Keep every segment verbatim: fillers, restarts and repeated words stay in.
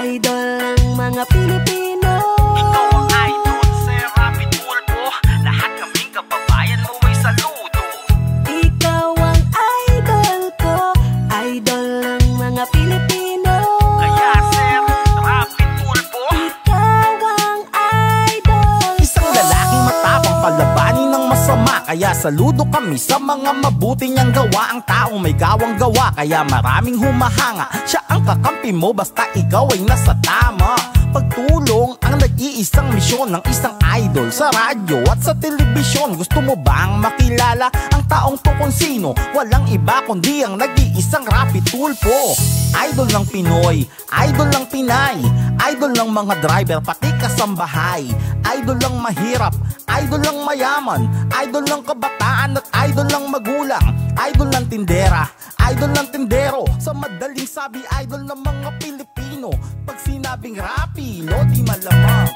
idol ng mga Pilipino. Ikaw ang idol, Sir Rapi Tulfo. Lahat kaming kababayan mo ay saludo. Ikaw ang idol ko, idol ng mga Pilipino. Kaya Sir Rapi Tulfo, ikaw ang idol. Isang lalaking matapang palabanin ng masama, kaya saludo kami sa mga mabuti niyang gawa. Ang taong may gawang gawa, kaya maraming humahanga. Siya ang kakampi mo basta ikaw ay nasa tama. Pagtulong ang nag-iisang misyon ng isang idol sa radyo at sa telebisyon. Gusto mo bang makilala ang taong to kung sino? Walang iba kundi ang nag-iisang Rapi Tulfo. Idol ng Pinoy, idol ng Pinay, idol ng mga driver pati kasambahay, idol ng mahirap, idol ng mayaman, idol ng kabataan at idol ng magulang, idol ng tindera, idol ng tindero. Sa madaling sabi, idol ng mga Pilipino. Pag sinabing Rapi, no di malamang.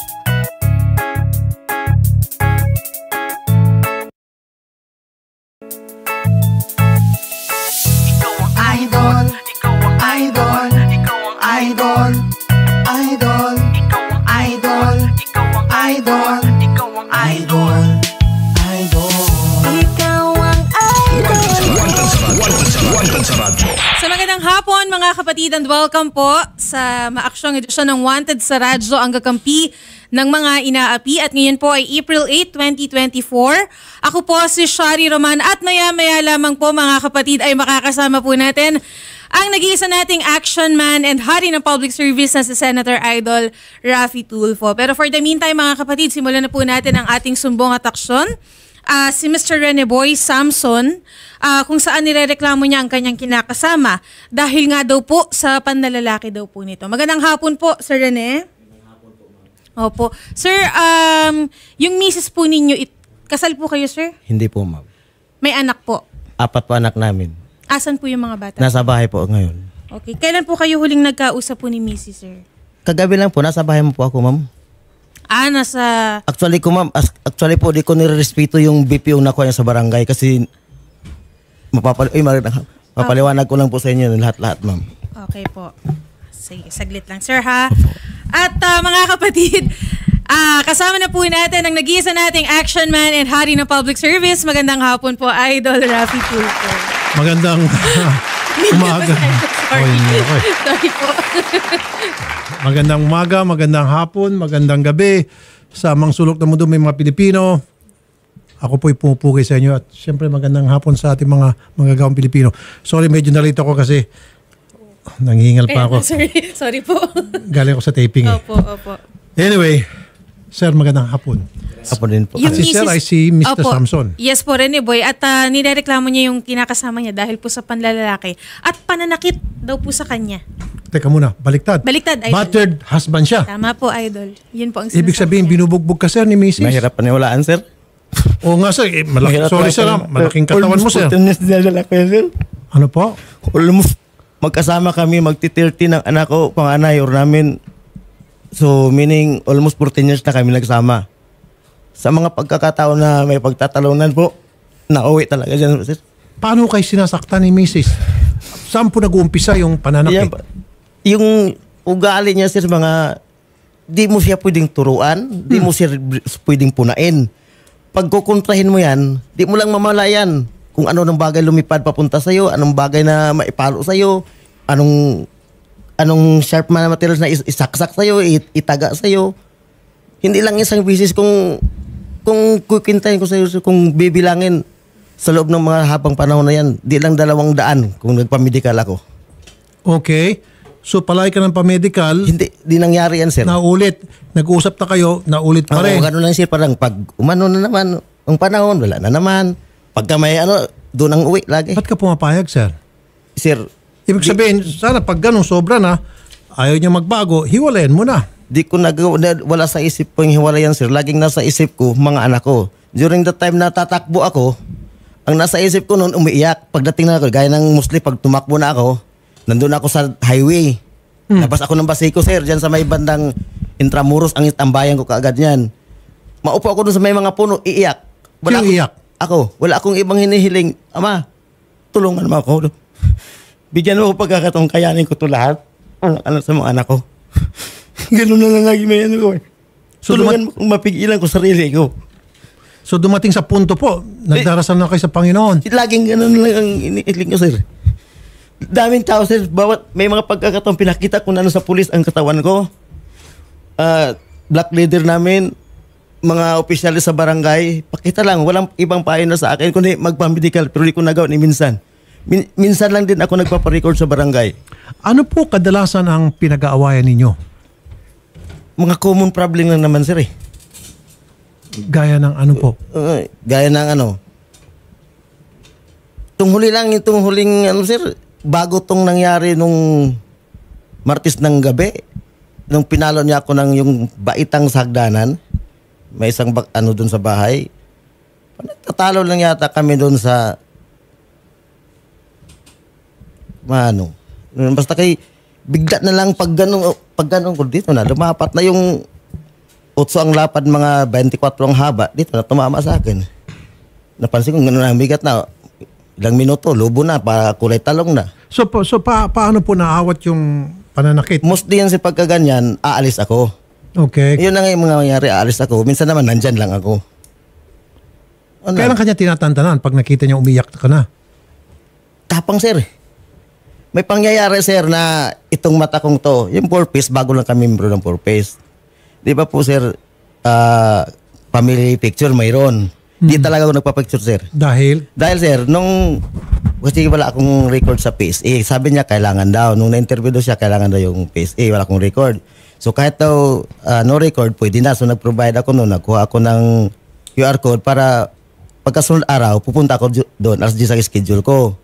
ikaw ang idol, ikaw ang idol, ikaw ang idol, Idol, ikaw ang idol, ikaw ang idol, ikaw ang idol. idol. Ikaw ang idol. Sa magandang hapon mga kapatid and welcome po sa maaksyong edisyon ng Wanted sa Radyo, ang gakampi ng mga inaapi. At ngayon po ay April eighth, twenty twenty-four. Ako po si Shari Roman at maya-maya lamang po mga kapatid ay makakasama po natin ang nag-iisa nating action man and hari ng public service na si Senator Idol Rapi Tulfo. Pero for the meantime mga kapatid, simulan na po natin ang ating sumbong at aksyon. Uh, si Mister Rene Boy Samson, uh, kung saan nirereklamo niya ang kanyang kinakasama dahil nga daw po sa panlalalaki daw po nito. Magandang hapon po, Sir Rene. Magandang hapon po, ma'am. Opo. Sir, um, yung misis po ninyo, it, kasal po kayo, sir? Hindi po, ma'am. May anak po? Apat po anak namin. Asan po yung mga bata? Nasa bahay po ngayon. Okay. Kailan po kayo huling nagkausap po ni misis, sir? Kagabi lang po, nasa bahay mo po ako, ma'am. Ah, nasa... Actually ko, ma'am, as- actually po, di ko nirespeto yung B P O nakuha niya sa barangay kasi mapapal- Uy, mar- mapaliwanag ko lang po sa inyo lahat-lahat, ma'am. Okay po. Sige, saglit lang, sir, ha? At uh, mga kapatid, uh, kasama na po natin ang nag-iisa nating action man and hari ng public service. Magandang hapon po, Idol Rapi Tulfo. Magandang umaga. Sorry. Oy, okay. Sorry po. Magandang umaga, magandang hapon, magandang gabi. Sa mga sulok ng mundo may mga Pilipino. Ako po'y pumupugay sa inyo at siyempre magandang hapon sa ating mga magagawang Pilipino. Sorry, medyo nalito ako kasi nanghihingal pa ako. Eh, sorry, sorry po. Galing ako sa taping eh. Opo, opo. Anyway, sir, magandang hapon. Apo din po. At si sir ay si Mister Opo. Samson. Yes po, Rene Boy. At uh, nirereklamo niya yung kinakasama niya dahil po sa panlalalaki. At pananakit daw po sa kanya. Teka muna, baliktad. Baliktad, Idol. Battered husband siya. Tama po, Idol. Yun po ang sinasabi Ibig sabihin, niya. binubugbog ka sir ni missus Mahirap paniwalaan, sir. Oo nga sir, eh, malaki, sorry sir, ah, malaking katawan mo sir. Almost sir. Ano po? Almost magkasama kami, magti-thirty ng anak ko, panganay or namin. So, meaning almost fourteen years na kami nagsama. Sa mga pagkakataon na may pagtatalunan po, nauwi talaga dyan, sir. Paano kayo sinasaktan ni missus? Saan po nag-uumpisa yung pananakit? Yan, yung ugali niya, sir, mga di mo siya pwedeng turuan, di mo siya pwedeng punain. Pag kukontrahin mo yan, di mo lang mamalayan kung ano ng bagay lumipad papunta sa'yo, anong bagay na maipalo sa'yo, anong anong sharp na materials na is- isaksak sa'yo, it- itaga sa'yo. Hindi lang isang bisis kung kung kukintahin ko sa'yo, kung bibilangin sa loob ng mga habang panahon na yan, di lang dalawang daan kung nagpamedikal ako. Okay. So palagi ka ng pamedical, Hindi, di nangyari yan, sir. naulit. Nag-usap na kayo, naulit pa Oo, rin. ganun lang, sir. Parang pag umano na naman, ang panahon, wala na naman. Pagka may ano, doon ang uwi lagi. Ba't ka pumapayag, sir? Sir, Ibig sabihin, sana pag ganun sobra na, ayaw niya magbago, hiwalayan mo na. di ko nagawa, na- wala sa isip ko yung hiwalayan, sir. Laging nasa isip ko, mga anak ko. During the time na tatakbo ako, ang nasa isip ko noon, umiiyak. Pagdating na ako, gaya ng Muslim, pag tumakbo na ako, nandun ako sa highway. Hmm. Labas ako ng Basico, sir, dyan sa may bandang Intramuros, ang tambayan ko kaagad yan. Maupo ako dun sa may mga puno, iiyak. Sino akong- iyak? Ako. Wala akong ibang hinihiling. Ama, tulungan mo ako. Bigyan mo ako pagkakataong kayanin ko to lahat. Ano sa mga anak ko. Ganun na lang lagi may ano ko eh. So, Tulungan mo kung mapigilan ko sarili ko. So dumating sa punto po, nagdarasal na kayo sa Panginoon. Laging ganun lang ang iniiling ko, sir. Daming tao, sir. Bawat may mga pagkakataon pinakita kung ano sa pulis ang katawan ko. Uh, black leader namin, mga opisyalis sa barangay, pakita lang, walang ibang payo na sa akin, kundi magpamedical, pero di ko nagawa ni minsan. Min- minsan lang din ako nagpaparecord sa barangay. Ano po kadalasan ang pinag-aawayan ninyo? Mga common problem lang naman, sir eh. Gaya ng ano po? Uh, gaya ng ano. Itong huli lang, itong huling ano sir, bago tong nangyari nung Martes ng gabi, nung pinalo niya ako ng yung baitang sagdanan, may isang bak, ano dun sa bahay, tatalo lang yata kami dun sa ano, basta kay bigla na lang pag ganun, pag ganun ko dito na, lumapat na yung utso ang lapad, mga twenty-four ang haba, dito na tumama sa akin. Napansin ko, gano'n na bigat na. Ilang minuto, lubo na, para kulay talong na. So, pa, so pa, paano po naawat yung pananakit? Mostly yan sa pagkaganyan, aalis ako. Okay. Yun na nga yung mga nangyari, aalis ako. Minsan naman, nandyan lang ako. Ano? Kailan kanya tinatantanan pag nakita niya umiyak ka na? Tapang, sir. May pangyayari, sir, na itong mata kong to, yung four-piece, bago lang kami membro ng four-piece. Di ba po, sir, uh, family picture mayroon. Hmm. Di talaga ako nagpa-picture, sir. Dahil? Dahil, sir, nung kasi wala akong record sa P S A, sabi niya kailangan daw. Nung na-interview daw siya, kailangan daw yung P S A, wala akong record. So kahit daw uh, no record, pwede na. So nag-provide ako noon, nagkuha ako ng Q R code para pagkasunod araw, pupunta ako doon, alas diyes ang schedule ko.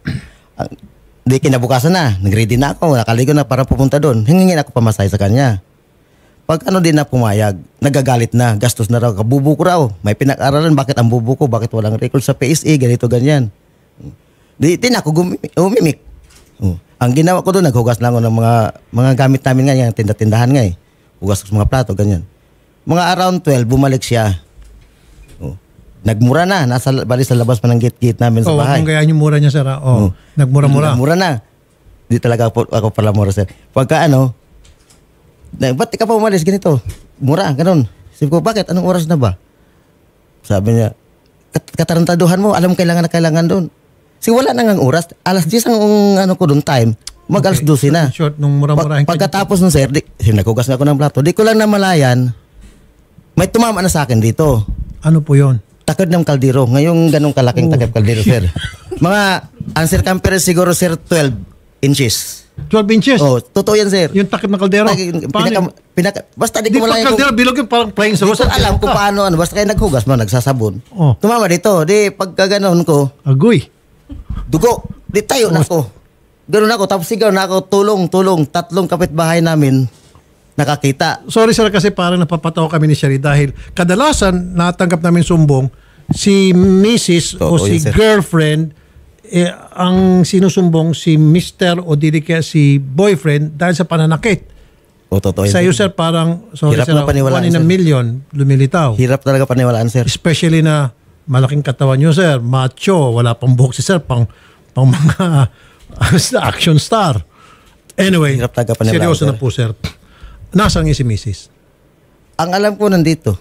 Di kinabukasan na, nag-ready na ako, nakaligo na para pupunta doon. Hingingin ako pamasahe sa kanya. Pag ano din na pumayag, nagagalit na, gastos na raw, kabubo ko raw. May pinag-aralan, bakit ang bubo ko, bakit walang record sa P S A, ganito, ganyan. Di, din ako gumimik, umimik. Oh. Ang ginawa ko doon, naghugas lang ako ng mga, mga gamit namin nga, yung tinda-tindahan nga eh. Hugas ko sa mga plato, ganyan. Mga around twelve, bumalik siya. Oh. Nagmura na, nasa bali sa labas pa ng gate-gate namin sa Oh, bahay. kung kaya yung mura niya, sir. Oh, oh. Nagmura-mura. Nagmura na. Di talaga ako, ako pala mura, sir. Pagka ano, na, ba't ka pa umalis ganito? Mura, ganun. Sabi ko, bakit? Anong oras na ba? Sabi niya, Kat- katarantaduhan mo, alam kailangan na kailangan doon. Kasi wala nang ang oras. Alas diyes ang ano ko doon time. Mag alas dose na. Short nung mura-murahin Pag, pagkatapos ng sir, di, naghugas nga ako ng plato. Di ko lang namalayan, may tumama na sa akin dito. Ano po yon? Takod ng kaldero. Ngayong ganong kalaking Oh. takip kaldero, sir. Mga, ang circumference siguro, sir, twelve inches. twelve inches? Oh, totoo yan, sir. Yung takip ng kaldero? Pinaka, Paano? pinaka, basta di Di ko pa malayan kung... kaldero, bilog yung parang flying Di ko saucer. alam kung paano, ano, basta kayo naghugas mo, nagsasabon. Oh. Tumama dito. Di, pagka ganon ko, Agoy. dugo. Di tayo na ako. Ganon ako. Tapos sigaw na ako, tulong, tulong. Tatlong kapitbahay namin nakakita. Sorry sir kasi parang napapatawa kami ni Sherry dahil kadalasan natanggap namin sumbong si Missus o Oo, si yun, sir. girlfriend eh, ang sinusumbong si Mister o dili kaya si boyfriend dahil sa pananakit. O, totoo yun. Sa iyo sir parang sorry Hirap sir, na paniwalaan, one in a sir. million lumilitaw. Hirap talaga paniwalaan, sir. Especially na malaking katawan nyo sir, macho, wala pang buhok si sir, pang, pang mga action star. Anyway, Hirap talaga paniwalaan, seryoso sir. na po sir. Nasaan niya si Missus? Ang alam ko nandito.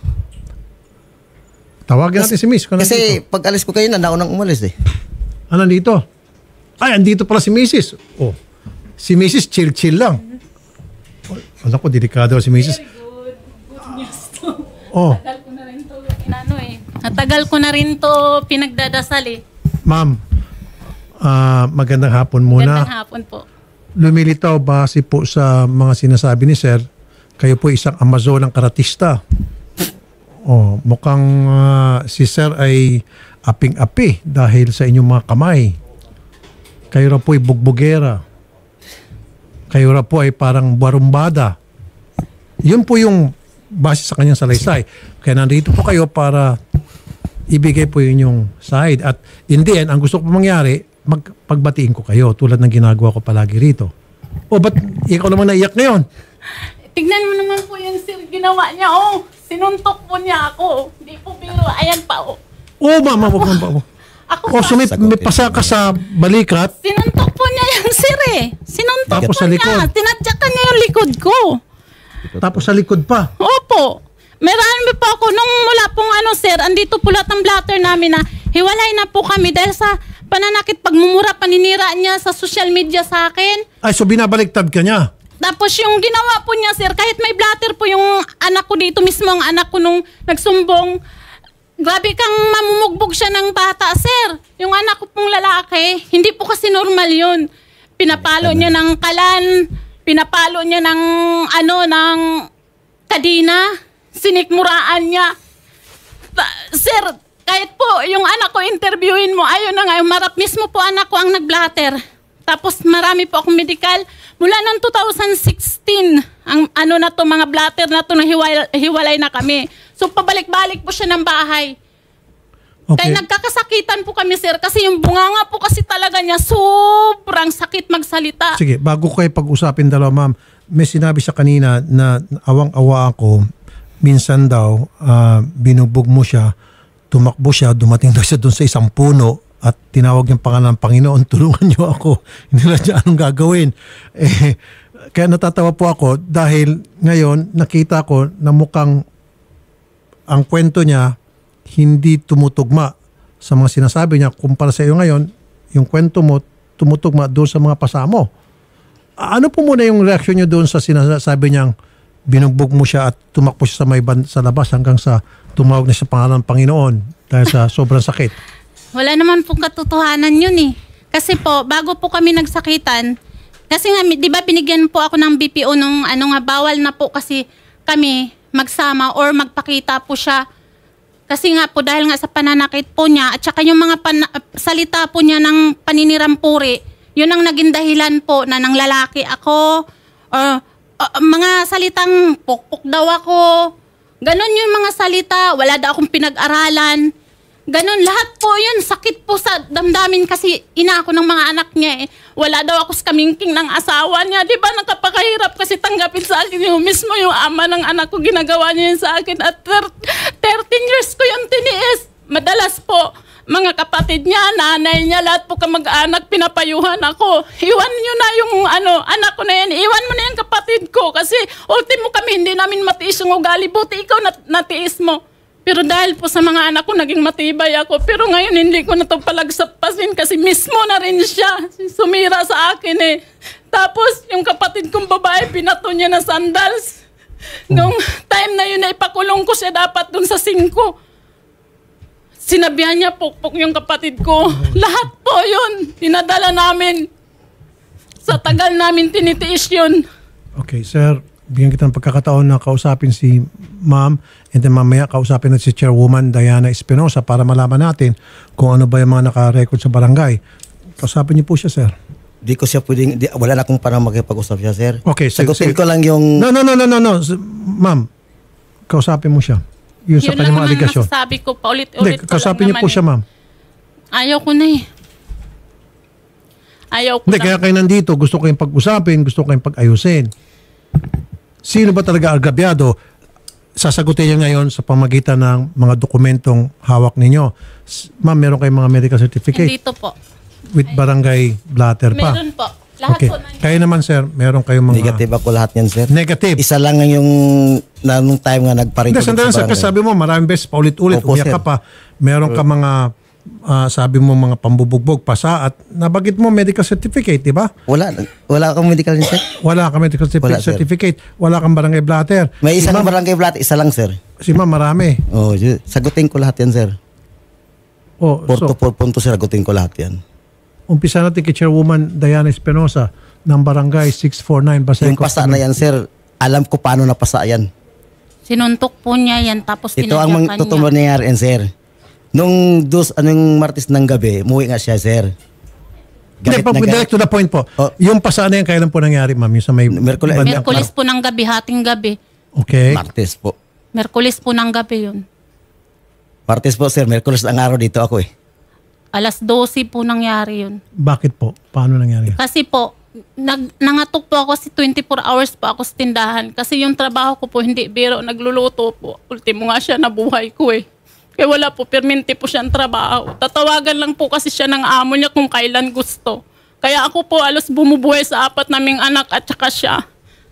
Tawagin natin si Miss. Kung Kasi nandito. pag alis ko kayo na, naunang umalis eh. Ah, nandito. Ay, andito pala si Missus Oh, si Missus chill-chill lang. Oh, alam ko, delikado si Missus Oh, Tagal ko na rin to, inano eh. Natagal ko na rin to pinagdadasal eh. ma'am. ah, magandang hapon muna. Gandang hapon po. Lumilitaw base po sa mga sinasabi ni Sir, kayo po isang Amazonang karatista. Oh, mukhang ah, si Sir ay aping-api dahil sa inyong mga kamay. Kayo raw po ay bugbugera. Kayo raw po ay parang barumbada. Yun po yung base sa kanyang salaysay. Kaya nandito po kayo para ibigay po yun yung side. At in the end, ang gusto ko mangyari, magpagbatiin ko kayo tulad ng ginagawa ko palagi rito. O ba't ikaw naman naiyak ngayon? Tignan mo naman po yung sir ginawa niya oh. Sinuntok po niya ako. Hindi po biro. Ayan pa oh. Oo, mama, wag mama. Ako O, so may, may pasa ka sa balikat. Sinuntok po niya yung sir eh. Sinuntok Tapos po sa likod. niya. Tinatyakan niya yung likod ko. Tapos sa likod pa. Opo. Marami po ako. Nung mula pong ano sir, andito po lahat ng blatter namin na hiwalay na po kami dahil sa pananakit, pagmumura, paninira niya sa social media sa akin. Ay, so binabaliktad ka niya. Tapos yung ginawa po niya sir, kahit may blatter po yung anak ko dito mismo, ang anak ko nung nagsumbong, grabe kang mamumugbog siya ng bata sir. Yung anak ko pong lalaki, hindi po kasi normal yun. Pinapalo niya ng kalan, pinapalo niya ng ano, ng kadina, sinikmuraan niya. Ta- sir, kahit po yung anak ko interviewin mo, ayun na nga, yung marap mismo po anak ko ang nagblatter. Tapos marami po akong medical. Mula noong two thousand sixteen, ang ano na to, mga blatter na to, na hiwalay, hiwalay na kami. So pabalik-balik po siya ng bahay. Okay. Kaya nagkakasakitan po kami sir, kasi yung bunganga po kasi talaga niya, sobrang sakit magsalita. Sige, bago ko kayo pag-usapin dalawa, ma'am, may sinabi siya kanina na awang-awa ako, minsan daw, uh, binubog mo siya, tumakbo siya, dumating daw siya doon sa isang puno at tinawag niyang pangalan ng Panginoon, tulungan niyo ako. Hindi na siya anong gagawin. Eh, kaya natatawa po ako dahil ngayon nakita ko na mukhang ang kwento niya hindi tumutugma sa mga sinasabi niya. Kumpara sa iyo ngayon, yung kwento mo tumutugma doon sa mga pasamo. Ano po muna yung reaksyon niyo doon sa sinasabi niyang binugbog mo siya at tumakbo siya sa may ban- sa labas hanggang sa tumawag na sa pangalan ng Panginoon dahil sa sobrang sakit? Wala naman pong katotohanan yun eh. Kasi po, bago po kami nagsakitan, kasi nga, di ba binigyan po ako ng B P O nung ano nga, bawal na po kasi kami magsama or magpakita po siya. Kasi nga po, dahil nga sa pananakit po niya, at saka yung mga pan- salita po niya ng paninirampuri, yun ang naging dahilan po na nang lalaki ako, or uh, mga salitang pukpuk daw ako, ganon yung mga salita, wala daw akong pinag-aralan. Ganon, lahat po yun. Sakit po sa damdamin kasi ina ako ng mga anak niya eh. Wala daw ako sa kamingking ng asawa niya. Di ba nakapakahirap kasi tanggapin sa akin yung mismo yung ama ng anak ko. Ginagawa niya yun sa akin. At thirteen years ko yung tiniis. Madalas po, mga kapatid niya, nanay niya, lahat po kamag-anak, pinapayuhan ako. Iwan niyo na yung ano, anak ko na yan. Iwan mo na yung kapatid ko. Kasi ultimo kami, hindi namin matiis yung ugali. Buti ikaw nat- natiis mo. Pero dahil po sa mga anak ko, naging matibay ako. Pero ngayon, hindi ko na ito palagsapasin kasi mismo na rin siya. Sumira sa akin eh. Tapos, yung kapatid kong babae, pinato niya na sandals. Nung time na yun, ipakulong ko siya dapat dun sa singko. Sinabihan niya, pukpok yung kapatid ko. Lahat po yun. Pinadala namin. Sa tagal namin tinitiis yun. Okay, sir. Bigyan kita ng pagkakataon na kausapin si ma'am and then mamaya kausapin natin si Chairwoman Diana Espinosa para malaman natin kung ano ba yung mga naka-record sa barangay. Kausapin niyo po siya, sir. Di ko siya pwedeng, di, wala na akong parang makipag-usap siya, sir. Okay, sige, sagutin sige. ko lang yung... No, no, no, no, no, no. Ma'am, kausapin mo siya. Yun, sa Yun kanyang lang mga naman aligasyon. masasabi ko, paulit-ulit Hindi, ko kausapin lang niyo po naman siya, eh. ma'am. Ayaw ko na eh. Ayaw ko Hindi, na. kaya kayo nandito, gusto ko kayong pag-usapin, gusto ko kayong pag-ayusin. Sino ba talaga agrabyado? Sasagutin niya ngayon sa pamagitan ng mga dokumentong hawak ninyo. S- Ma'am, meron kayong mga medical certificate Dito po. with barangay blatter pa. Meron po. Lahat Okay. po na. Kayo naman, sir, meron kayong mga... Negative ako lahat yan, sir. Negative. Isa lang yung na nung time nga nagparin Hindi, sandali, sir, kasi sabi mo, maraming beses paulit-ulit, Opo, umiyak sir. ka pa. Meron ka mga, ah, sabi mo, mga pambubugbog, pasa, at nabagit mo medical certificate, di ba? Wala, wala akong medical yun, sir. Wala ka medical Wala, sir. certificate, wala kang barangay blatter. May Si isang ma'am- barangay flat, isa lang, sir. Si ma'am, marami. Oh, yun. Sagutin ko lahat yan, sir. Oh, so, Porto por punto, sir, sagutin ko lahat yan. umpisa natin kay Chairwoman Diana Espinosa ng barangay six forty-nine Baseco. Yung pasa na yan, sir, alam ko paano napasa yan. Sinuntok po niya yan, tapos Ito ang mang tinadyakan totoo niya. nangyari yan, sir. Nung dos, anong Martes ng gabi, umuwi nga siya, sir. Hindi, Galit pag na galit. direct to the point po. Oh. Yung pasa na yan, kailan po nangyari, ma'am? Yung sa may... Merkulis. bandang- Merkulis po ng gabi, hating gabi. Okay. Martes po. Merkulis po ng gabi yun. Martes po, sir. Merkulis ang araw dito ako eh. Alas dose po nangyari yun. Bakit po? Paano nangyari? Kasi po, nag, nangatok po ako kasi twenty-four hours pa ako sa tindahan. Kasi yung trabaho ko po, hindi biro, nagluluto po. Ultimo nga siya nabuhay ko eh. Kaya wala po, permente po siyang trabaho. Tatawagan lang po kasi siya ng amo niya kung kailan gusto. Kaya ako po alos bumubuhay sa apat naming anak at saka siya.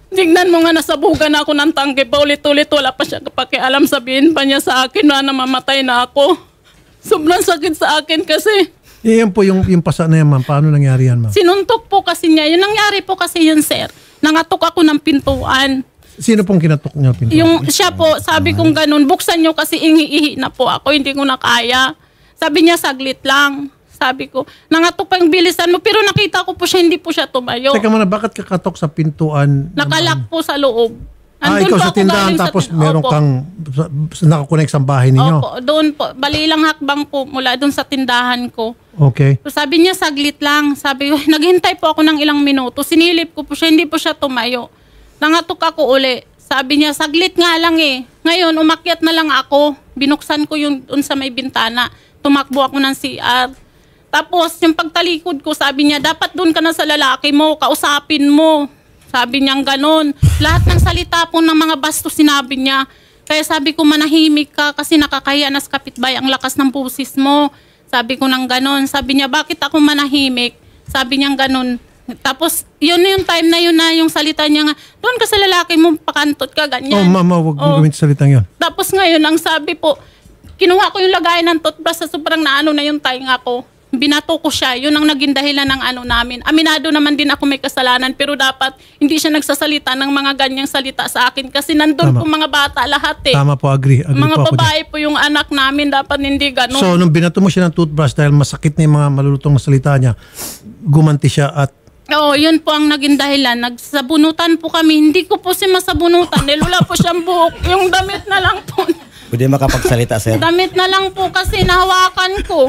Tignan mo nga, nasabugan ako ng tangke pa ulit-ulit. Wala pa siya pakialam, sabihin pa niya sa akin na namamatay na ako. Sobrang sakit sa akin kasi. Eh, yan po yung, yung pasa na yan, ma'am. Paano nangyari yan, ma'am? Sinuntok po kasi niya. Yung nangyari po kasi yun, sir. Nangatok ako ng pintuan. Sino pong kinatok niya pinto? Yung siya po, sabi kong ganun, buksan niyo kasi ingi-ihi na po ako, hindi ko na kaya. Sabi niya, saglit lang. Sabi ko, nangatok pa yung bilisan mo, pero nakita ko po siya, hindi po siya tumayo. Teka muna, bakit kakatok sa pintuan? Nakalak po sa loob. Ah, Andun ikaw po sa ako tindahan galing sa tapos tin- meron Opo. kang sa- sa- nakakonect sa bahay ninyo? Opo, doon po. Balilang hakbang po mula doon sa tindahan ko. Okay. So, sabi niya, saglit lang. Sabi ko, naghintay po ako ng ilang minuto. Sinilip ko po siya, hindi po siya tumayo. Nangatok ako uli. Sabi niya, saglit nga lang eh. Ngayon, umakyat na lang ako. Binuksan ko yung doon sa may bintana. Tumakbo ako ng C R. Tapos, yung pagtalikod ko, sabi niya, dapat doon ka na sa lalaki mo, kausapin mo. Sabi niya ganon. Lahat ng salita po ng mga bastos sinabi niya. Kaya sabi ko, manahimik ka kasi nakakahiya na sa kapitbahay ang lakas ng pusis mo. Sabi ko nang ganon. Sabi niya, bakit ako manahimik? Sabi niya ganon. Tapos, yun yung time na yun na yung salita niya nga, doon ka sa lalaki mo, pakantot ka, ganyan. Oh, mama, wag mo Oh. gamitin salitang yun. Tapos ngayon, ang sabi po, kinuha ko yung lagayan ng toothbrush sa sobrang naano na yung tainga ko. Binato ko siya. Yun ang naging dahilan ng ano namin. Aminado naman din ako may kasalanan, pero dapat hindi siya nagsasalita ng mga ganyang salita sa akin kasi nandun Tama. po mga bata lahat eh. Tama po, agree. agree Mga po ako dyan. babae po yung anak namin, dapat hindi ganun. So, nung binato mo siya ng toothbrush dahil masakit na yung mga malulutong na salita niya, gumanti siya at Oo, yun po ang naging dahilan. Nagsabunutan po kami. Hindi ko po si masabunutan. Dahil wala po siyang buhok. Yung damit na lang po. Pwede makapagsalita, sir. Damit na lang po kasi nahawakan ko.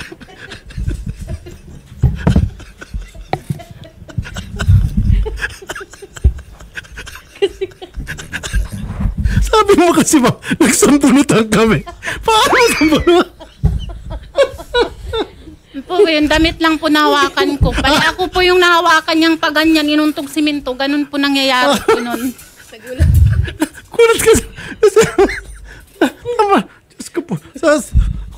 sabi mo kasi ba, nagsampunutan kami. Paano sampunutan? Po, yung damit lang po nahawakan ko. Kaya ako po yung nahawakan niyang paganyan, inuntog siminto. Ganun po nangyayari po nun. Kulat ka sa... Tama, Diyos ko po. Sas...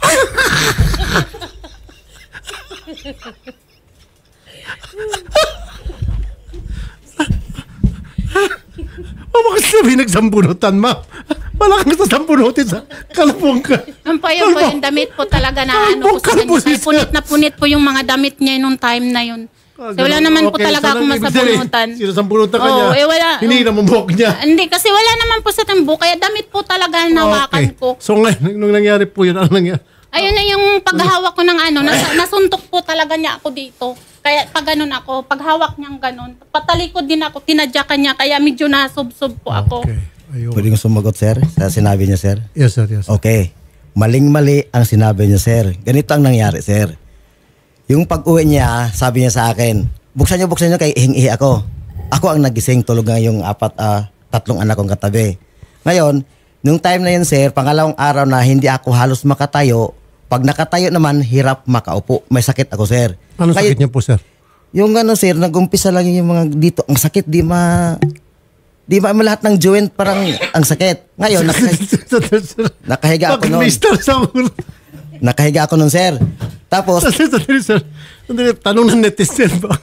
Mama kasi sabi nagsampunutan, ma. Wala kang sasampunutin sa kalapong ka. Ang po yun po, yung damit po talaga na ano po sa kanya. Kaya punit na punit po yung mga damit niya nung time na yun. So, wala naman po talaga akong masabunutan. Sinasampunutan ka Oo, niya. eh, wala. Hindi na mabok niya. Hindi, kasi wala naman po sa tambo. Kaya damit po talaga ang nawakan Okay. ko. So ngayon, nung nangyari po yun, ano nangyari? Ayun na yung paghawak ko ng ano, nas- nasuntok po talaga niya ako dito. Kaya pag ganun ako, paghawak niyang ganun, patalikod din ako, tinadyakan niya, kaya medyo nasubsob po ako. Okay. Ayun. Pwede kong sumagot, sir, sa sinabi niya, sir. Yes, sir. Yes, sir. Okay. Maling-mali ang sinabi niya, sir. Ganito ang nangyari, sir. Yung pag-uwi niya, sabi niya sa akin, buksan niyo, buksan niyo, kay ihingi ako. Ako ang nagising, tulog nga yung apat, ah, tatlong anak kong katabi. Ngayon, nung time na yun, sir, pangalawang araw na hindi ako halos makatayo, pag nakatayo naman, hirap makaupo. May sakit ako, sir. Ano sakit niya po, sir? Yung ano, sir, nag-umpisa lang yung mga dito. Ang sakit, di ma... Di ba lahat ng joint parang ang sakit. Ngayon, nakahiga, nakahiga ako Bakit noon. may star sa ulo? Nakahiga ako noon, sir. Tapos, Sandali, sandali, sir. Sandali, tanong ng netizen ba?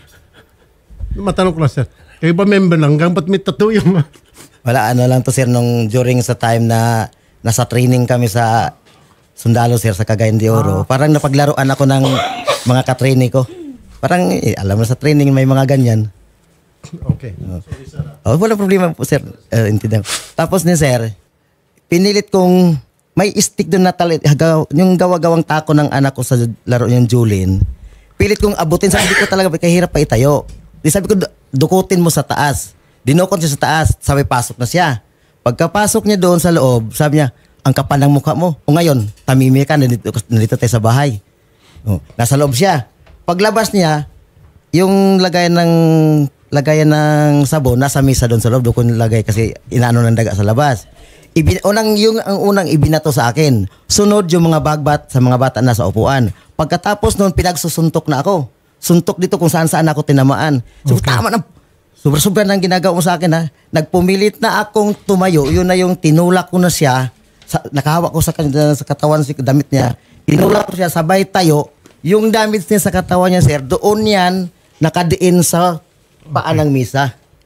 Matanong ko lang, sir. Kayo ba member lang? Hanggang ba't may tattoo yung... wala, ano lang to, sir, nung during sa time na nasa training kami sa sundalo, sir, sa Cagayan de Oro. Parang napaglaruan ako ng mga katrainee ko. Parang, eh, alam mo sa training may mga ganyan. Okay. Oh, wala problema po, sir. Uh, intindihan. Tapos ni sir, pinilit kong may stick doon na talit, yung gawa-gawang tako ng anak ko sa laro niyang Julin. Pilit kong abutin, sabi ko talaga, kahirap pa itayo. Di sabi ko, dukutin mo sa taas. Dinukot siya sa taas, sabi pasok na siya. Pagkapasok niya doon sa loob, sabi niya, ang kapal ng mukha mo. O ngayon, tamimi ka, nandito, nandito tayo sa bahay. O, nasa loob siya. Paglabas niya, yung lagayan ng lagayan ng sabon nasa mesa doon sa loob, doon ko nilagay kasi inaano ng daga sa labas. Ibi, unang yung ang unang ibinato sa akin. Sunod yung mga bagbat sa mga bata na sa upuan. Pagkatapos noon pinagsusuntok na ako. Suntok dito kung saan-saan ako tinamaan. So Okay. tama na. Sobra-sobra nang ginagawa mo sa akin, ha. Nagpumilit na akong tumayo. Yun na yung tinulak ko na siya. Sa, nakahawak ko sa, kanya- sa katawan si damit niya. Tinulak ko siya sabay tayo. Yung damit niya sa katawan niya, sir, doon yan nakadiin sa paa ng misa.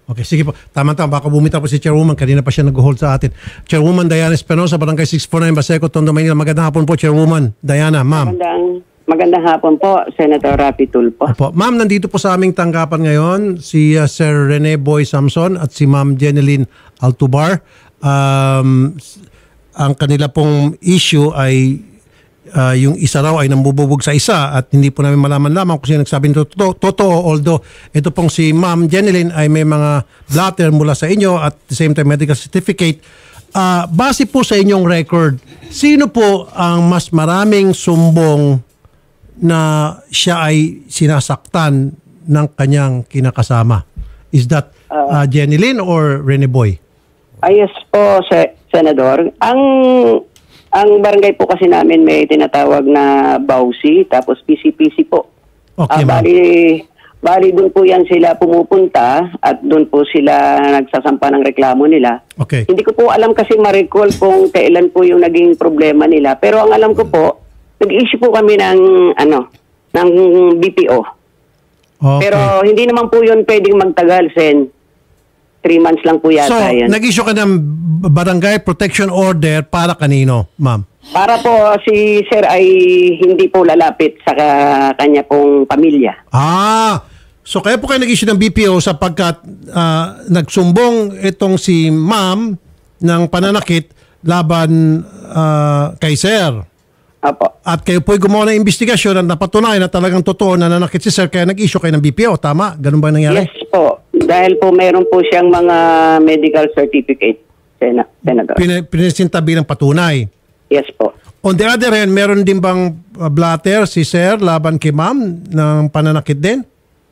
Okay, sige po. Tama-tama. Baka bumita po si Chairwoman. Kanina pa siya nag-hold sa atin. Chairwoman Diana Espinosa, Barangay six forty-nine, Baseco, Tondo, Manila. Magandang hapon po, Chairwoman Diana. Ma'am. Magandang, magandang hapon po, Senator Rapi Tulfo. Opo. Ma'am, nandito po sa aming tanggapan ngayon si uh, Sir Rene Boy Samson at si Ma'am Jeneline Altubar. Um, ang kanila pong issue ay uh, yung isa raw ay nambububog sa isa at hindi po namin malaman lamang kung sino nagsabi nito totoo, totoo. Although ito pong si Ma'am Jeneline ay may mga blatter mula sa inyo at the same time medical certificate. Uh, base po sa inyong record, sino po ang mas maraming sumbong na siya ay sinasaktan ng kanyang kinakasama? Is that uh, Jeneline or Rene Boy? Ayos po, Se- Senador. Ang ang barangay po kasi namin may tinatawag na Bausi, tapos P C P C po. Okay, Ah, ma'am. bali, bali doon po yan sila pumupunta at doon po sila nagsasampa ng reklamo nila. Okay. Hindi ko po alam kasi ma-recall kung kailan po yung naging problema nila. Pero ang alam ko po, nag-issue po kami ng, ano, ng B P O. Okay. Pero hindi naman po yun pwedeng magtagal, Sen. Three months lang po So, yata yan. nag-issue ka ng barangay protection order para kanino, ma'am? Para po si Sir ay hindi po lalapit sa ka- kanya pong pamilya. Ah, so kaya po kayo nag-issue ng B P O sapagkat ah, nagsumbong itong si ma'am ng pananakit laban ah, kay Sir. Apo. At kayo po'y gumawa ng investigasyon at napatunayan na talagang totoo na nanakit si Sir kaya nag-issue kayo ng B P O. Tama? Ganun ba nangyari? Yes po. Dahil po meron po siyang mga medical certificate, Sen- Senator. Pin- Pinisinta bilang patunay. Yes po. On the other hand, meron din bang uh, blatter si Sir laban kay ma'am ng pananakit din?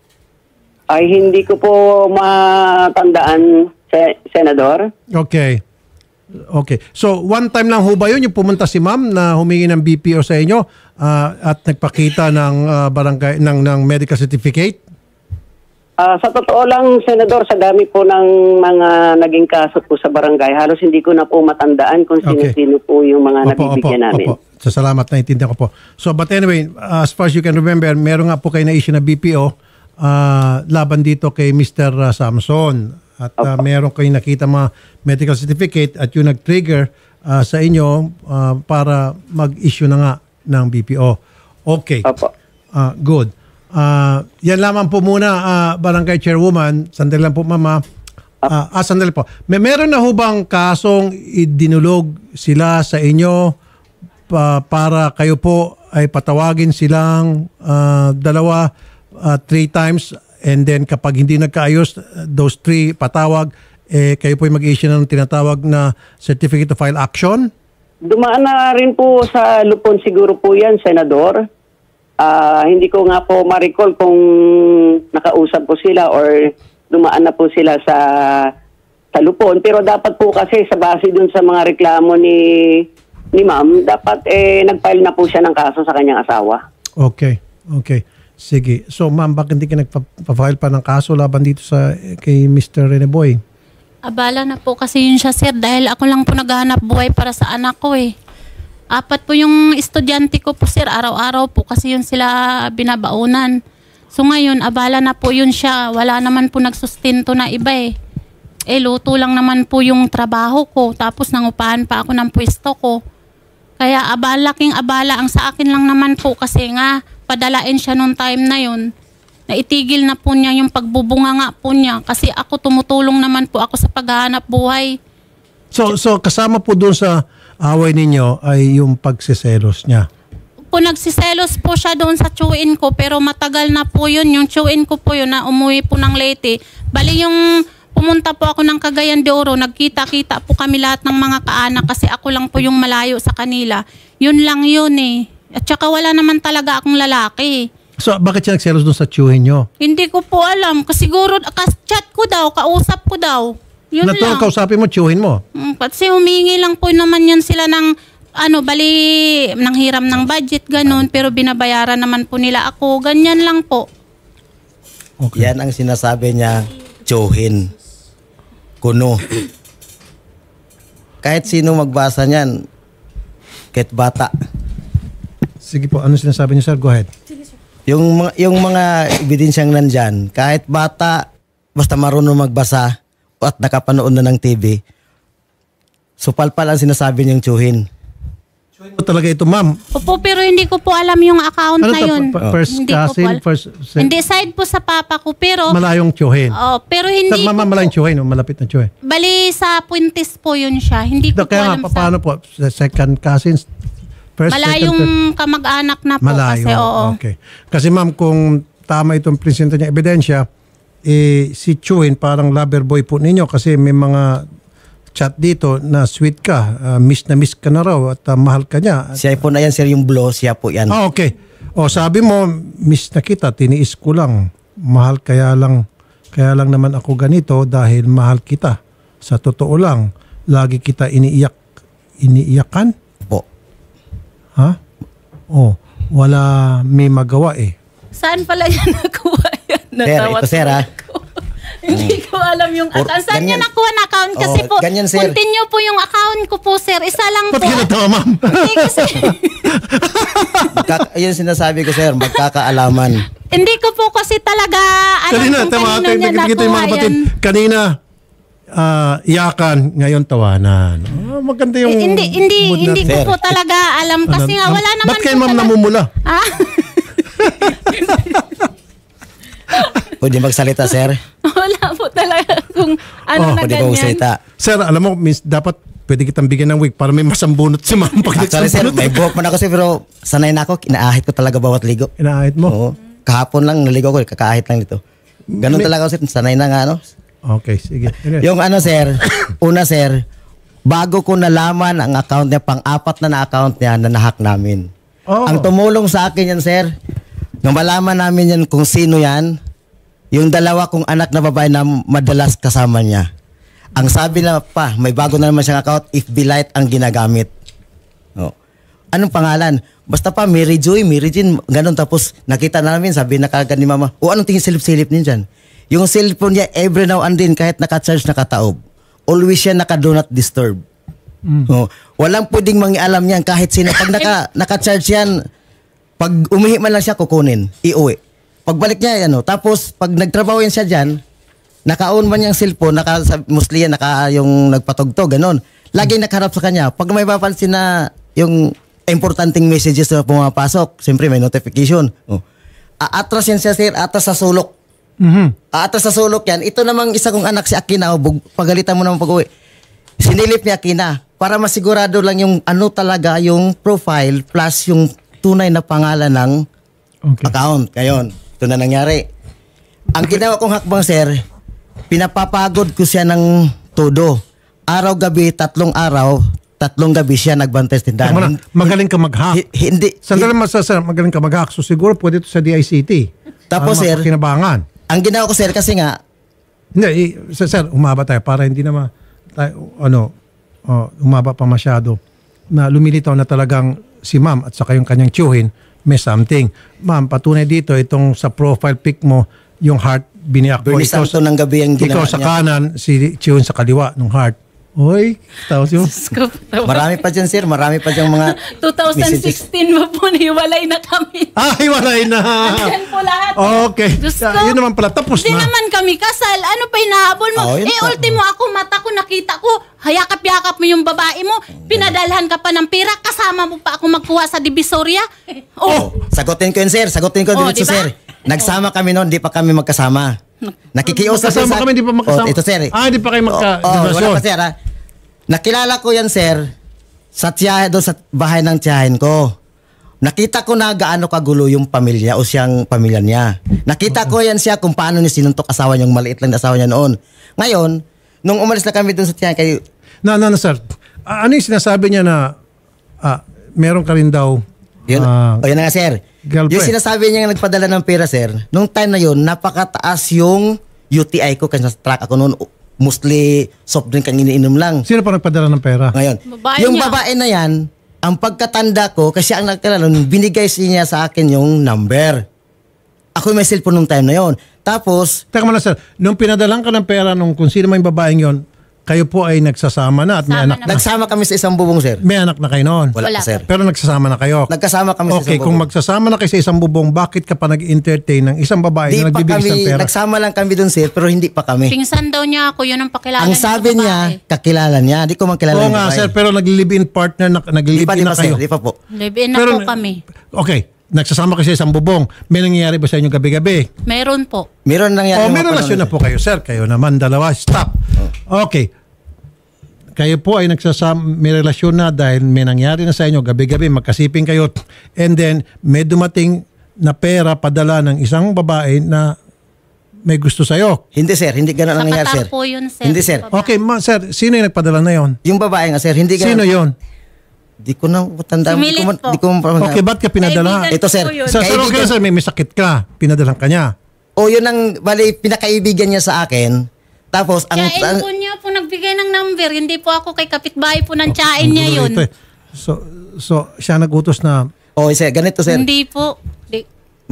Ay hindi ko po matandaan, Se- Senador. Okay. Okay. So, one time lang ho ba yun yung pumunta si ma'am na humingi ng B P O sa inyo ah, at nagpakita ng ah, barangay ng ng medical certificate? Ah, sa totoo lang, Senador, sa dami po ng mga naging kaso po sa barangay, halos hindi ko na po matandaan kung Okay. sino-sino po yung mga nabibigyan namin. Opo. So, salamat, naintindihan ko po. So, but anyway, uh, as far as you can remember, meron nga po kayo na-issue na B P O uh, laban dito kay Mister Samson. At uh, meron kayong nakita mga medical certificate at yung nag-trigger uh, sa inyo uh, para mag-issue na nga ng B P O. Okay. Opo. Uh, good. Uh, yan lamang po muna, uh, Barangay Chairwoman. Sandali lang po, Mama. Uh, ah, sandali po. May meron na ho bang kasong idinulog sila sa inyo pa, para kayo po ay patawagin silang uh, dalawa, uh, three times and then kapag hindi nagkaayos, those three patawag, eh, kayo po ay mag-issue ng tinatawag na Certificate to File Action? Dumaan na rin po sa lupon siguro po yan, Senador. Ah, hindi ko nga po ma-recall kung nakausap ko sila or dumaan na po sila sa sa lupon. Pero dapat po kasi sa base dun sa mga reklamo ni ni ma'am, dapat eh nag-file na po siya ng kaso sa kanyang asawa. Okay. Okay. Sige. So, ma'am, bakit hindi ka nagpa-file pa ng kaso laban dito sa kay Mister Rene Boy? Abala na po kasi yun siya, sir, dahil ako lang po naghahanap buhay para sa anak ko eh. Apat po yung estudyante ko po, sir, araw-araw po kasi yun sila binabaunan. So ngayon, abala na po yun siya. Wala naman po nagsustinto na iba eh. Eh, luto lang naman po yung trabaho ko. Tapos nangupahan pa ako ng pwesto ko. Kaya abala, king abala. Ang sa akin lang naman po kasi nga, padalain siya nung time na yun. Naitigil na po niya yung pagbubunga nga po niya. Kasi ako, tumutulong naman po ako sa paghahanap buhay. So, so kasama po doon sa away ninyo ay yung pagsiselos niya. Po nagsiselos po siya doon sa tsuin ko pero matagal na po yun. Yung tsuin ko po yun na umuwi po ng Leyte. Bali yung pumunta po ako ng Cagayan de Oro, nagkita-kita po kami lahat ng mga kaanak kasi ako lang po yung malayo sa kanila. Yun lang yun eh. At saka wala naman talaga akong lalaki. So, bakit siya nagselos doon sa tsuhin nyo? Hindi ko po alam. Kasi siguro, kas-chat ko daw, kausap ko daw. Yun Natural lang. kausapin mo, tsuhin mo. Mm, kasi humingi lang po naman yan sila ng, ano, bali, nang hiram ng budget, ganun. Pero binabayaran naman po nila ako. Ganyan lang po. Okay. Yan ang sinasabi niya, tsuhin. Kuno. Kahit sino magbasa niyan, kahit bata. Sige po, ano sinasabi niyo, sir? Go ahead. Yung mga, yung mga ebidensyang nandyan, kahit bata, basta marunong magbasa at nakapanood na ng T V. So palpal ang sinasabi niyang tsuhin. Tsuhin mo talaga ito, ma'am. Opo, pero hindi ko po alam yung account Ano na to? yun. Pa- First Hindi ko po cousin, alam. first... se- Hindi, side po sa papa ko, pero... Malayong tsuhin. Oh, pero Sir, hindi mama, ko malayong po, tsuhin, o malapit na tsuhin. bali sa Puentes po yun siya. Hindi ko po Kaya alam nga, sa... paano po? Sa Second cousins? First, Malayong second, third? kamag-anak na po Malayo. kasi, oo. Okay. Kasi ma'am, kung tama itong presenta niya ebidensya, eh, si Chuhin parang lover boy po ninyo kasi may mga chat dito na sweet ka, ah, miss na miss ka na raw at ah, mahal ka niya. Siya po na yan, sir, yung blow, siya po yan. Ah, okay. O sabi mo, miss na kita, tiniis ko lang. Mahal kaya lang, kaya lang naman ako ganito dahil mahal kita. Sa totoo lang, lagi kita iniiyak, iniiyakan? Po. Ha? Oh, wala may magawa eh. Saan pala yan nakuha yan? Sir, Natawa ito, sir, tuloy ah. ako. Hindi ko alam yung Or- account. Saan niya ganyan. nakuha na account? Kasi Oo, po, ganyan, sir. continue po yung account ko po, sir. Isa lang Ba't po. ginatawa, ma'am? Hindi kasi, Magkaka- yun sinasabi ko, sir, magkakaalaman. hindi ko po kasi talaga alam Kanina, kung tama, kanino niya kita yung mga nakuha kapatid. yan. Kanina, ah, iyakan, ngayon tawanan. Ah, maganda yung Eh, hindi, hindi, mood hindi ko Sir. po talaga alam kasi nga Ano, wala naman ba't kayo po ma'am talaga- namumula? Ah, Pwede magsalita, sir? wala po talaga kung ano Oh, na Pwede ba ganyan. magsalita? Sir, alam mo, miss, dapat pwede kitang bigyan ng wig para may masambunot si ma'am pag Actually, sir, nagsambunot. may buhok man ako, sir, pero sanay na ako, kinaahit ko talaga bawat ligo. Inaahit mo? Oo. Kahapon lang, naligo ko, kakaahit lang dito. Ganun talaga ako, sir, sanay na nga, ano? Okay, sige. Anyway. Yung ano, sir, una, sir, bago ko nalaman ang account niya, pang-apat na na-account niya na nahack namin. Oh. Ang tumulong sa akin yan, sir, nung malaman namin yan kung sino yan, yung dalawa kong anak na babae na madalas kasama niya. Ang sabi na pa, may bago na naman siyang account, If Be Light ang ginagamit. Oh. Anong pangalan? Basta pa, Mary Joy, Mary Jean, ganun. Tapos nakita namin, sabi na kagad ni mama, o anong tingin silip-silip niyan dyan? Yung cellphone niya, every now and then, kahit naka-charge, nakataob, always siya naka-do not disturb. Oh. Walang pwedeng mangialam niyan kahit sino. Pag naka, naka-charge yan, pag umihi man lang siya, kukunin, iuwi. Pagbalik niya, ano, tapos pag nagtrabaho yan siya dyan, naka-on man yung cellphone, naka, mostly yan, naka yung nagpatugtog, ganun. Laging nakaharap sa kanya. Pag may papansin na yung importanteng messages na pumapasok, siyempre may notification. Oh. Aatras yan siya, sir, atras sa sulok. Mhm. Atras sa sulok yan. Ito namang isa kong anak si Akina, oh, bug- pagalitan mo naman pag-uwi. Sinilip ni Akina para masigurado lang yung ano talaga yung profile plus yung tunay na pangalan ng Okay. account. Ngayon, ito na nangyari. Ang ginawa kong hakbang, sir, pinapapagod ko siya ng todo. Araw-gabi, tatlong araw, tatlong gabi siya nagbantay sa Teka muna, tindahan. magaling ka mag-hack. Hi- Hindi. Sandali mas sir, magaling ka mag-hack. So siguro pwede ito sa D I C T. Tapos, Para sir, makakinabangan. Ang ginawa ko, sir, kasi nga, Hindi, i- sir, sir, umaba tayo para hindi naman tayo, ano, oh, umaba pa masyado. Na lumilitaw na talagang si ma'am at saka yung kanyang tiyuhin may something. Ma'am, patunay dito itong sa profile pic mo, yung heart biniyak ko. Bernie Santo ng gabi ang ikaw ginawa sa niya. kanan, si tiyuhin sa kaliwa ng heart. Uy, tapos yung... Marami pa dyan, sir. Marami pa dyan mga twenty sixteen mo po, niwalay na kami. Ay, walay na! Yan po lahat. Okay. Diyos ko. Yun naman pala, tapos Hindi na. naman kami kasal. Ano pa inahabol mo? Oh, yun eh, pa. ultimo ako, mata ko, nakita ko, hayakap-yakap mo yung babae mo, pinadalhan ka pa ng pera, kasama mo pa ako magkuha sa Divisoria. Oh, Oh, sagutin ko yun, sir. Sagutin ko Oh, diretso, diba? sir. Nagsama kami noon, di pa kami magkasama. Nakikiusap Magkasama sa- kami, di pa magkasama? Oh, ito, sir. Ah, di pa kayo magka- Oh, oh, relasyon. wala pa, sir. Ha? Nakilala ko yan, sir, sa tiyahe, doon sa bahay ng tiyahin ko. Nakita ko na gaano kagulo yung pamilya o siyang pamilya niya. Nakita ko yan siya kung paano niya sinuntok asawa niyang maliit lang na asawa niya noon. Ngayon, nung umalis na kami doon sa tiyahin, kay, Na, na, na, sir. Ah, ano yung sinasabi niya na ah, meron ka rin daw yun, ah, o yun na nga, sir. girlfriend. Yung sinasabi niya nagpadala ng pera, sir, nung time na yun, napakataas yung U T I ko kasi nasa track ako noon. Mostly soft drink ang iniinom lang. Sino pa nagpadala ng pera? Ngayon, Babae yung niya. babae na yan, ang pagkatanda ko, kasi ang nagkalala nun, binigay niya sa akin yung number. Ako may cellphone nung time na yon. Tapos, Teka muna, sir. Nung pinadalang ka ng pera nung kung sino man yung babaeng yon, kayo po ay nagsasama na at may Sama anak na. na. Nagsama kami sa isang bubong, sir. May anak na kayo noon. Wala, Wala pa, sir. Pero nagsasama na kayo. Nagkasama kami sa Okay, isang kung bubong. magsasama na kayo sa isang bubong, bakit ka pa nag-entertain ng isang babae Di na pa nagbibigay ng kami, pera? nagsama lang kami doon, sir, pero hindi pa kami. Pingsan daw niya ako, yun ang pakilala Ang niya sa sabi niya, babae. kakilala niya. Di ko man kilala Oo yung nga, babae. sir, pero nag-live-in partner na, Di pa, nag-live-in di na pa, sir. kayo. Di pa po. Live-in na Pero- po kami. Okay, nagsasama kayo sa isang bubong. May nangyayari ba sa inyo gabi-gabi? Meron po. Meron nangyari. O may mga relasyon na panahon, po kayo, sir. Kayo naman, dalawa. Stop. Okay. Kayo po ay nagsasama, may relasyon na dahil may nangyari na sa inyo, gabi-gabi, magkasiping kayo. And then, may dumating na pera padala ng isang babae na may gusto sa'yo. Hindi, sir. Hindi ganun ang Sa nangyari, sir. Qatar po yun, sir. Hindi, sir. Babae. Okay, ma, sir, sino yung nagpadala na yon? Yung babae nga, sir. Hindi ganun. Sino yon? Di ko na tanda. Si Di ko, man- Milit po. di ko man- Okay, ba't ka pinadala? Kaibigan Ito, sir. ko yun. Sir, sir, okay Kaibigan- na, sir, may, may sakit ka. Pinadalang ka niya. O yun ang, bali, pinakaibigan niya sa akin. Tapos, ang... Tiyain ang po niya po nagbigay ng number. Hindi po ako kay kapitbahay po ng tiyain niya yun. Ito eh. So, so siya nagutos na, oh, sir, ganito, sir. Hindi po. Di,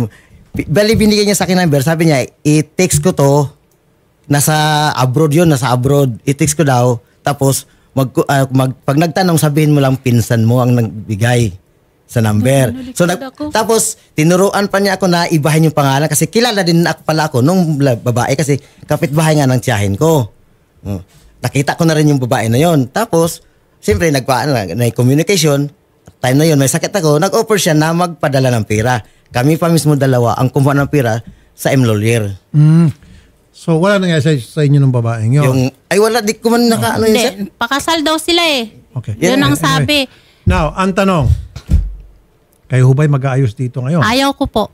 Bali, binigay niya sa akin number. Sabi niya, i-text ko to. Nasa abroad yun, nasa abroad. I-text ko daw. Tapos, mag, ah, mag, pag nagtanong, sabihin mo lang pinsan mo ang nagbigay sa number. So, nag, ako. tapos, tinuruan pa niya ako na ibahin yung pangalan kasi kilala din ako pala ako nung la- babae kasi kapitbahay nga ng tiyahin ko. Oh. Nakita ko na rin yung babae na yon. Tapos, siyempre, nagpa, ano, na communication. Time na yon may sakit ako. Nag-offer siya na magpadala ng pera. Kami pa mismo dalawa ang kumuha ng pera sa M-Lawyer. mm, so wala nangyari sa, sa inyo ng babaeng yun. Yung, ay wala, di ko man naka, ano yun, sir. hindi. Pakasal daw sila eh. Okay. Yun ang Anyway. sabi. Now, ang tanong, kayo hubay mag-aayos dito ngayon? Ayaw ko po.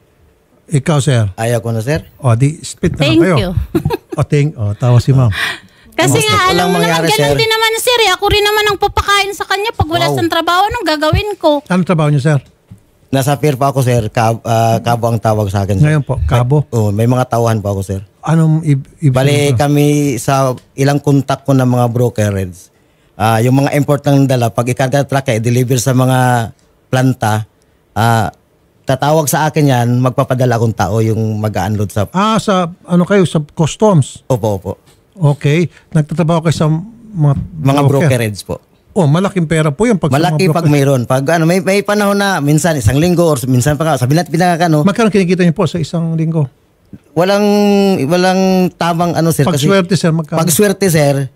Ikaw, sir. Ayaw ko na, sir. O, di, split na Thank lang kayo. you. o, thank, o, tawa si ma'am. Kasi Basta nga, walang alam mo naman, mangyari, ganun sir. din naman, sir. eh. Ako rin naman ang papakain sa kanya. Pag wala Wow. siyang trabaho, anong gagawin ko? Ano trabaho niyo, sir? Nasa pier pa ako, sir. Kab, ah, kabo ang tawag sa akin, sir. Ngayon po, kabo? Oo, may mga tawahan pa ako, sir. Anong i- ibig Bali, sabihin? kami sa ilang kontak ko ng mga brokerage, ah yung mga import ng dala, pag ikarga truck, i-deliver sa mga planta, ah tatawag sa akin yan, magpapadala akong tao yung mag-unload sa... Ah, sa, ano kayo, sa customs. Opo, opo. Okay. Nagtatrabaho kayo sa mga, Mga broker. brokerage po. Oh, malaking pera po yung pag sa Malaki mga pag broker. mayroon. Pag ano, may, may panahon na minsan isang linggo or minsan pa nga, sabi natin pinakakano, Magkano kinikita niyo po sa isang linggo? walang walang tamang ano, sir. Pag kasi- swerte, sir, magkano? Pag swerte, sir,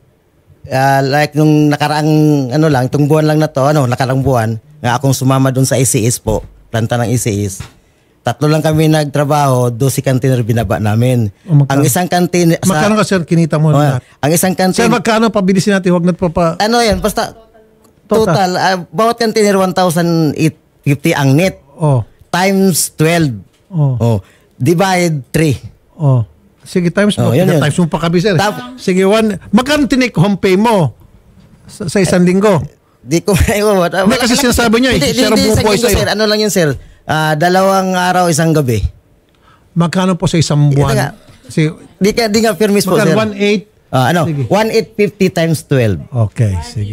ah, like nung nakaraang ano lang, itong buwan lang na to, ano, nakaraang buwan, nga akong sumama doon sa A C S po, planta ng A C S. Tatlo lang kami nagtrabaho, dosi container binaba namin. O, magkano? Ang isang container sa Magkano ka, sir, kinita mo? Oh, lahat? ang isang Sir, container, magkano? Pabilisin natin, huwag na pa pa... ano yan, basta Total. total, ah, bawat container one thousand eight hundred fifty ang net Oh, times twelve. oh, Oh, divide three. oh. Sige, times mo. Oh, yun, yun. Times mo pa kami, sir. Tap- Sige, one. Magkano tinake home pay mo sa, sa isang linggo? Di ko maiwawat. Hindi, kasi sinasabi niya, Hindi, share hindi, ang buong isang buhay linggo, sa'yo. sir. Ano lang yun, sir? Ah, dalawang araw, isang gabi. Magkano po sa isang Ito nga. buwan? Sige, Di ka, di nga firmis po, sir. magkano? one eight? Ah, ano? Sige. one eight fifty times twelve. Okay, sige.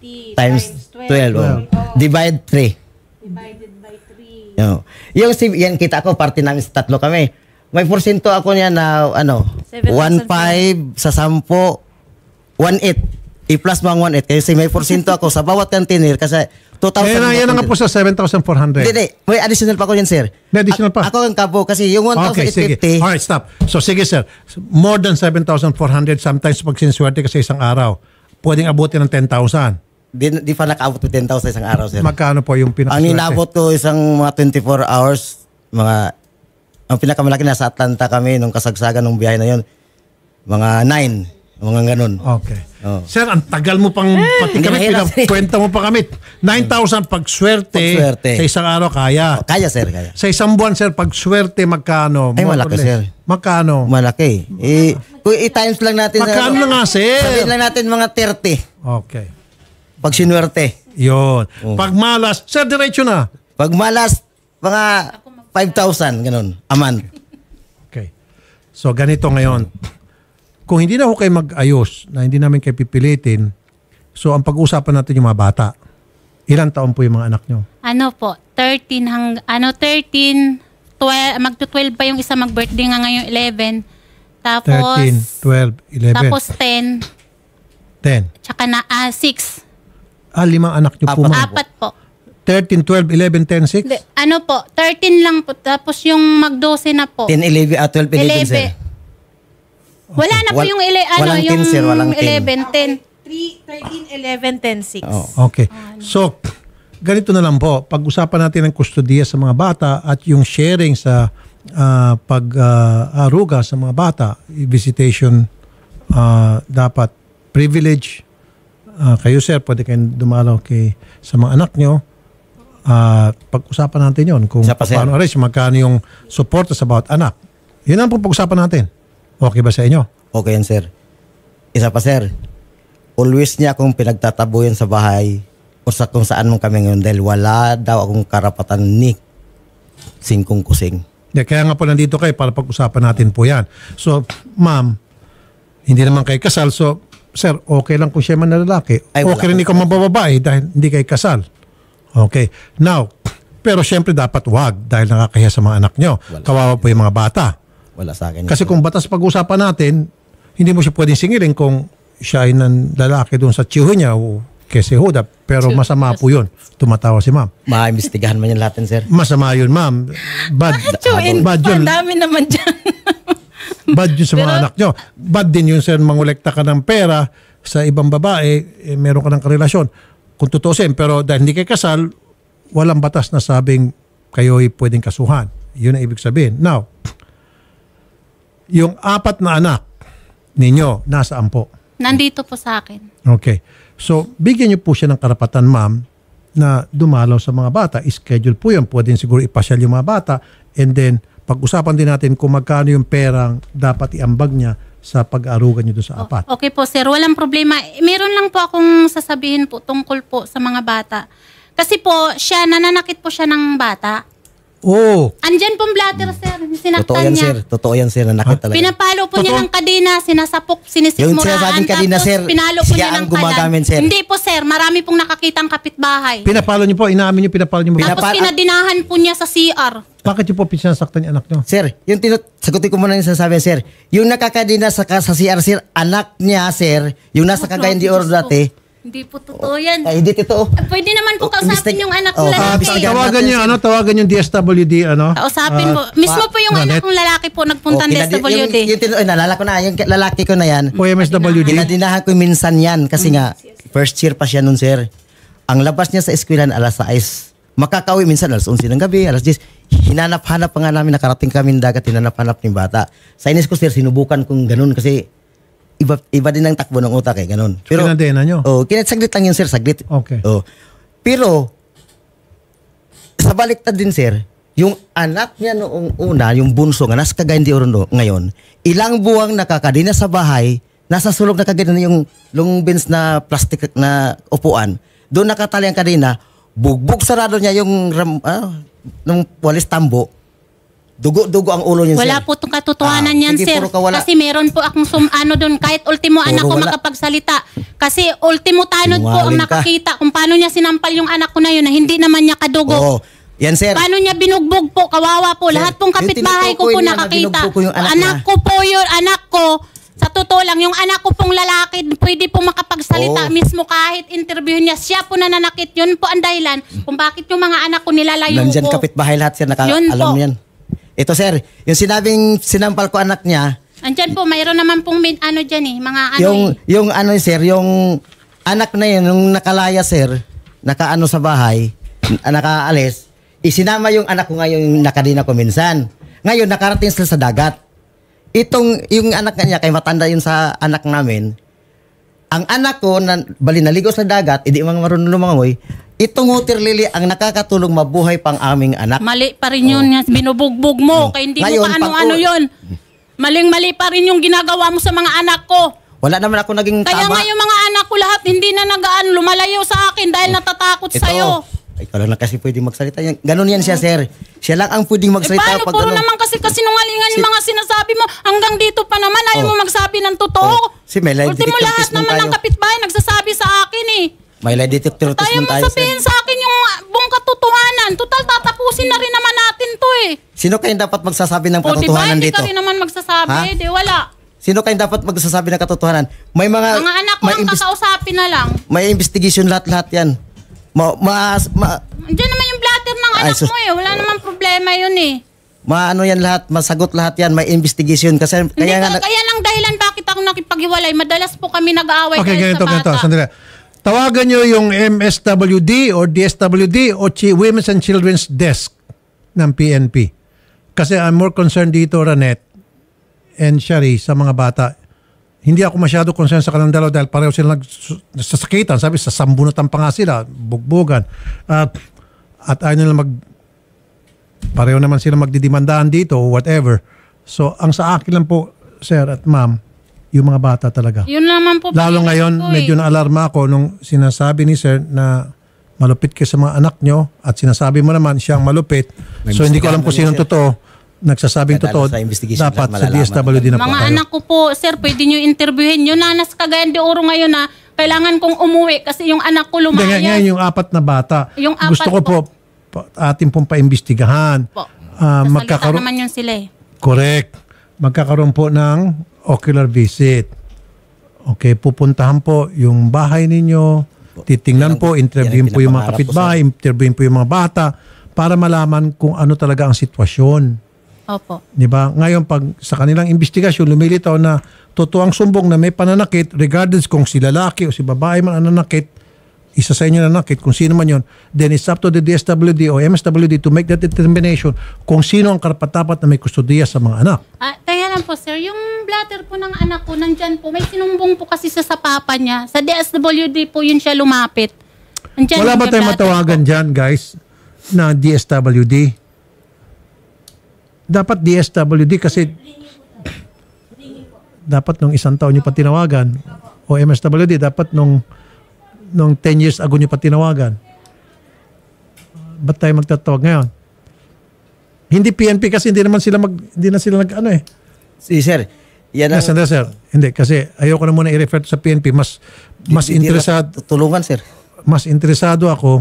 Times twelve. Oh. Divide three. Divided by three. Yung, yung si, yan kita ko, party namin sa tatlo kami. May porsyento ako niya na, ano, seven thousand one five sa sampo, one eight. I-plus mo ang one eight. Kasi may porsyento ako sa bawat container kasi two thousand. Yan na, yan na nga po sa seven thousand four hundred. Hindi, hindi. May additional pa ako yan, sir. May additional pa? A- ako ang kabo kasi yung one thousand Okay, eight sige. fifty. Alright, stop. So, sige, sir. More than seven thousand four hundred sometimes pag siniswerte ka sa isang araw, pwedeng abutin ng ten thousand. Di, di pa nakaabot to ten thousand isang araw, sir. Magkano po yung pinakaswerte? Ang inabot ko isang mga twenty-four hours, mga, ang pinakamalaki nasa Atlanta kami nung kasagsagan ng biyahe na yon, mga nine, mga ganun. Okay. Oh. Sir, ang tagal mo pang pati kami, Mahirap, eh. pinakwenta mo pa kami. nine thousand pag swerte, Pag-swerte. sa isang araw kaya. Kaya, sir, kaya. Sa isang buwan, sir, pag swerte, magkano? Ay, More malaki, or less. sir. Magkano? Malaki. Eh, kung i-times lang natin. Magkano ano, na nga, sir? Sabihin lang natin mga thirty. Okay. Pag sinwerte. Yun. Oh. Pag malas, sir, diretso na. Pag malas, mga five thousand, ganun, a month. Okay. So, ganito ngayon. Kung hindi na ako kayo mag-ayos, na hindi namin kayo pipilitin, so ang pag-uusapan natin yung mga bata. Ilang taon po yung mga anak nyo? Ano po, thirteen hang ano thirteen, twelve, magto twelve pa yung isa, mag-birthday nga ngayong eleven. Tapos thirteen, twelve, eleven. tapos ten, ten. Tsaka na ah, six. Ah, limang anak niyo po, Apat. ma'am. Apat po. thirteen, twelve, eleven, ten, six? Hindi, ano po, thirteen lang po. Tapos yung mag-dose na po. ten, eleven, at twelve, eleven, sir. eleven. Wala na po Wal- yung ele- ano, walang yung ten, sir, walang ten. eleven, ten. three, thirteen, eleven, ten, six. Oo. Okay. So, ganito na lang po. Pag-usapan natin ang kustodiya sa mga bata at yung sharing sa ah, pag-aruga sa mga bata, visitation ah, dapat privilege. Ah, kayo sir, pwede kayong dumalaw kay, sa mga anak nyo. Ah, pag-usapan natin yon kung Isa pa, sir. paano arrange, magkano yung support sa bawat anak. Yun ang po pag-usapan natin. Okay ba sa inyo? Okay yan, sir. Isa pa, sir. Always niya akong pinagtatabuyan sa bahay o sa kung saan mong kami ngayon dahil wala daw akong karapatan ni singkong kusing. Yeah, kaya nga po nandito kayo para pag-usapan natin po yan. So, ma'am, hindi naman kayo kasal. So, sir, okay lang kung siya man na lalaki. Ay, wala okay rin po. ikaw mabababae dahil hindi kayo kasal. Okay. Now, pero syempre dapat wag dahil nakakahiya sa mga anak nyo. Kawawa po yung mga bata. Wala sa akin. Kasi kung batas pag-usapan natin, hindi mo siya pwedeng singilin kung siya ay ng lalaki doon sa chiho niya o kese Huda. Pero masama po yun. Tumatawa si ma'am. Ma-imbestigahan man yan lahat, yun, sir. Masama yun, ma'am. Bad, Chuin, bad yun. dami naman dyan. Bad yun sa mga anak nyo. Bad din yun sir, mangolekta ka ng pera sa ibang babae, eh, meron ka ng karelasyon. Kung tutusin, pero dahil hindi kayo kasal, walang batas na sabing kayo ay pwedeng kasuhan. Yun ang ibig sabihin. Now, yung apat na anak ninyo, nasaan po? Nandito po sa akin. Okay. So, bigyan niyo po siya ng karapatan, ma'am, na dumalaw sa mga bata. Schedule po yan. Pwedeng siguro ipasyal yung mga bata. And then, pag-usapan din natin kung magkano yung perang dapat iambag niya sa pag-aarugan niyo doon sa apat. Okay po sir, walang problema. Meron lang po akong sasabihin po tungkol po sa mga bata. Kasi po, siya, nananakit po siya ng bata. Oh, Andyan pong blatter sir, Totoo sinaktan yan, niya. sir. Totoo yan, sir. Nanakit talaga. Pinapalo po niya Totoo? ng kadena, sinasapok, Yung sinisikmuraan, sinasabing kadena, tapos sir, pinalo po siya niya ang ng gumagamit, kalan. sir. Hindi po sir, marami pong nakakitang kapitbahay. pinapalo niyo po, inaamin niyo, pinapalo niyo. Pinap- Tapos Pinapa- kinadinahan po niya sa C R. Bakit niyo po pinasaktan yung anak niyo? Sir, yung tinut sagutin ko muna yung sinasabi, sir. Yung nakakadina sa, sa C R, sir, anak niya, sir, yung nasa Cagayan de Oro dati, Hindi po totoo yan. ay, hindi totoo. Ah, Pwede naman po Oh, kausapin mistake- yung anak Oh, ng ah, lalaki. Sige, Tawagan natin, niyo, sir. ano, tawagan yung D S W D, ano? Kausapin Ah, po. Mismo po yung Janet? anak ng lalaki po nagpunta ng D S W D. Yung, yung, tinu- ay, naalala ko na, yung lalaki ko na yan, O M S W D. dinadinahan ko minsan yan kasi nga, first year pa siya nun, sir. Ang labas niya sa eskwelahan, alas sais. Makakauwi minsan, alas onse ng gabi, alas diyes. Hinanap-hanap pa nga namin, nakarating kami ng dagat, hinanap-hanap ng bata. Sa inis ko, sir, sinubukan kong ganun kasi iba, iba din ang takbo ng utak eh, ganun. Kinadena niyo? Oh, kinat saglit lang yun, sir, saglit. Okay. Oh. Pero, sa baliktad din, sir, yung anak niya noong una, yung bunso nga, nasa Cagayan de Oro no- ngayon, ilang buwang nakakadina sa bahay, nasa sulok na kagana yung long bench na plastic na upuan, doon nakatali ang kadena, bugbog sarado niya yung ram, ah, ng walis tambo, dugo-dugo ang ulo niya, Wala sir. po itong katotohanan Ah, yan, hindi, sir. puro kawala. Kasi meron po akong sum, ano doon, kahit ultimo Puro anak ko wala. makapagsalita. Kasi ultimo tanod po ang Sinungaling ka. nakakita kung paano niya sinampal yung anak ko na yun na hindi naman niya kadugo. Oo. Yan, sir. Paano niya binugbog po, kawawa po. Sir, Lahat pong yung kapitbahay ko tinutukoy po niya na nakakita. binugbog ko yung anak Anak niya. ko po yun, anak ko. Sa totoo lang, yung anak ko pong lalaki, pwede po makapagsalita Oo. mismo kahit interview niya. Siya po nananakit. Yun po ang dahilan kung bakit yung mga anak ko nilalayo Nandyan ko. kapitbahay lahat, sir. Naka, Yun alam po. mo yan. Ito, sir. Yung sinabing sinampal ko anak niya, Andyan po, mayroon naman pong min, ano dyan eh, mga ano yung, eh. yung ano, sir, yung anak na yun, yung nakalaya, sir, nakaano sa bahay, n- nakaalis, isinama yung anak ko ngayon, nakadina ko minsan. Ngayon, nakarating sila sa dagat. Itong, yung anak niya, kay matanda yun sa anak namin, ang anak ko, na, bali naligo sa dagat, hindi mga marunong lumangoy, itong water lily ang nakakatulong mabuhay pang aming anak. Mali pa rin yun, oh. Binubugbog mo, kaya hindi Ngayon, mo ka ano-ano pag- yun. Maling-mali pa rin yung ginagawa mo sa mga anak ko. Wala naman ako naging Kaya tama. nga yung mga anak ko lahat hindi na nagaan, lumalayo sa akin dahil natatakot Ito, sa'yo. ay, ikaw lang na kasi pwedeng magsalita. Yan. Ganun yan siya, sir. Siya lang ang pwedeng Eh magsalita. paano, pag puro ano. naman kasi kasinungalingan yung Si- mga sinasabi mo. Hanggang dito pa naman, ayaw Oh. mo magsabi ng totoo. Oh. Si may lie Ultimo detector lahat test man naman ng tayo. kapitbahay nagsasabi sa akin eh. May lie detector test Tayo man mo tayo, sabihin sir. sa akin yung uh, buong katotohanan. Total, tatapusin na rin naman natin to eh. Sino kayong dapat magsasabi ng O diba, katotohanan hindi dito? ka rin naman magsasabi. Ha? Di wala. Sino kayong dapat magsasabi ng katotohanan? May mga... Mga anak ko may ang imbis- kakausapin na lang. May investigation lahat-lahat yan. Ma, ma, ma, Diyan naman yung blatter ng Ay, anak sus- mo eh. Wala namang problema yun eh. maano yan lahat, masagot lahat yan, may investigation. Kasi Hindi kaya ko, nga... kaya lang dahilan bakit ako nakipaghiwalay. Madalas po kami nag-aaway Okay, dahil ganito, sa ganito. bata. Sandali. Tawagan nyo yung M S W D or D S W D o Chi- Women's and Children's Desk ng P N P. Kasi I'm more concerned dito, Ranet and Shari, sa mga bata. Hindi ako masyado concerned sa kanilang dalawa dahil pareho sila nagsasakitan. Sabi, sa sambunutan pa nga sila, bugbugan. At, at ayaw nila mag... Pareho naman sila magdidimandaan dito o whatever. So, ang sa akin lang po, sir at ma'am, yung mga bata talaga. Yun naman po. Lalo pinili ngayon, ko eh. medyo na-alarma ako nung sinasabi ni sir na malupit kayo sa mga anak nyo at sinasabi mo naman siyang malupit. May So, hindi ko alam kung investigahan sinong mo totoo. Nagsasabing Kaya totoo, sa investigation dapat lang sa D S W D na po Mga tayo. anak ko po, sir, pwede nyo interviewin. Yung nanas Cagayan de Oro ngayon na kailangan kong umuwi kasi yung anak ko Hindi, lumayas. ngayon yung apat na bata. Yung apat Gusto ko po, po. pa- atin pong paimbestigahan. Po. Ah, Kasalita magkakaroon, naman yun sila eh. correct. Magkakaroon po ng ocular visit. Okay, pupuntahan po yung bahay ninyo, titingnan Yan ang- po, interviewin yan ang po yung mga pinapangarap ko, kapitbahay, interviewin po yung mga bata para malaman kung ano talaga ang sitwasyon. Opo. Di ba? Ngayon, pag sa kanilang investigasyon, lumilitaw na totoo ang sumbong na may pananakit, regardless kung si lalaki o si babae man ang nanakit, isa sa inyo nanakit, kung sino man yon, then it's up to the D S W D o M S W D to make that determination kung sino ang karapat-dapat na may kustudiya sa mga anak. Ah, kaya lang po sir, yung blatter po ng anak ko, nandyan po, may sinumbong po kasi sa sa papa niya. Sa D S W D po yun siya lumapit. Nandyan Wala yung ba tayong blatter matawagan po. dyan, guys, na D S W D? Dapat D S W D kasi dapat nung isang taon nyo pa tinawagan o M S W D, dapat nung nung ten years ago nyo pa tinawagan. Ba't tayo magtatawag ngayon? Hindi P N P kasi hindi naman sila mag, hindi na sila nag ano eh. Si sir, yan ang... Yes, sir, sir. Hindi kasi ayoko na muna i-refer to sa P N P. Mas mas Hindi- hindi interesado na Tulungan sir. mas interesado ako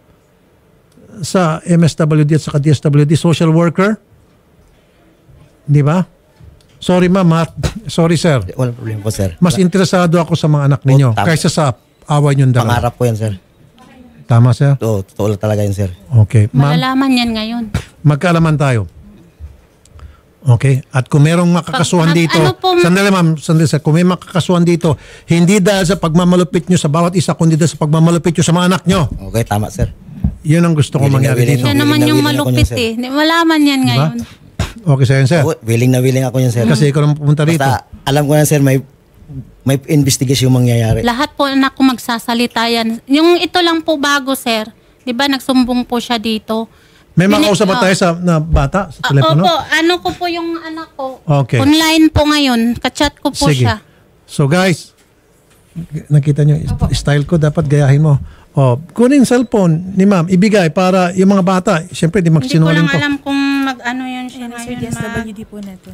sa M S W D at sa D S W D, social worker. Di ba? Sorry ma'am, ha? Sorry sir. Walang problema po sir. Mas interesado ako sa mga anak ninyo Oh, tama. kaysa sa away niyong dalawa. Pangarap po yan sir. Tama sir? Oo, totoo lang talaga yan sir. Okay. Ma'am, Malalaman yan ngayon. magkaalaman tayo. Okay? At kung merong makakasuhan Pag- dito, ano po- sandali ma'am, sandali sir, kung may makakasuhan dito, hindi dahil sa pagmamalupit nyo sa bawat isa, kundi dahil sa pagmamalupit nyo sa mga anak nyo. Okay, tama sir. Yun ang gusto ko Willing na mangyari willing dito. Siya willing naman na yung willing ako malupit niyan, sir. eh. Di- Malaman yan Diba? ngayon. Okay sa'yo sir. Oo, willing na willing ako yan sir. Kasi ikaw naman pumunta rito. Basta alam ko na sir, may may investigation mangyayari. Lahat po anak ko magsasalita yan. Yung ito lang po bago sir. Di ba nagsumbong po siya dito. May Binig- makausap ba oh. tayo sa na bata sa Ah, telepono? opo, ano ko po yung anak ko. Okay. Online po ngayon. Kachat ko po Sige. siya. So guys, nakita nyo, style ko dapat gayahin mo. Oh, kunin yung cellphone ni ma'am, ibigay para yung mga bata, syempre di Hindi ko magsinungaling lang to. alam kung mag-ano yun siya Sir, ngayon. D S ma- W D po natin.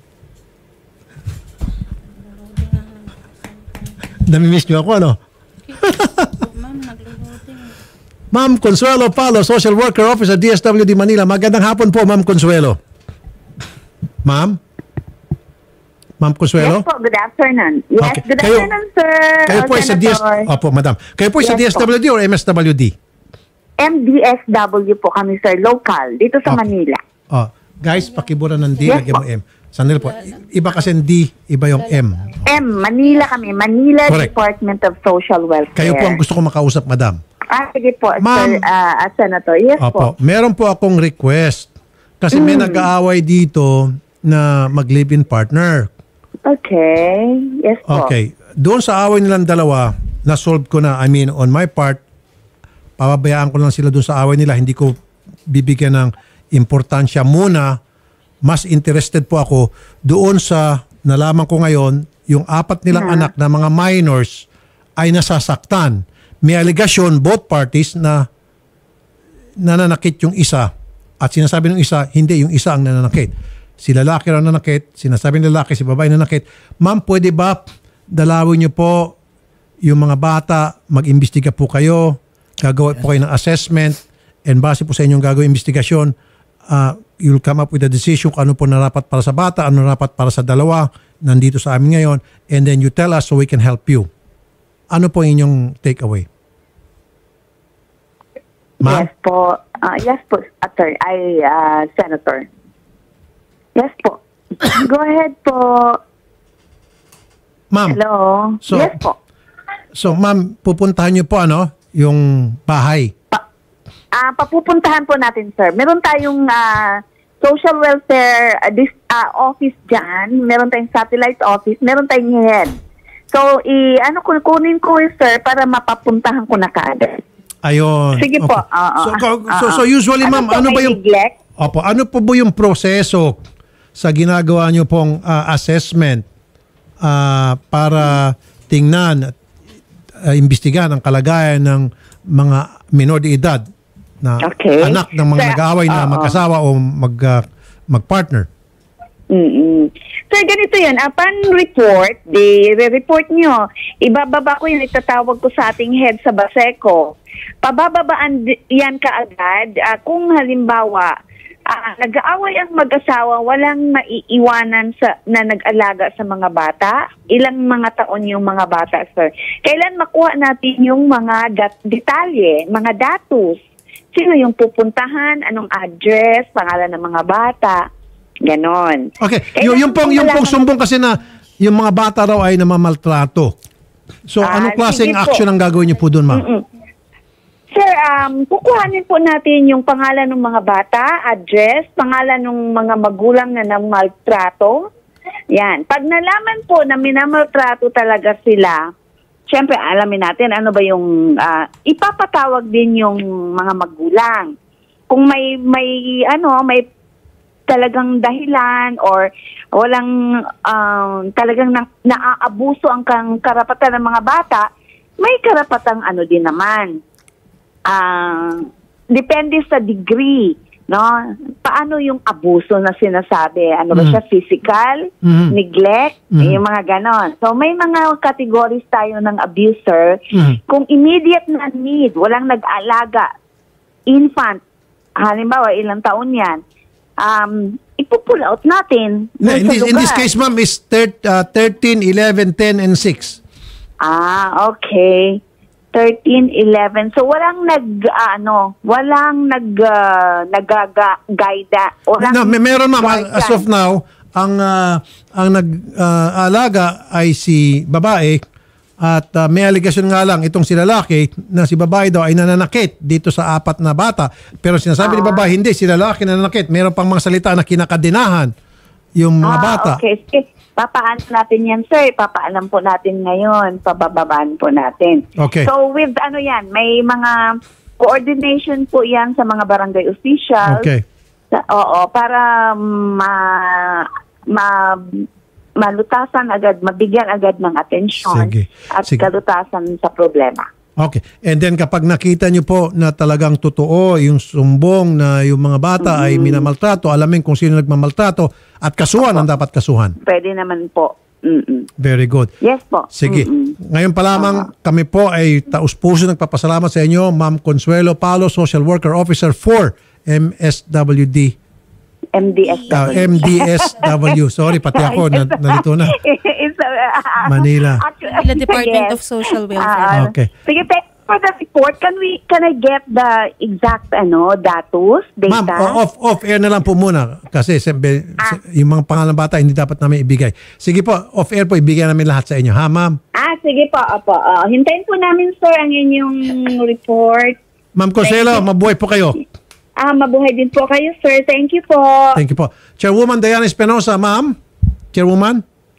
Nami-miss nyo ako, ano? Ma'am, nagluloading. Ma'am Consuelo Palo, Social Worker Officer, D S W D Manila. Magandang hapon po, Ma'am Consuelo. Ma'am? Ma'am Consuelo? Yes po, good afternoon. Yes, Okay. good Kayo- afternoon, sir. Kayo po Oh, ay sa D S... Senator. Opo, madam. Kayo po ay sa Yes D S W D or M S W D? M D S W po kami, sir, local, dito sa Okay. Manila. Oh, guys, pakibura ng D, Yes lagyan mo po. M. Sandali po. Iba kasi ang D, iba yung M. M, Manila kami, Manila Correct. Department of Social Welfare. Kayo po ang gusto ko makausap, madam. Ah, sige po, Ma'am. sir, ah, Senator. Yes Opo. po. Meron po akong request. Kasi may Mm. nag-aaway dito na mag-live-in partner. Okay. Yes po. Okay. Doon sa away nilang dalawa, na-solve ko na. I mean, on my part, pababayaan ko lang sila doon sa away nila. Hindi ko bibigyan ng importansya muna. Mas interested po ako doon sa nalaman ko ngayon, yung apat nilang Hmm. anak na mga minors ay nasasaktan. May allegation, both parties, na nananakit yung isa at sinasabi ng isa, hindi yung isa ang nananakit. Si lalaki raw nanakit, sinasabi ng lalaki, si babae nanakit. Ma'am, pwede ba dalawin niyo po yung mga bata, mag-imbestiga po kayo, gagawa po kayo ng assessment, and base po sa inyong gagawin investigasyon, uh, you'll come up with a decision kung ano po narapat para sa bata, ano narapat para sa dalawa. nandito sa amin ngayon, and then you tell us so we can help you. Ano po inyong takeaway? Ma'am? Yes po. Ah, yes po, Attorney. Ay, ah, Senator. Yes po. Go ahead po. Ma'am, Hello. So- yes po. so ma'am, pupuntahan niyo po ano, yung bahay. Ah, papupuntahan po natin, sir. Meron tayong ah, social welfare ah, dis, ah, office dyan. Meron tayong satellite office. Meron tayong head. So, i ano ko kunin ko, sir, para mapapuntahan ko na kaagad. Ayun. Sige po. Okay. Oo, so, oo, so, oo. so usually ma'am, po, ano ba may yung neglect? Opo, ano po ba yung proseso sa ginagawa niyo pong ah, assessment ah, para tingnan at ah, imbestigahan ang kalagayan ng mga minor de edad na Okay. anak ng mga Sir, nag-aaway na oo. mag-asawa o mag ah, mag-partner? Mm-mm. Sir, ganito yun. Upon report, di re-report nyo. Ibababa ko yun, itatawag ko sa ating head sa Baseco. Pabababaan di- yan kaagad. Ah, kung halimbawa, ah, nag-aaway ang mag-asawa, walang maiiwanan sa, na nag-alaga sa mga bata. Ilang mga taon yung mga bata, sir. Kailan makuha natin yung mga dat- detalye, mga datos? Sino yung pupuntahan? Anong address? Pangalan ng mga bata? Ganon. Okay, Kailangan yung, yung pong yung pong malaman- sumbong kasi na yung mga bata raw ay namamaltrato. So Ah, anong klaseng sige po. action ang gagawin niyo po doon, ma'am? Mm-mm. Sir, um, kukuhanin po natin yung pangalan ng mga bata, address, pangalan ng mga magulang na namaltrato. Yan. Pag nalaman po na minamaltrato talaga sila, syempre alamin natin ano ba yung ah, ipapatawag din yung mga magulang. Kung may may ano, may talagang dahilan or walang um, talagang na, naaabuso ang kang karapatan ng mga bata, may karapatang ano din naman. Ah, depende sa degree, no? Paano yung abuso na sinasabi? Ano ba Mm. siya? Physical, Mhm. neglect, Mhm. yung mga ganon. So may mga categories tayo ng abuser. Mhm. Kung immediate na need, walang nag-alaga, infant, halimbawa ilang taon yan, um, ipupull out natin. Na, in, dun sa this, in this lugar. case, ma'am, is thir- uh, thirteen, eleven, ten, and six. Ah, okay. thirteen, eleven. So walang nag ano, walang nag uh, nagaga-guida. Walang No, may meron, ma'am. guidance. As of now, ang uh, ang nag-alaga ay si babae at uh, may allegation nga lang itong si lalaki na si babae daw ay nananakit dito sa apat na bata. Pero sinasabi ni babae, hindi, si lalaki nananakit. Meron pang mga salita na kinakadinahan yung mga Ah, bata. Okay. Sige. Papaan natin yan, sir. Papaalam po natin ngayon. Pabababaan po natin. Okay. So with ano yan, may mga coordination po yan sa mga barangay officials. Okay. Sa- oo, para ma, ma malutasan agad, mabigyan agad ng atensyon Sige. at Sige. kalutasan sa problema. Okay. And then kapag nakita nyo po na talagang totoo yung sumbong na yung mga bata ay minamaltrato, alamin kung sino nagmamaltrato at kasuhan ang dapat kasuhan. Pwede naman po. Mm-mm. Very good. Yes po. Sige. Mm-mm. Ngayon pa lamang kami po ay taus-puso nagpapasalamat sa inyo, Ma'am Consuelo Palo, Social Worker Officer for M S W D. M D S W. Uh, M D S W. Sorry, pati ako na, nalito na. It's, uh, Manila. actually, Manila Department yes. of Social Welfare. Ah, Okay. Sige, thank you for the report. Can we, can I get the exact, ano, datos, data? Ma'am, o- off, off air na lang po muna kasi sembe, Ah. yung mga pangalan bata hindi dapat namin ibigay. Sige po, off air po ibigay namin lahat sa inyo. Ha, ma'am? Ah, sige po, opo. Uh, hintayin po namin, sir, ang inyong report. Ma'am Consuelo, mabuhay po kayo. Ah, mabuhay din po kayo, sir. Thank you po. Thank you po. Chairwoman Diana Espinosa, ma'am? Chairwoman?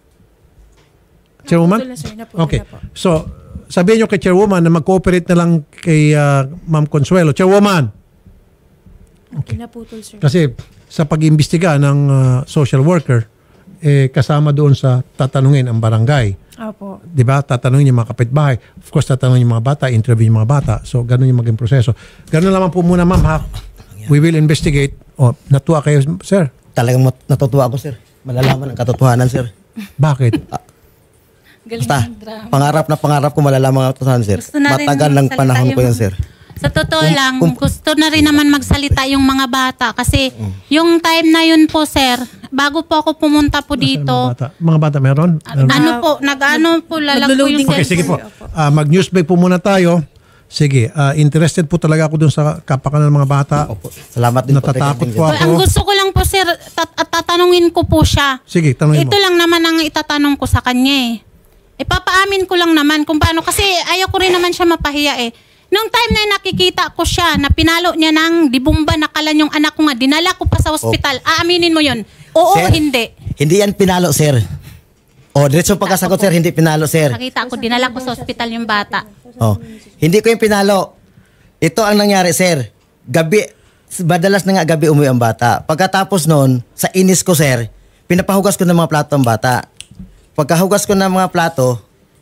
Chairwoman? Naputol na, sir. Naputol Okay. na po. So, sabihin nyo kay Chairwoman na mag-cooperate na lang kay uh, Ma'am Consuelo. Chairwoman, Okay. Naputol, sir. kasi sa pag-imbestiga ng uh, social worker, eh, kasama doon sa tatanungin ang barangay. Opo. Di ba? Tatanungin yung mga kapitbahay. Of course, tatanungin yung mga bata, interview yung mga bata. So, ganun yung maging proseso. Ganun naman po muna, ma'am, ha? We will investigate. O, natuwa kayo, sir. Talagang mat- natutuwa ako, sir. Malalaman ang katotohanan, sir. Bakit? Galing Basta, ng drama. pangarap na pangarap ko malalaman ang katotohanan, sir. Gusto natin Matagal ng magsalita panahon ko yung- yan, sir. Sa totoo lang, gusto na rin naman magsalita yung mga bata kasi yung time na yun po, sir, bago po ako pumunta po dito, Mga bata, mga bata meron? Meron? ano po, nag-ano po, lalag po yung Naglo-loading. Okay, sige po. Ah, mag-news break po muna tayo. Sige, ah, interested po talaga ako dun sa kapakanan ng mga bata. Opo. Salamat din Natatakot po po. ako. Ang gusto ko lang po, sir, tat- at tatanungin ko po siya. Sige, tanongin mo. Ito lang naman ang itatanong ko sa kanya eh. Ipapaamin ko lang naman kung paano. Kasi ayaw ko rin naman siya mapahiya eh. Nung time na nakikita ko siya, na pinalo niya ng dibumba na kalan yung anak ko nga, dinala ko pa sa ospital. Aaminin mo yun? Oo, Sir, hindi. Hindi yan pinalo, sir. O, diretso pagkasagot, sir, hindi pinalo, sir. Nakita ko, dinala ko sa ospital yung bata. Oh, hindi ko yung pinalo. Ito ang nangyari, sir. Gabi, madalas na nga gabi umuwi ang bata. Pagkatapos noon, sa inis ko, sir, pinapahugas ko ng mga plato ang bata. Pagkahugas ko ng mga plato,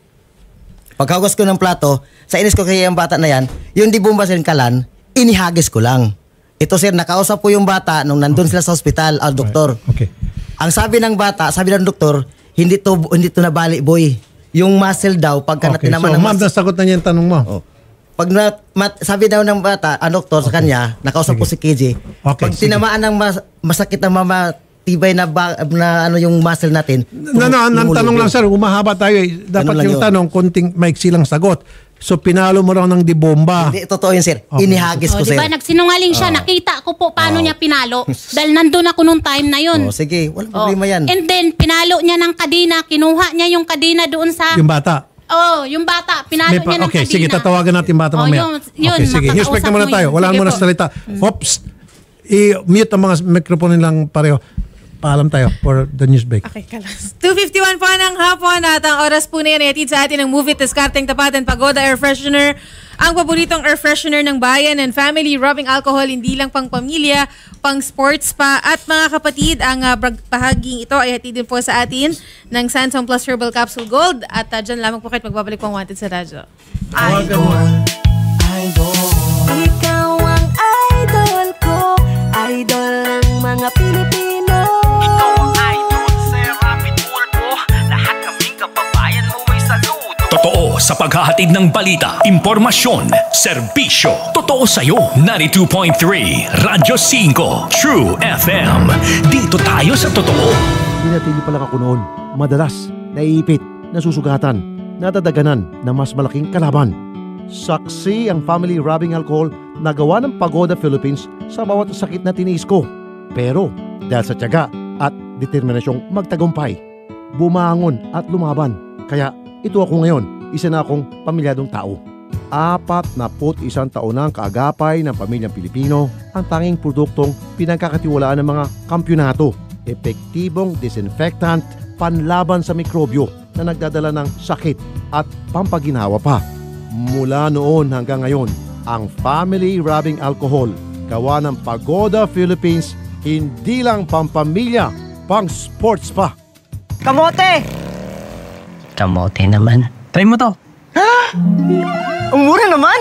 pagkahugas ko ng plato, sa inis ko kaya ang bata na yan, yung di bumba sir kalan, inihagis ko lang. Ito, sir, nakausap po yung bata nung nandun sila sa ospital, al doktor. Okay. Ang sabi ng bata, sabi ng doktor, hindi to hindi to nabali, boy. Yung muscle daw pagka Okay, natin naman so ng ma'am, muscle. nasagot na niya yung tanong mo. Oh. Pag na, mat, sabi daw ng bata, ang doktor sa kanya, nakausap po si K J. Okay, Pag sige. tinamaan ng mas, masakit na mama, tibay na, ba, na ano yung muscle natin. No, no, ang tumulog tanong yun. lang sir, umahaba tayo eh. Dapat lang yung yun. tanong, konting maiksi lang sagot. So pinalo mo raw ng dibomba. Hindi, totoo yun, sir. Okay. Inihagis O, ko, di sir. ba, nagsinungaling siya. Nakita ko po paano niya pinalo. Dahil nandun ako nung time na yun. Oh, sige, walang Oh. problema yan. And then, pinalo niya ng kadina. Kinuha niya yung kadina doon sa... Yung bata. Oh, yung bata. Pinalo May pa- niya ng okay, kadina. sige, tatawagan natin bata Oh, mamaya. yun, yun, okay, sige. News break na makakausap muna mo tayo. yun. Wala Sige muna po. sa salita. Oops. I-mute ang mga microphone nilang pareho. Paalam tayo for the news break. Okay, kalas. two fifty-one po ng hapon at ang oras po na yan ay hatid sa atin ng Move It, Discarding Tapatan, Pagoda Air Freshener. Ang paboritong air freshener ng bayan and family, rubbing alcohol, hindi lang pang pamilya, pang sports pa. At mga kapatid, ang uh, bahaging ito ay hatid din po sa atin ng Sansom Plus Herbal Capsule Gold. At uh, dyan lamang po kayo magbabalik po ang Wanted sa radyo. Ikaw ang idol ko, idol ng mga Pilipino. Ikaw ang idol, Sir Rapid Tulpo. Lahat kaming kababayan mo ay saludo. Totoo sa paghahatid ng balita, impormasyon, serbisyo. Totoo sa'yo. ninety-two point three Radyo five True F M. Dito tayo sa totoo. Pinatili pala ako noon. Madalas, naiipit, nasusugatan, nadadaganan na mas malaking kalaban. Saksi ang family rubbing alcohol na gawa ng Pagoda Philippines sa bawat sakit na tiniis ko. Pero dahil sa tiyaga at determinasyong magtagumpay, bumangon at lumaban. Kaya ito ako ngayon, isa na akong pamilyadong tao. Apat na put isang taon na ang kaagapay ng pamilyang Pilipino, ang tanging produktong pinagkakatiwalaan ng mga kampyonato. Epektibong disinfectant, panlaban sa mikrobyo na nagdadala ng sakit at pampaginawa pa. Mula noon hanggang ngayon, ang family rubbing alcohol, gawa ng Pagoda Philippines, hindi lang pampamilya, pang sports pa. Kamote! Kamote naman. Try mo to. Ang mura naman!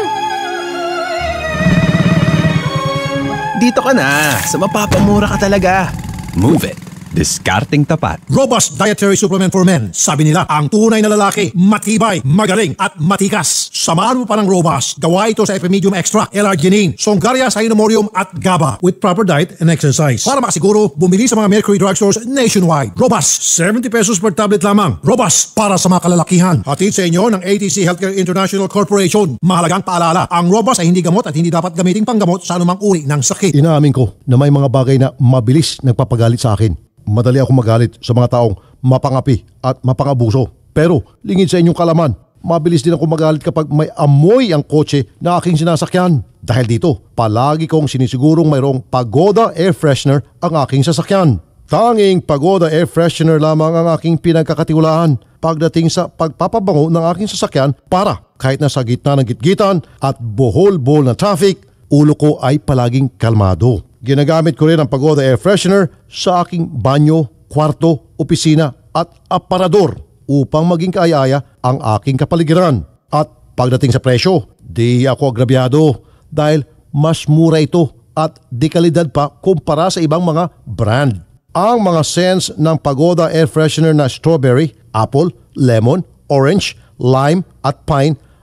Dito ka na, sa mapapamura ka talaga. Move it. Discarding tapat. Robust Dietary Supplement for Men. Sabi nila, ang tunay na lalaki, matibay, magaling at matikas. Samahan mo pa ng Robust. Gawa ito sa Epimedium Extra, L-Arginine, Songaria Cynomorium at GABA with proper diet and exercise. Para makasiguro, bumili sa mga Mercury Drugstores nationwide. Robust, seventy pesos per tablet lamang. Robust, para sa mga kalalakihan. Hatid sa inyo ng A T C Healthcare International Corporation. Mahalagang paalala, ang Robust ay hindi gamot at hindi dapat gamitin panggamot sa anumang uri ng sakit. Inaamin ko na may mga bagay na mabilis nagpapagalit sa akin. Madali akong magalit sa mga taong mapangapi at mapangabuso. Pero lingid sa inyong kalaman, mabilis din ako magalit kapag may amoy ang kotse na aking sinasakyan. Dahil dito, palagi kong sinisigurong mayroong Pagoda Air Freshener ang aking sasakyan. Tanging Pagoda Air Freshener lamang ang aking pinagkakatiwalaan pagdating sa pagpapabango ng aking sasakyan para kahit nasa gitna ng gitgitan at bohol-bohol na traffic, ulo ko ay palaging kalmado. Ginagamit ko rin ang Pagoda Air Freshener sa aking banyo, kwarto, opisina at aparador upang maging kaaya-aya ang aking kapaligiran. At pagdating sa presyo, di ako agrabyado dahil mas mura ito at di kalidad pa kumpara sa ibang mga brand. Ang mga scents ng Pagoda Air Freshener na strawberry, apple, lemon, orange, lime at pine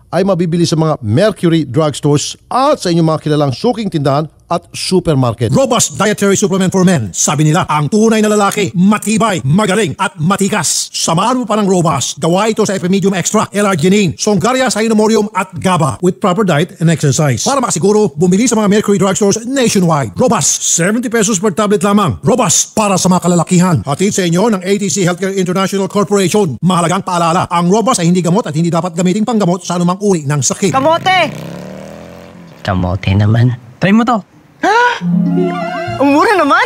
ay mabibili sa mga Mercury drugstores at sa inyong mga kilalang suking tindahan at supermarket. Robust Dietary Supplement for Men. Sabi nila, ang tunay na lalaki, matibay, magaling at matikas. Samahan mo pa ng Robust. Gawa ito sa Epimedium Extra, L-arginine, Songaria Cyanomorium at GABA with proper diet and exercise. Para makasiguro, bumili sa mga Mercury drugstores nationwide. Robust, seventy pesos per tablet lamang. Robust, para sa mga kalalakihan. Hatid sa inyo ng A T C Healthcare International Corporation. Mahalagang paalala, ang Robust ay hindi gamot at hindi dapat gamiting panggamot sa anumang uri ng sakit. Kamote! Kamote naman. Try mo to. Ha? Ang mura naman!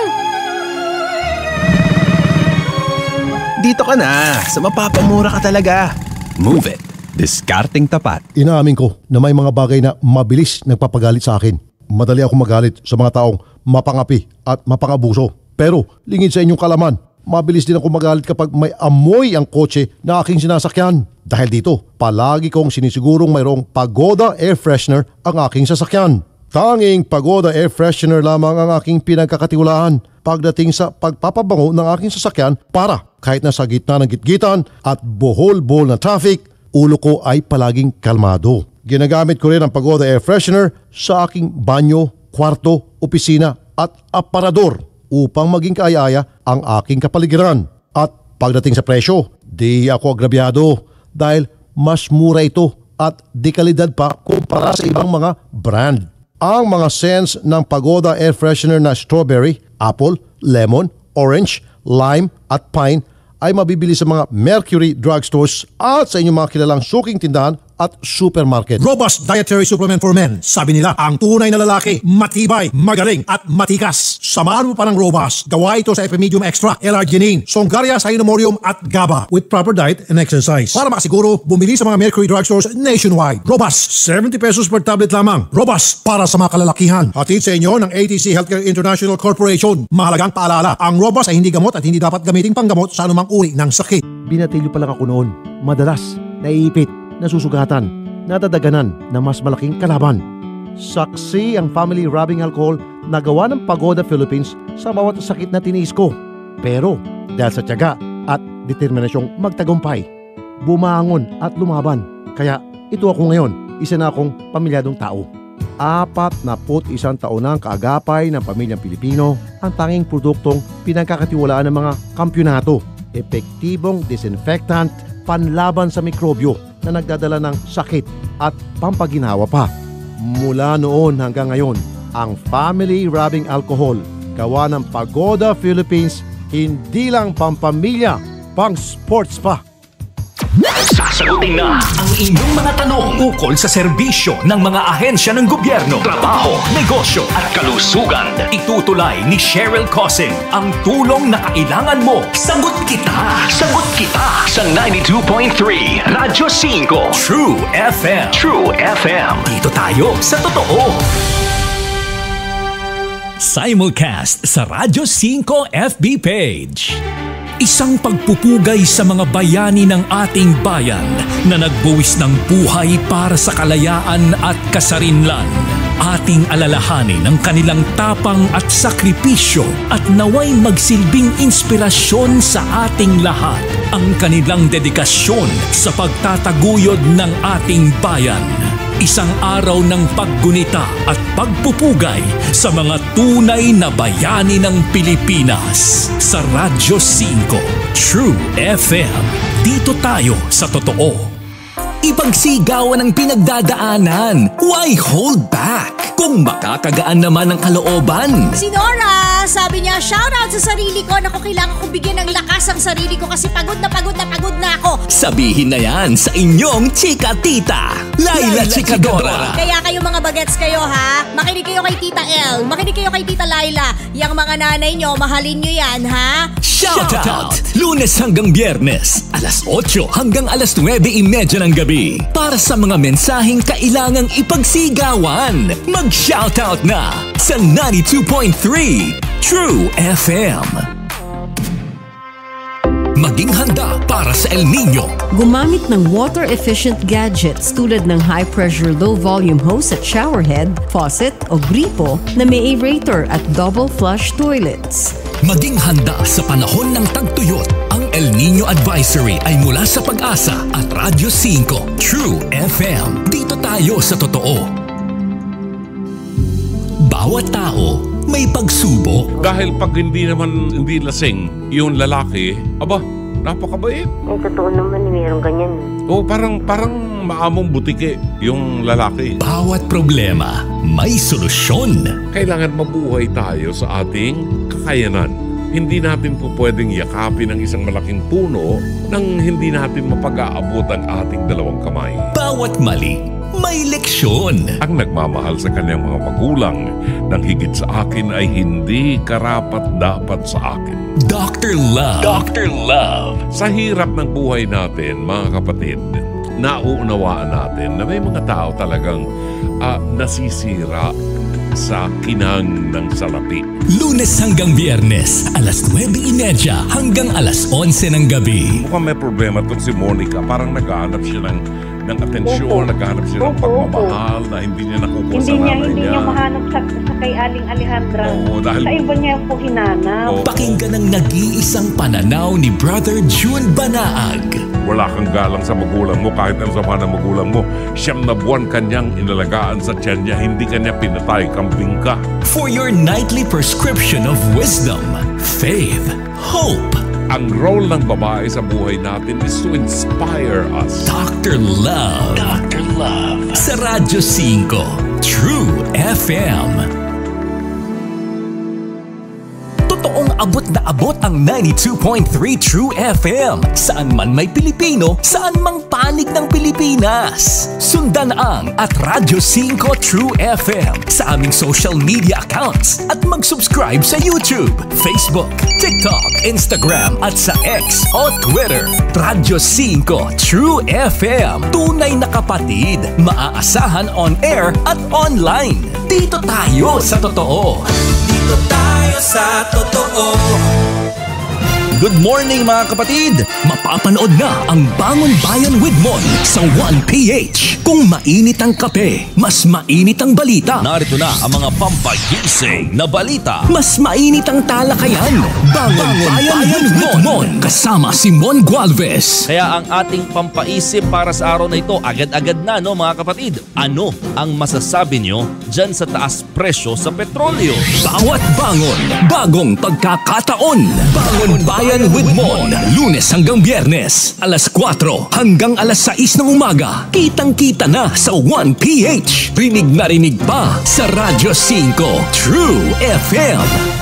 Dito ka na, sa mapapamura ka talaga. Move it. Diskarteng tapat. Inaamin ko na may mga bagay na mabilis nagpapagalit sa akin. Madali ako magalit sa mga taong mapangapi at mapangabuso. Pero lingid sa inyong kalaman, mabilis din ako magalit kapag may amoy ang kotse na aking sinasakyan. Dahil dito, palagi kong sinisigurong mayroong Pagoda Air Freshener ang aking sasakyan. Tanging Pagoda Air Freshener lamang ang aking pinagkakatiwalaan pagdating sa pagpapabango ng aking sasakyan para kahit nasa gitna ng gitgitan at bohol-bohol na traffic, ulo ko ay palaging kalmado. Ginagamit ko rin ang Pagoda Air Freshener sa aking banyo, kwarto, opisina at aparador upang maging kaaya-aya ang aking kapaligiran. At pagdating sa presyo, di ako agrabyado dahil mas mura ito at di kalidad pa kumpara sa ibang mga brand. Ang mga scents ng Pagoda Air Freshener na strawberry, apple, lemon, orange, lime at pine ay mabibili sa mga Mercury drugstores at sa inyong mga kilalang suking tindahan at supermarket. Robust Dietary Supplement for Men. Sabi nila, ang tunay na lalaki, matibay, magaling at matikas. Samahan mo pa ng Robust. Gawa ito sa Epimedium Extra, L-arginine, Songaria Cyanomorium at GABA with proper diet and exercise. Para makasiguro, bumili sa mga Mercury drugstores nationwide. Robust, seventy pesos per tablet lamang. Robust, para sa mga kalalakihan. Hatid sa inyo ng A T C Healthcare International Corporation. Mahalagang paalala, ang Robust ay hindi gamot at hindi dapat gamiting panggamot sa anumang uri ng sakit. Binatilyo pa lang ako noon. Madalas, naiipit, nasusugatan, nadadaganan na mas malaking kalaban. Saksi ang family rubbing alcohol na gawa ng Pagoda Philippines sa bawat sakit na tiniis ko. Pero dahil sa tiyaga at determinasyong magtagumpay, bumangon at lumaban. Kaya ito ako ngayon, isa na akong pamilyadong tao. Apat na put isang taon na ang kaagapay ng pamilyang Pilipino, ang tanging produktong pinagkakatiwalaan ng mga kampyonato. Epektibong disinfectant, panlaban sa mikrobyo na nagdadala ng sakit at pampaginawa pa. Mula noon hanggang ngayon, ang family rubbing alcohol gawa ng Pagoda Philippines hindi lang pampamilya, pang sports pa. Sasagutin na ang inyong mga tanong ukol sa serbisyo ng mga ahensya ng gobyerno, trabaho, negosyo at kalusugan. Itutulay ni Cheryl Cosing ang tulong na kailangan mo. Sagot kita! Sagot kita sa ninety-two point three Radyo cinco True F M. True F M. Dito tayo sa totoo. Simulcast sa Radyo cinco F B page. Isang pagpupugay sa mga bayani ng ating bayan na nagbuwis ng buhay para sa kalayaan at kasarinlan. Ating alalahanin ang kanilang tapang at sakripisyo at naway magsilbing inspirasyon sa ating lahat. Ang kanilang dedikasyon sa pagtataguyod ng ating bayan. Isang araw ng paggunita at pagpupugay sa mga tunay na bayani ng Pilipinas. Sa Radyo cinco True F M. Dito tayo sa totoo. Ipagsigawan ang pinagdadaanan. Why hold back? Kung makakagaan naman ang kalooban. Si Nora, sabi niya, shoutout sa sarili ko. Naku, kailangan kong bigyan ng lakas ang sarili ko kasi pagod na pagod na pagod na ako. Sabihin na yan sa inyong chika tita, Laila Chikadora. Kaya kayo mga bagets kayo ha, makinig kayo kay Tita El, makinig kayo kay Tita Laila. Yang mga nanay nyo, mahalin nyo yan ha. Shoutout! Lunes hanggang Biyernes, alas otso hanggang alas nuwebe trenta ng gabi. Para sa mga mensaheng kailangang ipagsigawan, mag-shoutout na sa ninety-two point three True F M. Maging handa para sa El Nino. Gumamit ng water-efficient gadgets tulad ng high-pressure low-volume hose at showerhead, faucet o gripo na may aerator at double flush toilets. Maging handa sa panahon ng tagtuyot. Ang El Nino Advisory ay mula sa Pag-asa at Radyo cinco True F M. Dito tayo sa totoo. Bawat tao may pagsubok. Dahil pag hindi naman hindi lasing yung lalaki, aba, napakabait. Ay, totoo naman, mayroong ganyan. Oo, parang, parang maamong butike yung lalaki. Bawat problema may solusyon. Kailangan mabuhay tayo sa ating kakayanan. Hindi natin po pwedeng yakapin ang isang malaking puno nang hindi natin mapag-aabot ang ating dalawang kamay. Bawat mali may leksyon. Ang nagmamahal sa kanyang mga magulang nang higit sa akin ay hindi karapat-dapat sa akin. Doctor Love. Doctor Love. Sa hirap ng buhay natin, mga kapatid, nauunawaan natin na may mga tao talagang uh, nasisira sa kinang ng salapi. Lunes hanggang Biyernes, alas nuwebe trenta hanggang alas onse ng gabi. Mukhang may problema itong si Monica. Parang naghahanap siya ng, ng atensyon, Opo. naghahanap siya ng Opo, pagmamahal na hindi niya nakukuha Hindi sa niya, nanay hindi niya. niya mahanap sa, sa kay Aling Alejandra. Oo, dahil- Sa iba niya po hinanap. Pakinggan ang nag-iisang pananaw ni Brother June Banaag. Wala kang galang sa magulang mo kahit ang sama ng magulang mo. Siyam na buwan kanyang inalagaan sa tiyan niya, hindi kanya pinatay, kambing ka. For your nightly prescription of wisdom, faith, hope. Ang role ng babae sa buhay natin is to inspire us. Doctor Love. Doctor Love. Sa Radyo cinco, True F M. Totoong abot na abot ang ninety-two point three True F M. Saan man may Pilipino, saan mang panig ng Pilipinas. Sundan ang at Radyo cinco True F M sa aming social media accounts at mag-subscribe sa YouTube, Facebook, TikTok, Instagram at sa X o Twitter. Radyo cinco True F M. Tunay na kapatid, maaasahan on air at online. Dito tayo sa totoo. Dito tayo sa totoo. Good morning mga kapatid! Mapapanood na ang Bangon Bayan with Mon sa one P H. Kung mainit ang kape, mas mainit ang balita. Narito na ang mga pampagising na balita. Mas mainit ang talakayan. Bangon, Bangon Bayan, Bayan with Mon. Kasama si Mon Gualvez. Kaya ang ating pampaisip para sa araw na ito, agad-agad na no mga kapatid. Ano ang masasabi nyo dyan sa taas presyo sa petrolyo? Bawat bangon, bagong pagkakataon. Bangon Bayan with Mon. Lunes hanggang Biyernes, alas kwatro hanggang alas sais ng umaga. Kitang-kita na sa one P H. Rinig na rinig pa sa Radyo cinco True F M.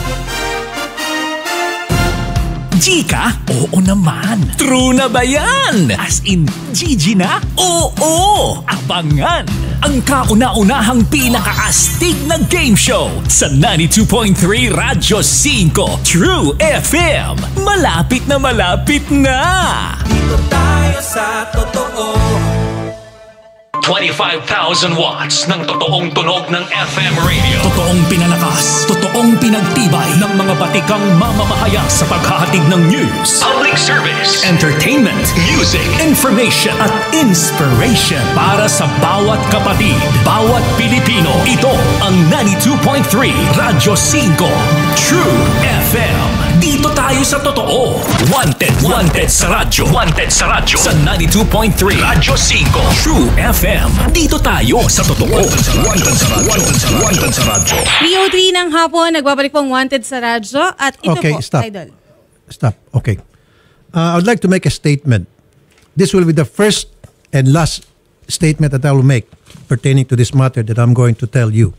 Gika? Oo naman. True na ba yan? As in, Gigi na? Oo! Abangan! Ang kauna-unahang pinaka-astig na game show sa ninety-two point three Radyo cinco True F M. Malapit na malapit na! Dito tayo sa totoo. twenty-five thousand watts ng totoong tunog ng F M radio. Totoong pinalakas, totoong pinagtibay ng mga batikang mamamahayag sa paghahatid ng news, public service, entertainment, music, information at inspiration para sa bawat kapatid, bawat Pilipino. Ito ang ninety-two point three Radyo cinco True F M. Dito tayo sa totoo. Wanted, wanted sa radyo. Wanted sa radyo. Sa ninety-two point three Radyo cinco True F M. Dito tayo sa totoo. Wanted sa radyo. Wanted sa radyo. Wanted sa radyo. three oh three ng hapon, nagbabalik pong Wanted sa radyo. At ito Okay, po, stop. Idol. Stop. Okay. Uh, I would like to make a statement. This will be the first and last statement that I will make pertaining to this matter that I'm going to tell you.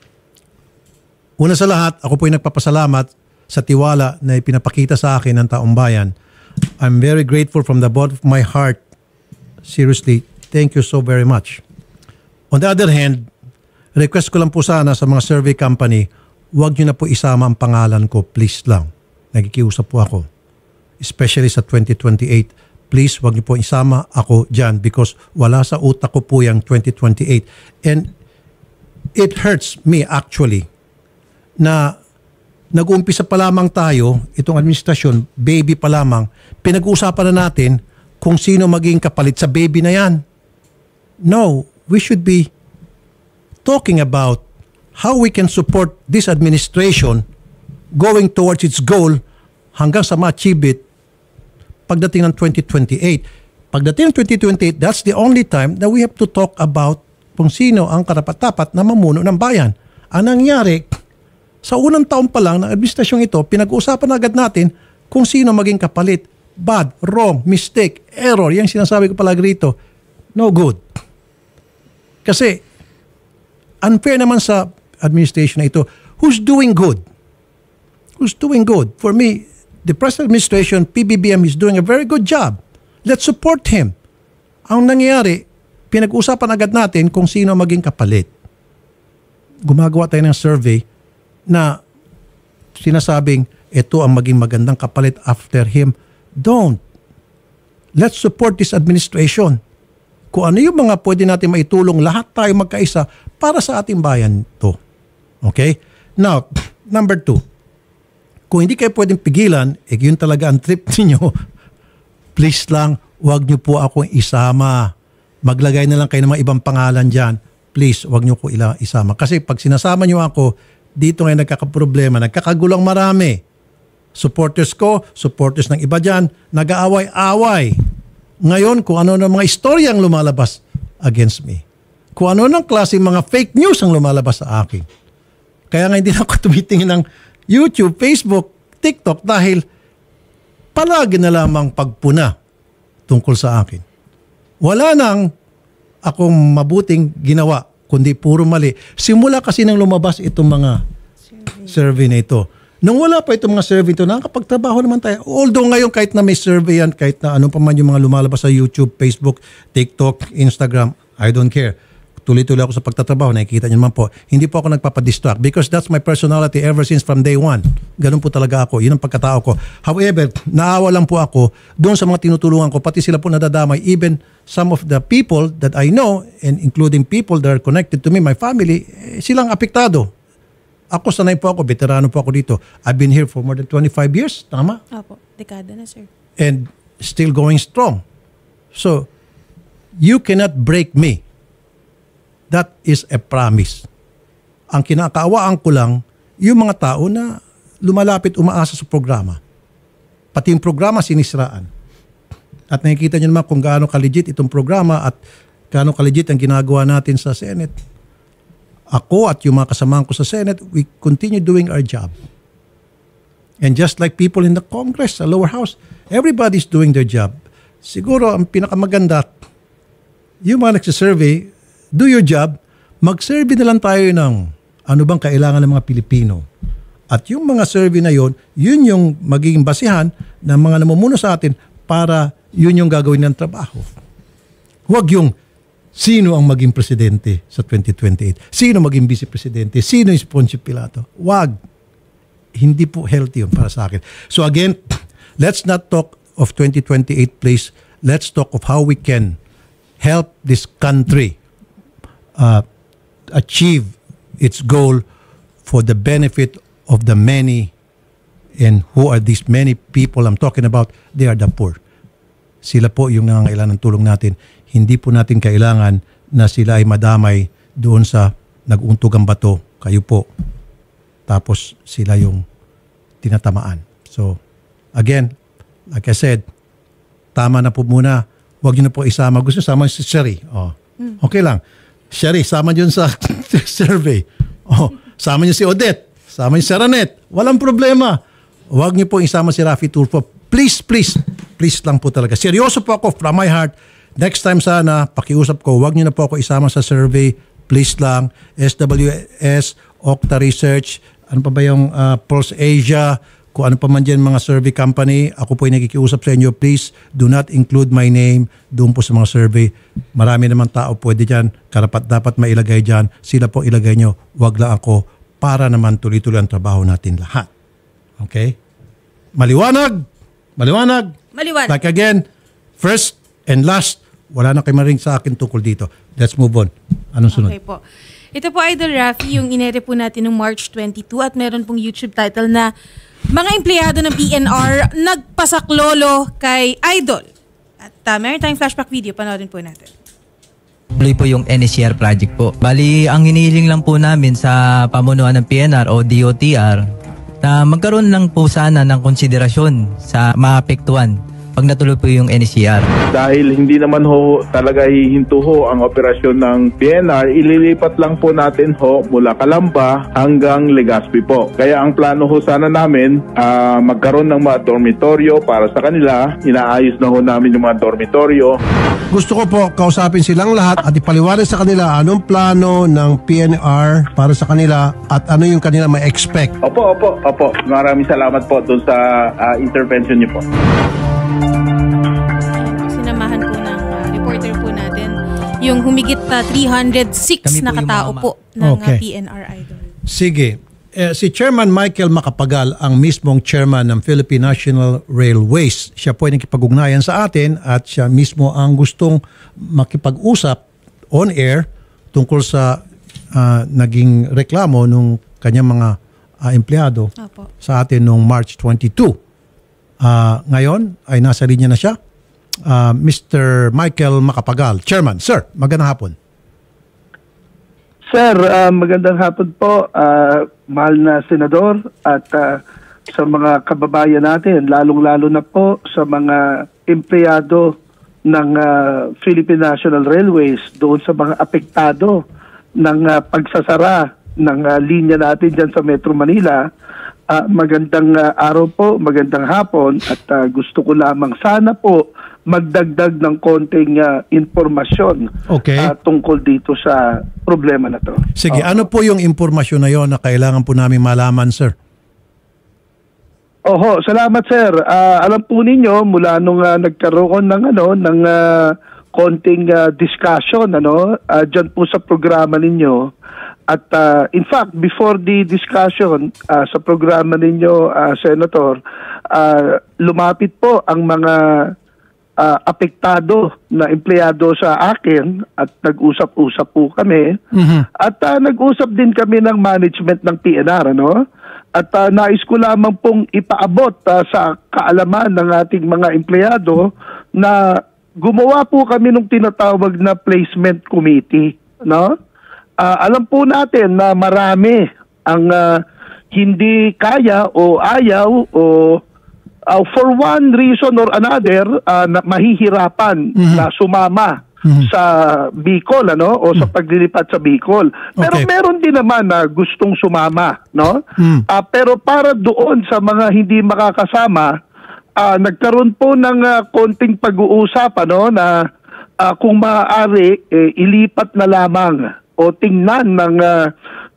Una sa lahat, ako po ay nagpapasalamat sa tiwala na ipinapakita sa akin ng taong bayan. I'm very grateful from the bottom of my heart. Seriously, thank you so very much. On the other hand, request ko lang po sana sa mga survey company, huwag nyo na po isama ang pangalan ko, please lang. Nagkikiusap po ako. Especially sa twenty twenty-eight, please huwag nyo po isama ako dyan because wala sa utak ko po yung twenty twenty-eight. And it hurts me actually na nag-uumpisa pa lamang tayo, itong administrasyon, baby pa lamang, pinag-uusapan na natin kung sino maging kapalit sa baby na yan. No, we should be talking about how we can support this administration going towards its goal hanggang sa ma-achieve it pagdating ng twenty twenty-eight. Pagdating ng twenty twenty-eight, that's the only time that we have to talk about kung sino ang karapat-dapat na mamuno ng bayan. Ang nangyari, sa unang taon pa lang ng administrasyong ito, pinag-uusapan agad natin kung sino maging kapalit. Bad, wrong, mistake, error. Yan sinasabi ko palagi rito. No good. Kasi unfair naman sa administration na ito. Who's doing good? Who's doing good? For me, the present administration, P B B M, is doing a very good job. Let's support him. Ang nangyayari, pinag-usapan agad natin kung sino maging kapalit. Gumagawa tayo ng survey na sinasabing ito ang maging magandang kapalit after him. Don't. Let's support this administration. Kung ano yung mga pwede natin maitulong, lahat tayo magkaisa para sa ating bayan to. Okay? Now, number two. Kung hindi kayo pwedeng pigilan, eh yun talaga ang trip ninyo, please lang, huwag nyo po akong isama. Maglagay na lang kayo ng mga ibang pangalan dyan. Please, huwag nyo ko ila isama. Kasi pag sinasama nyo ako, dito ngayon nagkakaproblema, nagkakagulang marami. Supporters ko, supporters ng iba dyan, nag-aaway-away. Ngayon, kung ano ng mga istoryang lumalabas against me. Kung ano ng klaseng mga fake news ang lumalabas sa akin. Kaya nga hindi na ako tumitingin ng YouTube, Facebook, TikTok dahil palagi na lamang pagpuna tungkol sa akin. Wala nang akong mabuting ginawa, kundi puro mali. Simula kasi nang lumabas itong mga survey, survey na ito. Nung wala pa itong mga survey ito, nakakapagtrabaho naman tayo. Although ngayon kahit na may survey yan, kahit na anong pa man yung mga lumalabas sa YouTube, Facebook, TikTok, Instagram, I don't care. Tuloy-tuloy ako sa pagtatrabaho, nakikita niyo naman po. Hindi po ako nagpapadistract because that's my personality ever since from day one. Ganun po talaga ako. Yun ang pagkatao ko. However, naawa lang po ako doon sa mga tinutulungan ko. Pati sila po nadadamay. Even some of the people that I know and including people that are connected to me, my family, eh, silang apektado. Ako, sanay po ako. Veterano po ako dito. I've been here for more than twenty-five years. Tama? Opo. Dekada na, sir. And still going strong. So, you cannot break me. That is a promise. Ang kinakaawaan ko lang, yung mga tao na lumalapit umaasa sa programa. Pati yung programa sinisiraan. At nakikita nyo naman kung gaano ka-legit itong programa at gaano ka-legit ang ginagawa natin sa Senate. Ako at yung mga kasamahan ko sa Senate, we continue doing our job. And just like people in the Congress, sa lower house, everybody's doing their job. Siguro ang pinakamaganda, yung mga nagsisurvey, do your job, mag-survey na lang tayo ng ano bang kailangan ng mga Pilipino. At yung mga survey na yon, yun yung magiging basihan ng mga namumuno sa atin para yun yung gagawin ng trabaho. Huwag yung sino ang maging presidente sa twenty twenty-eight, sino maging vice-presidente, sino yung Poncio Pilato. Huwag. Hindi po healthy yun para sa akin. So again, let's not talk of twenty twenty-eight, please. Let's talk of how we can help this country Uh, achieve its goal for the benefit of the many. And who are these many people I'm talking about? They are the poor. Sila po yung nangangailangan ng tulong natin. Hindi po natin kailangan na sila ay madamay doon sa nag-untog ang bato. Kayo po. Tapos sila yung tinatamaan. So, again, like I said, tama na po muna. Huwag niyo na po isama. Gusto sama si Sherry. Oh. Okay lang. Sherry, sama dyan sa survey. Oh, sama niyo si Odette. Sama niyo si Ranet. Walang problema. Huwag niyo po isama si Raffy Tulfo. Please, please. Please lang po talaga. Seryoso po ako from my heart. Next time sana, pakiusap ko, huwag niyo na po ako isama sa survey. Please lang. S W S, Okta Research, ano pa ba yung uh, Pulse Asia, kung ano pa man dyan mga survey company, ako po ay nakikiusap sa inyo, please do not include my name doon po sa mga survey. Marami naman tao pwede dyan, karapat dapat mailagay dyan, sila po ilagay nyo, wag lang ako, para naman tuloy-tuloy ang trabaho natin lahat. Okay? Maliwanag! Maliwanag! Maliwanag. Like again, first and last, wala na kayo maring sa akin tungkol dito. Let's move on. Anong sunod? Okay po. Ito po, Idol Raffy, yung inere po natin noong March twenty-two at meron pong YouTube title na mga empleyado ng P N R nagpasaklolo kay Idol. At uh, meron tayong flashback video, panoorin po natin. Tuloy po yung N S C R project po. Bali, ang hinihiling lang po namin sa pamunuan ng P N R o D O T R na magkaroon lang po sana ng konsiderasyon sa maapektuhan pag natuloy po yung N S C R. Dahil hindi naman ho talaga hihinto ho ang operasyon ng P N R, ililipat lang po natin ho mula Calamba hanggang Legazpi po. Kaya ang plano ho sana namin, uh, magkaroon ng mga dormitoryo para sa kanila. Inaayos na ho namin yung mga dormitoryo. Gusto ko po kausapin silang lahat at ipaliwanag sa kanila anong plano ng P N R para sa kanila at ano yung kanila ma-expect. Opo, opo, opo. Maraming salamat po doon sa uh, intervention niyo po. Sinamahan po ng uh, reporter po natin yung humigit uh, three hundred six na katao po ng Okay. uh, P N R Idol. Sige. Eh, si Chairman Michael Macapagal ang mismong chairman ng Philippine National Railways. Siya po ay nakipag-ugnayan sa atin at siya mismo ang gustong makipag-usap on air tungkol sa uh, naging reklamo ng kanyang mga uh, empleyado Opo. sa atin noong March twenty-two. Uh, ngayon ay nasa linya na siya. Uh, Mister Michael Macapagal, Chairman. Sir, magandang hapon. Sir, uh, magandang hapon po, uh, mahal na senador at uh, sa mga kababayan natin, lalong-lalo na po sa mga empleyado ng uh, Philippine National Railways doon sa mga apektado ng uh, pagsasara ng uh, linya natin dyan sa Metro Manila. Uh, magandang uh, araw po, magandang hapon at uh, gusto ko lamang sana po magdagdag ng konting uh, informasyon Okay. uh, tungkol dito sa problema na to. Sige, Oo. ano po yung impormasyon na yon na kailangan po namin malaman, sir? Oho, salamat sir. Ah, alam po ninyo mula nung uh, nagkaroon ng ano ng uh, konting uh, discussion ano uh, diyan po sa programa ninyo at uh, in fact before the discussion uh, sa programa ninyo uh, Senator, uh, lumapit po ang mga uh, apektado na empleyado sa akin at nag-usap-usap po kami. Mm-hmm. At uh, nag-usap din kami ng management ng P N R ano. At uh, nais ko lamang pong ipaabot uh, sa kaalaman ng ating mga empleyado na gumawa po kami ng tinatawag na placement committee, no? Uh, alam po natin na marami ang uh, hindi kaya o ayaw o uh, for one reason or another uh, na mahihirapan mm-hmm. na sumama mm-hmm. sa Bicol ano o sa paglilipat sa Bicol. Pero Okay. meron din naman na gustong sumama, no? Mm. Ah, pero para doon sa mga hindi makakasama, ah, nagkaroon po ng ah, konting pag-uusap ano na ah, kung maaari eh, ilipat na lamang o tingnan ng ah,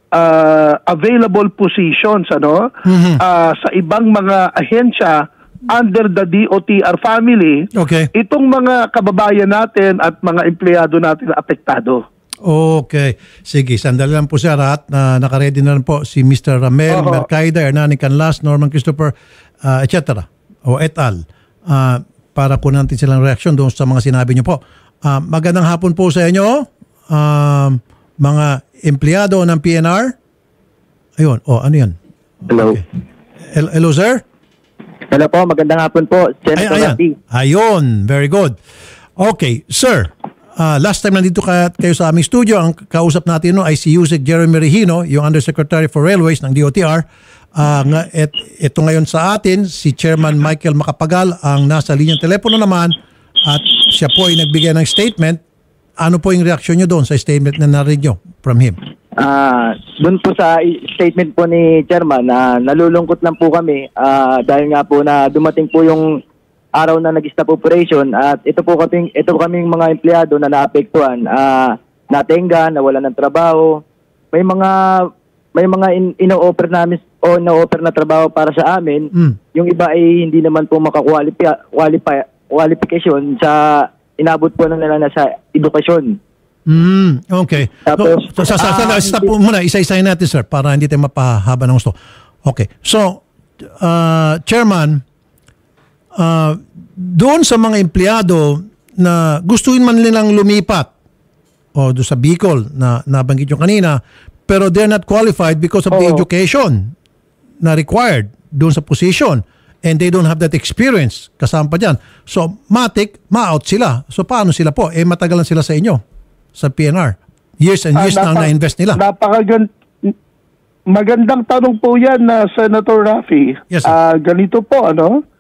ah, available positions ano Mhm. ah, sa ibang mga ahensya under the D O T R family. Okay. Itong mga kababayan natin at mga empleyado natin na apektado. Okay. Sige, sandali lang po sir at uh, nakaredy na rin po si Mister Ramel Oho. Mercaida, Hernani Canlas, Norman Christopher, uh, et cetera o et al. Uh, para po natin silang reaksyon doon sa mga sinabi niyo po. Uh, magandang hapon po sa inyo, um, mga empleyado ng P N R. Ayun, oh, ano yan? Hello. Okay. Hel- Hello, sir? Hello po, magandang hapon po. Senator Ay, ayan. Rafi. Ayun, very good. Okay, sir. Uh, last time nandito ka, kayo sa aming studio, ang kausap natin no, ay si Yusek Jeremy Regino, yung Undersecretary for Railways ng D O T R. Uh, nga, et, ito ngayon sa atin, si Chairman Michael Macapagal, ang nasa linyang telepono naman, at siya po ay nagbigay ng statement. Ano po yung reaksyon nyo doon sa statement na narinig nyo from him? Ah, doon po sa i- statement po ni Chairman, na nalulungkot lang po kami ah, dahil nga po na dumating po yung araw na nag-stop operation at ito po kaming ito po kaming mga empleyado na naapektuhan, ah, natenga, nawalan ng trabaho. May mga may mga in, ino-offer namin o ino-offer na trabaho para sa amin. Mm. Yung iba ay hindi naman po makakwalify qualify, qualification sa inabot po na nila na sa edukasyon. Mm, okay. Tapos, so, sa, sa, sa, ah, stop po muna, isa-isahin natin sir para hindi tayo mapahaba ng gusto. Okay. So, uh, Chairman, uh, doon sa mga empleyado na gustuin man nilang lumipat o doon sa Bicol na nabanggit nyo kanina, pero they're not qualified because of the Oo. education na required doon sa position and they don't have that experience kasama pa dyan. So, matik, ma-out sila. So, paano sila po? Eh, matagal lang sila sa inyo sa P N R. Years and years Ah, na napa- na-invest nila. Napakagan magandang tanong po 'yan na Senator Rafi. Yes, sir. Ah, ganito po ano?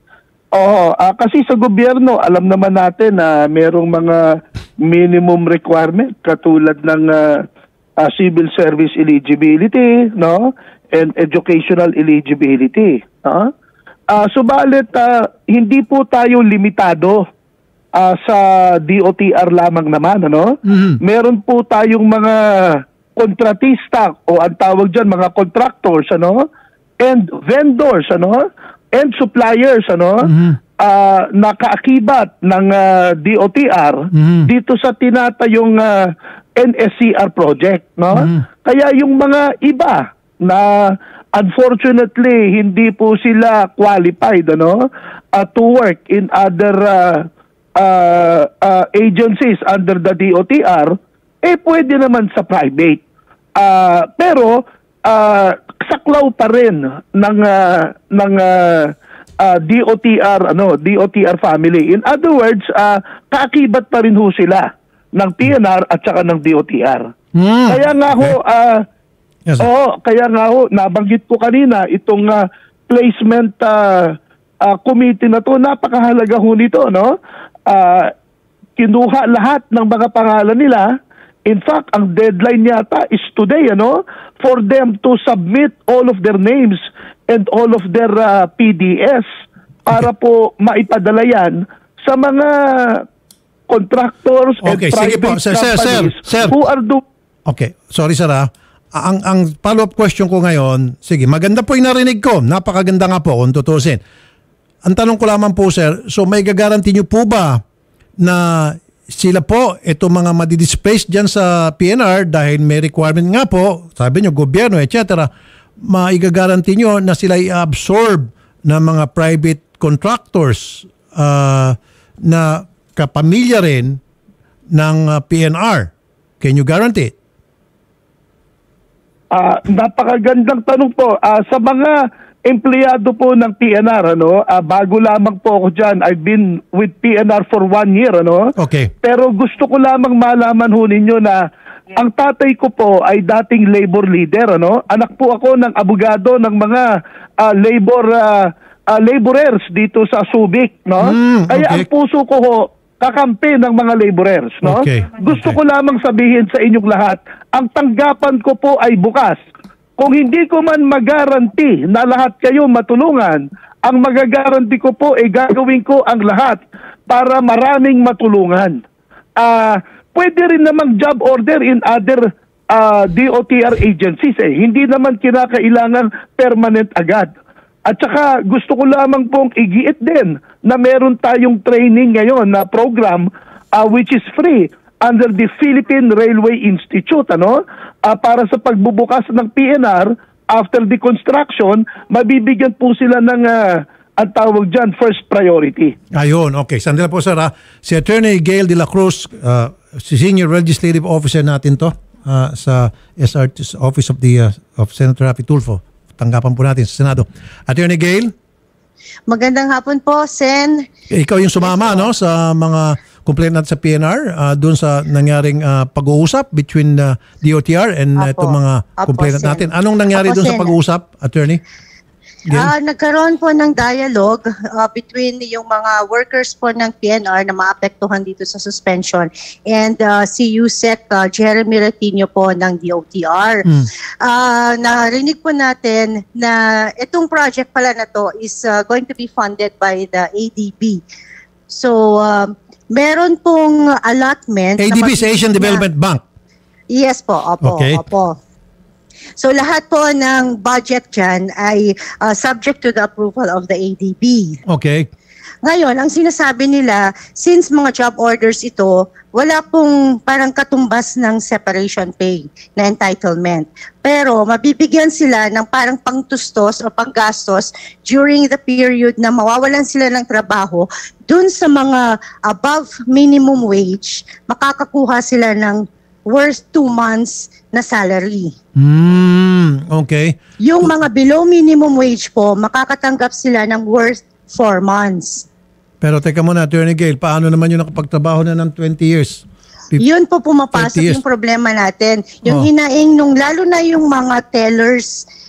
Oo, ah, kasi sa gobyerno, alam naman natin na merong mga minimum requirement katulad ng ah, ah, civil service eligibility, no? And educational eligibility, no? Ah, subalit ah, hindi po tayo limitado ah, sa D O T R lamang naman, ano? Mhm. Meron po tayong mga kontratista o ang tawag diyan mga contractors, ano? And vendors, ano? And suppliers, ano? Ah, nakaakibat ng ah, D O T R dito sa tinatayong ah, N S C R project, no? Kaya yung mga iba na unfortunately hindi po sila qualified, ano? Uh, to work in other uh, uh, uh, agencies under the D O T R, eh pwede naman sa private. Uh, pero uh, saklaw pa rin ng uh, ng uh, uh, D O T R ano D O T R family. In other words, uh, kaakibat pa rin ho sila ng P N R at saka ng D O T R. Mm. Kaya nga ho uh, Yes, oo, kaya nga ho nabanggit ko kanina itong uh, placement uh, uh, committee na to, napakahalaga ho nito, no? Uh, kinuha lahat ng mga pangalan nila. In fact, ang deadline yata is today, ano, for them to submit all of their names and all of their uh, P D S para po maipadala yan sa mga contractors Okay, and sige private po. Sir, sir, sir, companies sir. who are do Okay, sorry sir ah. Ang, ang follow-up question ko ngayon, sige, maganda po yung narinig ko. Napakaganda nga po kung tutusin. Ang tanong ko lamang po sir, so may gagaranti nyo po ba na sila po, itong mga madidisplace dyan sa P N R dahil may requirement nga po, sabi nyo, gobyerno, et cetera, maigagaranti nyo na sila i-absorb ng mga private contractors uh, na kapamilya rin ng uh, P N R. Can you guarantee it? Ah, napakagandang tanong po. Ah, sa mga empleyado po ng P N R, ano, ah, bago lamang po ako dyan, I've been with P N R for one year, ano. Okay. Pero gusto ko lamang malaman ho ninyo na ang tatay ko po ay dating labor leader, ano. Anak po ako ng abogado ng mga ah, labor ah, ah, laborers dito sa Subic, no. Mm, Kaya okay. ang puso ko ho, kakampi ng mga laborers, no? Okay, Gusto ko lamang sabihin sa inyong lahat, ang tanggapan ko po ay bukas. Kung hindi ko man magaranti na lahat kayo matulungan, ang magagaranti ko po ay gagawin ko ang lahat para maraming matulungan. Ah, pwede rin namang job order in other ah, D O T R agencies eh. Hindi naman kinakailangan permanent agad. At saka gusto ko lamang pong igiit din na meron tayong training ngayon na program uh, which is free under the Philippine Railway Institute, ano? Uh, para sa pagbubukas ng P N R after the construction, mabibigyan po sila ng uh, ang tawag dyan, first priority. Ayun, okay. Sandali po sir ha. Si Attorney Gail de la Cruz, uh, si Senior Legislative Officer natin to uh, sa S R T, Office of the uh, of Senator Raffy Tulfo. Tanggapan po natin sa Senado. Attorney Gail? Magandang hapon po, Sen. Ikaw yung sumama no sa mga complaint natin sa P N R uh, doon sa nangyaring uh, pag-uusap between uh, D O T R and uh, itong mga Apo, complaint Sen. natin. Anong nangyari doon sa pag-uusap, Attorney? Uh, nagkaroon po ng dialogue uh, between yung mga workers po ng P N R na maapektuhan dito sa suspension and uh, si U S E C uh, Jeremy Ratino po ng D O T R. Hmm. Uh, narinig po natin na itong project pala na to is uh, going to be funded by the A D B. So, uh, meron pong allotment. A D B is Asian Development Bank. Yes po, opo, okay. opo. So lahat po ng budget dyan ay uh, subject to the approval of the A D B. Okay. Ngayon, ang sinasabi nila, since mga job orders ito, wala pong parang katumbas ng separation pay na entitlement. Pero mabibigyan sila ng parang pangtustos o panggastos during the period na mawawalan sila ng trabaho. Dun sa mga above minimum wage, makakakuha sila ng worth two months na salary. Mm, okay. Yung mga below minimum wage po, makakatanggap sila ng worth four months. Pero teka muna, Attorney Gail, paano naman yung nakapagtrabaho na ng twenty years? Yun po pumapasok yung problema natin. Yung Oh. hinaing nung, lalo na yung mga tellers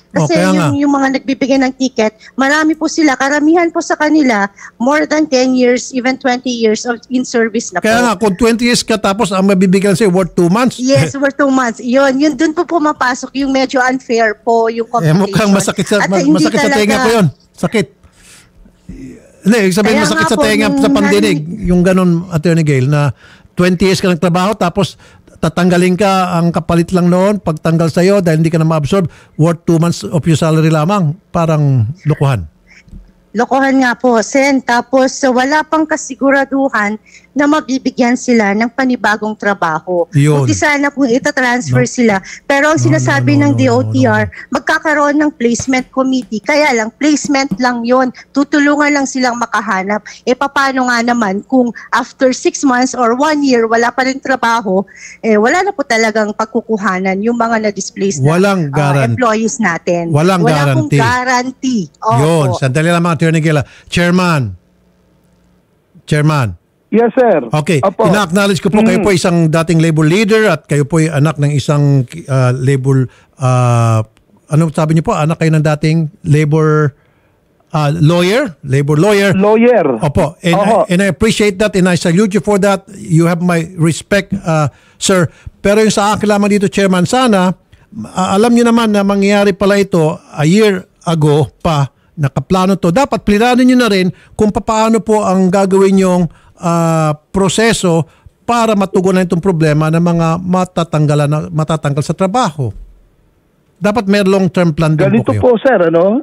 Kasi Oh, kaya nga. yung, yung mga nagbibigay ng ticket, marami po sila, karamihan po sa kanila, more than ten years, even twenty years of in-service na po. Kaya nga, kung twenty years ka tapos ang mabibigyan sa'yo worth two months. Yes, for two months. Yun, yun dun po pumapasok yung medyo unfair po yung Eh, competition. mukhang masakit sa, At ma- hindi masakit sa talaga- tenga ko yun. Sakit. Hindi, ibig sabihin Kaya masakit nga sa po, tenga, nung sa pandinig. narinig- Yung ganun, Attorney Gail, na twenty years ka nagtrabaho tapos tatanggalin ka, ang kapalit lang noon, pagtanggal sa'yo dahil hindi ka na ma-absorb, worth two months of your salary lamang. Parang lukuhan. Lokohan nga po, Sen. Tapos uh, wala pang kasiguraduhan na mabibigyan sila ng panibagong trabaho. Yun. Buti sana kung itatransfer No. sila. Pero ang No, sinasabi no, no, ng no, D O T R, magkakaroon ng placement committee. Kaya lang, placement lang yon. Tutulungan lang silang makahanap. E paano nga naman kung after six months or one year, wala pa rin trabaho, eh, wala na po talagang pagkukuhanan yung mga na-displaced na Walang uh, guarantee. employees natin. Walang wala pong guarantee. guarantee. Opo. Yun, sandali lang mga Attorney Gail. Chairman. Chairman. Yes, sir. Okay, Opo. ina-acknowledge ko po, Mm. kayo po isang dating labor leader at kayo po ay anak ng isang uh, labor, uh, ano sabi niyo po, anak kayo ng dating labor uh, lawyer? Labor lawyer. Lawyer. Opo, and, Oho. I, and I appreciate that and I salute you for that. You have my respect, uh, sir. Pero yung sa akin lamang dito, Chairman, sana, uh, alam niyo naman na mangyayari pala ito a year ago pa, nakaplano to. Dapat plananin niyo na rin kung paano po ang gagawin yung uh, proseso para matugunan itong problema ng mga matatanggalan na matatanggal sa trabaho. Dapat may long-term plan din Ganito po kayo. po, sir, ano?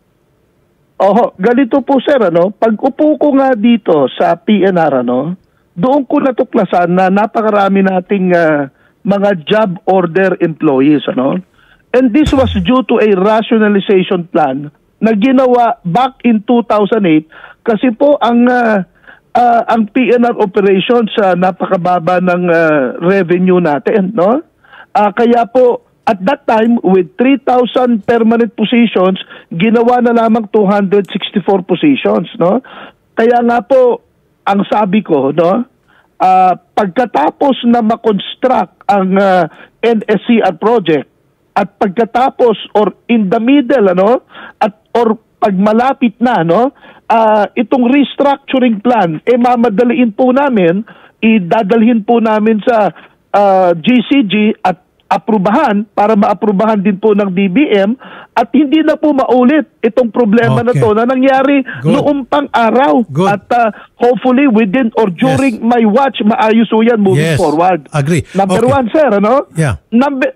Oho, ganito po, sir, ano? Pag upo ko nga dito sa P N R, ano, doon ko natuklasan na napakarami nating uh, mga job order employees, ano? And this was due to a rationalization plan na ginawa back in two thousand eight kasi po ang uh, uh, ang P N R operations sa uh, napakababa ng uh, revenue natin, no? Uh, kaya po at that time with three thousand permanent positions, ginawa na lamang two hundred sixty-four positions, no? Kaya nga po ang sabi ko, no, uh, pagkatapos na ma-construct ang uh, N S C R project at pagkatapos or in the middle, ano, at or pag malapit na, no, uh, itong restructuring plan, eh mamadaliin po namin, idadalhin po namin sa uh, G C G at aprubahan para maaprubahan din po ng B B M at hindi na po maulit itong problema na Okay. to na nangyari Good. noong pang araw. Good. At uh, hopefully within or during my watch, maayos po yan moving Yes. forward. Agree. Number Okay. one, sir, ano? Yeah. Number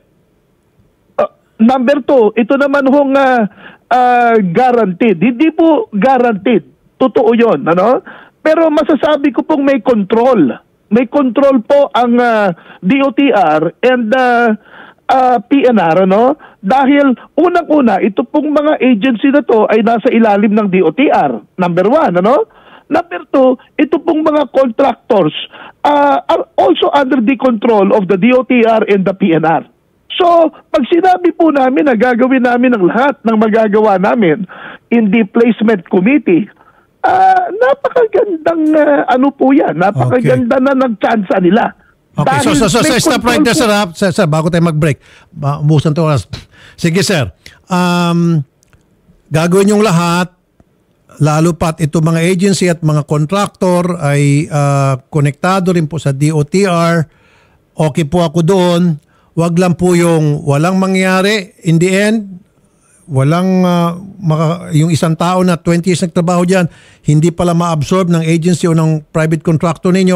uh, number two, ito naman hong uh, uh, guaranteed. Hindi po guaranteed. Totoo yon, ano? Pero masasabi ko pong may control. May control po ang uh, D O T R and uh, uh, P N R, ano? Dahil unang-una, ito pong mga agency na to ay nasa ilalim ng D O T R. Number one, ano? Number two, ito pong mga contractors uh, are also under the control of the D O T R and the P N R. So, pag sinabi po namin na gagawin namin ang lahat ng magagawa namin in the placement committee, uh, napakagandang uh, ano po yan, napakaganda okay. na nagtsansa nila. Okay, so, so, so, so stop right there, sir, ha? Sir, sir, bago tayo mag-break. Umusan to oras. Sige, sir. Um, gagawin yung lahat, lalo pat ito mga agency at mga contractor ay uh, konektado rin po sa D O T R. Okay po ako doon. Wag lang po yung walang mangyari in the end. Walang uh, maka, yung isang tao na twenty years nagtrabaho dyan, hindi pala ma-absorb ng agency o ng private contractor ninyo.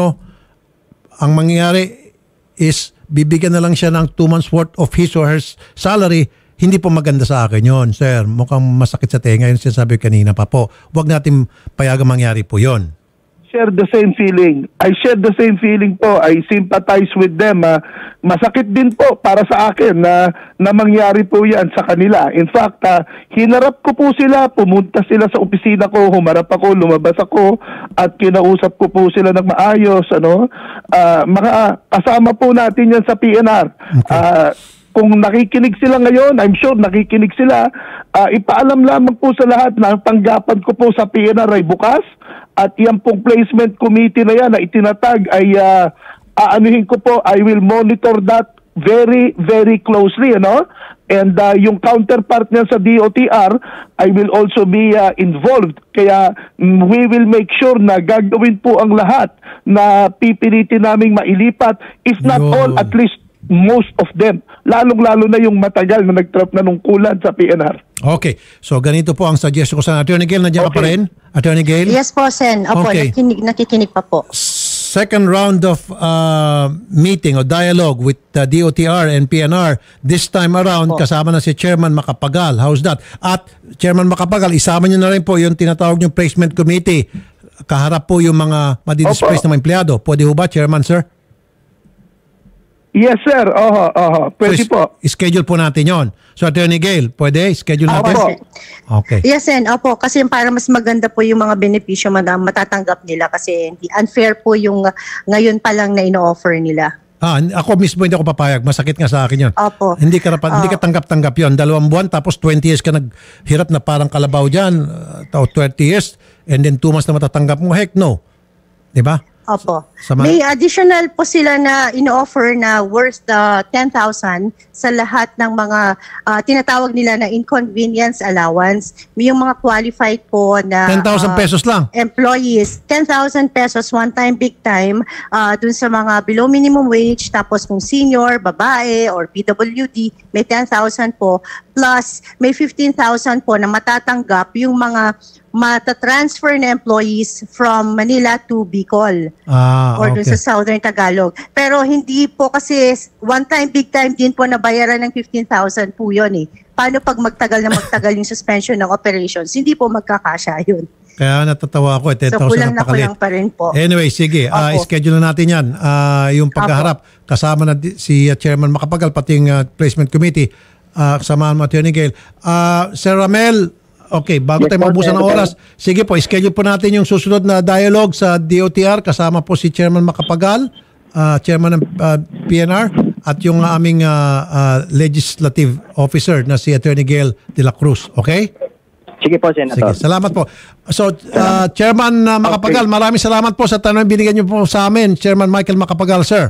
Ang mangyayari is bibigyan na lang siya ng two months worth of his or her salary. Hindi po maganda sa akin yon, sir. Mukhang masakit sa tenga yung sinasabi kanina pa po. Huwag natin payagang mangyari po yon. Share the same feeling. I share the same feeling po. I sympathize with them. Uh, masakit din po para sa akin na, na mangyari po yan sa kanila. In fact, uh, hinarap ko po sila, pumunta sila sa opisina ko, humarap ako, lumabas ako, at kinausap ko po sila ng maayos. Ano? Uh, mga kasama po natin yan sa P N R. Okay. Uh, kung nakikinig sila ngayon, I'm sure nakikinig sila, uh, ipaalam lamang po sa lahat na ang tanggapan ko po sa P N R ay bukas at yan pong placement committee na yan na itinatag ay uh, aanuhin ko po, I will monitor that very, very closely, ano? And uh, yung counterpart niya sa D O T R, I will also be uh, involved. Kaya mm, we will make sure na gagawin po ang lahat na pipilitin naming mailipat. If not Yo. all, at least most of them. Lalong-lalo na yung matagal na nagtrap na nungkulan sa P N R. Okay. So ganito po ang suggestion ko sa Attorney Gail. Nandiyan ka pa rin? Attorney Gail? Yes po, Sen. Opo, Okay. nakikinig, nakikinig pa po. Second round of uh, meeting o dialogue with uh, D O T R and P N R. This time around, kasama na si Chairman Macapagal. How's that? At Chairman Macapagal, isama niyo na rin po yung tinatawag yung placement committee. Kaharap po yung mga madidisplace na mga empleyado. Pwede ho ba, Chairman, sir? Yes, sir. Oho, oho. Pwede So, po. schedule po natin yon. So, Attorney Gail, pwede? Schedule natin? Opo. Okay. Yes, Sen. Opo, kasi para mas maganda po yung mga benepisyo na matatanggap nila kasi hindi unfair po yung uh, ngayon pa lang na ino-offer nila. Ah, ako mismo hindi ako papayag. Masakit nga sa akin yun. Opo. Hindi ka, rapat, hindi ka Oh. tanggap-tanggap yun. Dalawang buwan, tapos twenty years ka naghirap na parang kalabaw dyan. Uh, twenty years, and then two months na matatanggap mo. Heck no. Diba? Opo. Sama- May additional po sila na ino-offer na worth the ten thousand sa lahat ng mga uh, tinatawag nila na inconvenience allowance. May yung mga qualified po na ten thousand uh, pesos lang. employees, ten thousand pesos one time, big time, uh, dun sa mga below minimum wage, tapos kung senior, babae, or P W D, may ten thousand po. Plus, may fifteen thousand po na matatanggap yung mga matatransfer na employees from Manila to Bicol. Ah, Or dun okay. sa Southern Tagalog. Pero hindi po kasi one time, big time din po nabayaran ng fifteen thousand po yun eh. Paano pag magtagal na magtagal yung suspension ng operations? Hindi po magkakasya yun. Kaya natatawa ako. Eh, ten So thousand kulang ang na pakalit. kulang pa rin po. Anyway, sige. Uh, Opo. schedule na natin yan. Uh, yung pagkaharap, kasama na di- si uh, Chairman Macapagal, pati yung uh, placement committee, uh, kasama mo, Attorney Gail. Uh, Sir Ramel, okay, bago Yes, tayo po, mabusan ng Senator. oras, sige po, schedule po natin yung susunod na dialogue sa D O T R, kasama po si Chairman Macapagal, uh, Chairman ng uh, P N R, at yung uh, aming uh, uh, legislative officer na si Attorney Gail de la Cruz. Okay? Sige po, Senator. Sige, salamat po. So, uh, Chairman uh, Macapagal, maraming salamat po sa tanong binigyan niyo po sa amin, Chairman Michael Macapagal, sir.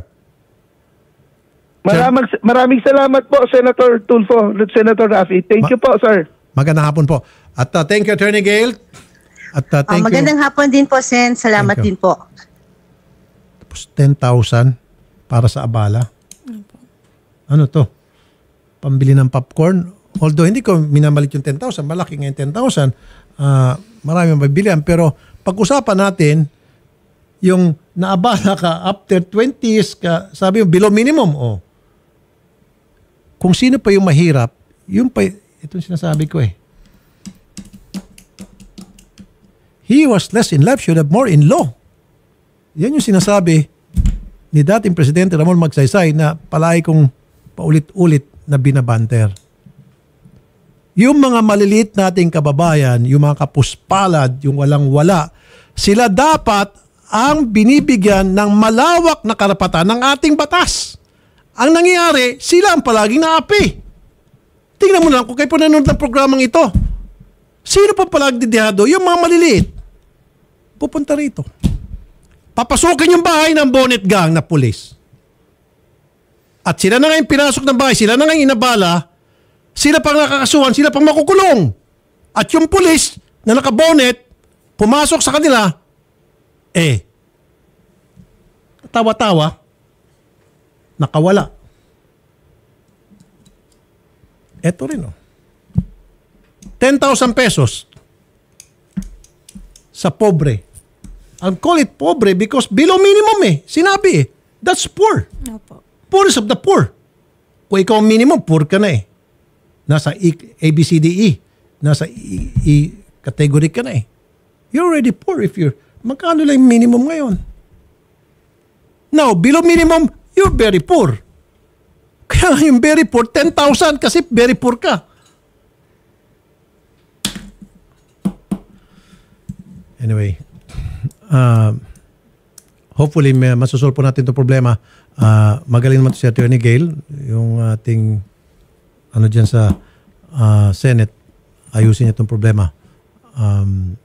Maraming, maraming salamat po, Senator Tulfo, Senator Rafi. Thank you po, sir. Magandang hapon po. At uh, thank you, Attorney Gail. At uh, Ah, thank magandang you. hapon din po, Sen. Salamat Thank you. din po. Tapos ten thousand para sa abala. Ano to? Pambili ng popcorn. Although hindi ko minamalit yung ten thousand, malaki nga yung ten thousand. Uh, marami mabibilihan. Pero pag-usapan natin, yung naabala ka after twenty years ka, sabi mo, below minimum. Oh. Kung sino pa yung mahirap, yung pa, ito yung sinasabi ko eh. He was less in life, should have more in law. Yan yung sinasabi ni dating Presidente Ramon Magsaysay na palagi kong paulit-ulit na binabanter. Yung mga maliliit nating kababayan, yung mga kapuspalad, yung walang-wala, sila dapat ang binibigyan ng malawak na karapatan ng ating batas. Ang nangyayari, sila ang palaging naapi. Tingnan mo lang kung kayo po nanonood ng programang ito. Sino pa palagi didihado? Yung mga maliliit. Pupunta rito. Papasukin yung bahay ng bonnet gang na pulis. At sila na ngayon pinasok ng bahay, sila na ngayon inabala, sila pang nakakasuhan, sila pang makukulong. At yung pulis na nakabonet, pumasok sa kanila, eh, tawa-tawa, nakawala. Eto rin, oh. ten thousand pesos sa pobre. I'll call it pobre because below minimum eh. Sinabi eh. That's poor. Opo. Poorest of the poor. Kung ikaw ang minimum, poor ka na eh. Nasa E, A, B, C, D, E. Nasa E, E category ka na eh. You're already poor if you're... Magkano lang yung minimum ngayon? Now, below minimum, you're very poor. Kaya yung very poor, ten thousand kasi very poor ka. Anyway, uh, hopefully may masusolve po natin itong problema. Uh, magaling naman si Attorney Gail, yung ating ano dyan sa uh, Senate, ayusin niya itong problema. Um,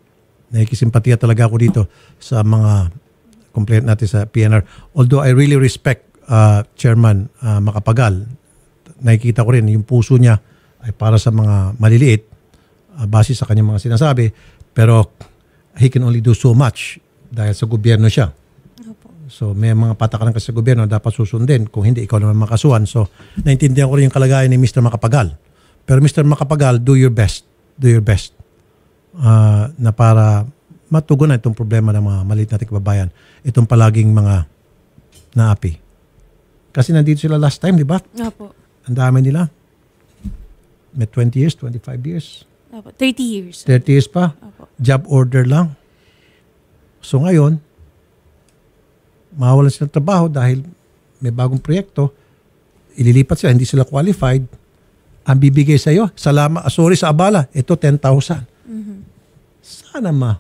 nakikisimpatiya talaga ako dito sa mga complaint natin sa P N R. Although I really respect uh, Chairman uh, Macapagal, nakikita ko rin yung puso niya ay para sa mga maliliit uh, base sa kanyang mga sinasabi. Pero he can only do so much dahil sa gobyerno siya. So may mga patakaran kasi sa gobyerno dapat susundin. Kung hindi, ikaw naman makasuhan. So naintindihan ko rin yung kalagayan ni Mister Macapagal. Pero Mister Macapagal, do your best. Do your best. Uh, na para matugunan itong problema ng mga maliit nating kababayan. Itong palaging mga naapi. Kasi nandito sila last time, di ba? Opo. Ang dami nila. May twenty years, twenty-five years. Opo. thirty years. thirty years pa. Opo. Job order lang. So ngayon, mawawalan sila ng trabaho dahil may bagong proyekto. Ililipat sila, hindi sila qualified. Ang bibigay sa iyo, salamat, sorry sa abala, ito ten thousand. Mm-hmm. Sana ma.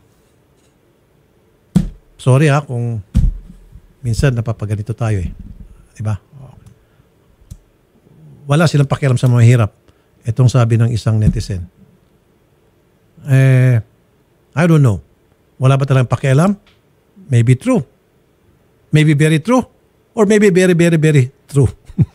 Sorry ha kung minsan napapaganito tayo eh. Diba? Wala silang pakialam sa mga hirap. Itong sabi ng isang netizen. Eh, I don't know. Wala ba talagang pakialam? Maybe true. Maybe very true. Or maybe very, very, very true.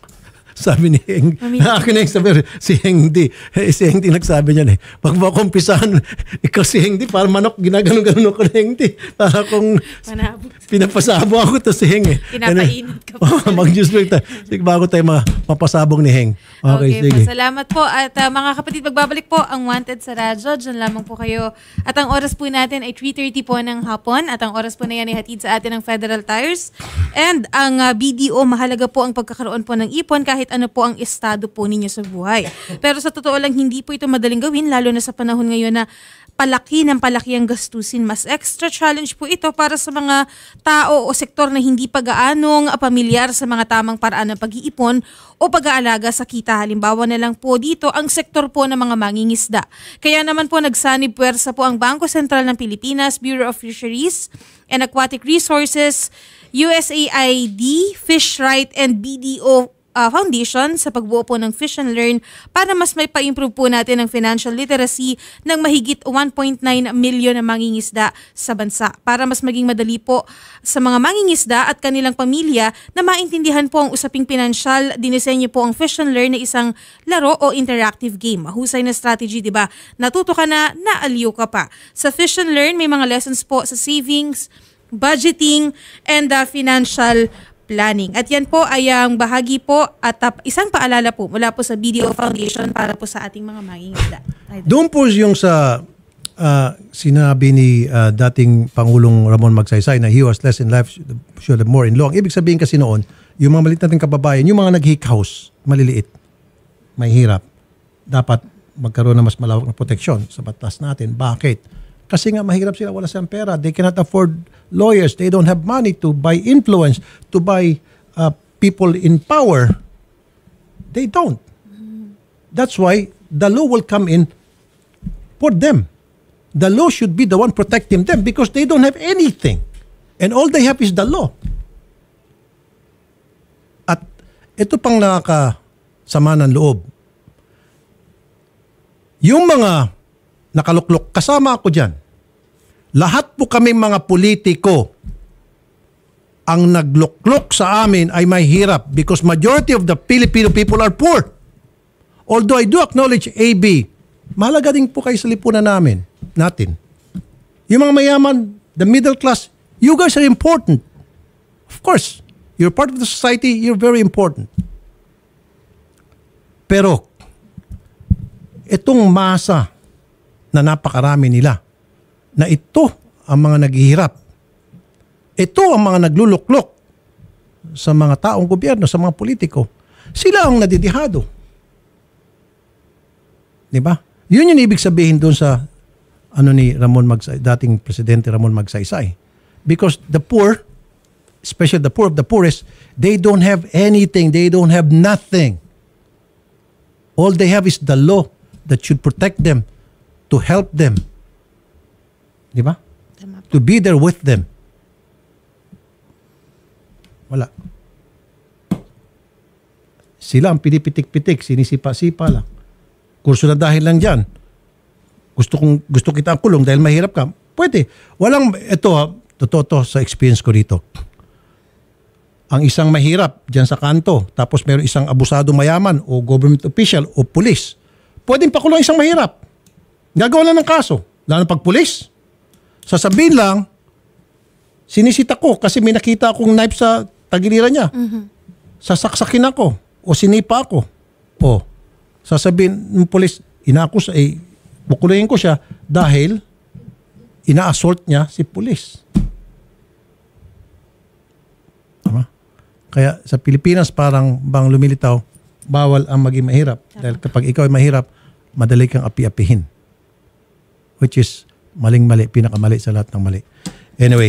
Sabi ni Heng. Akin na yung sabi, si Heng Di. Eh, si Heng Di nagsabi niyan eh. Pag mo kumpisahan, ikaw si Heng Di, para manok, ginaganon-ganon ako ni Heng Di. Para kung pinapasabo ako to si Heng eh. Pinapainit ka pa. Oh, mag-news break tayo. Sige, bago tayo mapasabong ni Heng. Okay, okay sige. Po, salamat po. At uh, mga kapatid, magbabalik po ang Wanted sa radyo. Diyan lamang po kayo. At ang oras po natin ay three thirty po ng hapon. At ang oras po na yan ay hatid sa atin ng Federal Tires. And ang uh, B D O, mahalaga po ang pagkakaroon po ng ipon kahit ano po ang estado po ninyo sa buhay. Pero sa totoo lang, hindi po ito madaling gawin, lalo na sa panahon ngayon na palaki ng palaki ang gastusin. Mas extra challenge po ito para sa mga tao o sektor na hindi pa gaanong pamilyar sa mga tamang paraan ng pag-iipon o pag-aalaga sa kita. Halimbawa na lang po dito ang sektor po ng mga mangingisda. Kaya naman po nagsanib puwersa po ang Bangko Sentral ng Pilipinas, Bureau of Fisheries and Aquatic Resources, U S A I D, Fish Right and B D O Uh, Foundation sa pagbuo po ng Fish and Learn para mas may pa-improve po natin ang financial literacy ng mahigit one point nine milyon na mangingisda sa bansa. Para mas maging madali po sa mga mangingisda at kanilang pamilya na maintindihan po ang usaping pinansyal, dinisenyo po ang Fish and Learn na isang laro o interactive game. Mahusay na strategy, di ba? Natuto ka na, naaliw ka pa. Sa Fish and Learn, may mga lessons po sa savings, budgeting, and uh, financial planning. At yan po ay ang bahagi po at uh, isang paalala po mula po sa B D O Foundation para po sa ating mga mangingisda. Doon po yung sa uh, sinabi ni uh, dating Pangulong Ramon Magsaysay na he was less in life, should have more in law. Ibig sabihin kasi noon, yung mga maliit nating kababayan, yung mga nag-house, maliliit, may hirap, dapat magkaroon ng mas malawak na proteksyon sa batas natin. Bakit? Kasi nga mahirap sila, wala silang pera. They cannot afford lawyers. They don't have money to buy influence, to buy uh, people in power. They don't. That's why the law will come in for them. The law should be the one protecting them because they don't have anything. And all they have is the law. At ito pang nakakasama ng loob. Yung mga nakaluklok, kasama ako dyan. Lahat po kami mga politiko, ang nagluklok sa amin ay may hirap because majority of the Filipino people are poor. Although I do acknowledge A B, mahalaga din po kayo sa lipunan namin, natin. Yung mga mayaman, the middle class, you guys are important. Of course, you're part of the society, you're very important. Pero, itong masa na napakarami nila, na ito ang mga naghihirap. Ito ang mga nagluluklok sa mga taong gobyerno, sa mga politiko. Sila ang nadidihado. Diba? Yun yung ibig sabihin doon sa ano ni Ramon Magsaysay, dating Presidente Ramon Magsaysay. Because the poor, especially the poor of the poorest, they don't have anything. They don't have nothing. All they have is the law that should protect them, to help them. Di ba? To be there with them. Wala. Sila ang pinipitik-pitik, sinisipa-sipa lang. Kurso na dahil lang dyan. Gusto, kong, gusto kita ang kulong dahil mahirap ka. Pwede. Walang, ito ha, totoo to sa experience ko dito. ang isang mahirap dyan sa kanto, tapos meron isang abusado mayaman o government official o pulis, pwedeng pakulong isang mahirap. Gagawa lang ng kaso. Lalo pag pulis, sasabihin lang, sinisita ko kasi may nakita akong knife sa tagiliran niya. Mm-hmm. Sasaksakin ako o sinipa ako. O, sasabihin ng pulis, inakus, eh, bukulungin ko siya dahil ina-assault niya si pulis. Kaya sa Pilipinas parang bang lumilitaw, bawal ang maging mahirap. Dahil kapag ikaw ay mahirap, madali kang api-apihin. Which is maling-mali, pinakamali sa lahat ng mali. Anyway,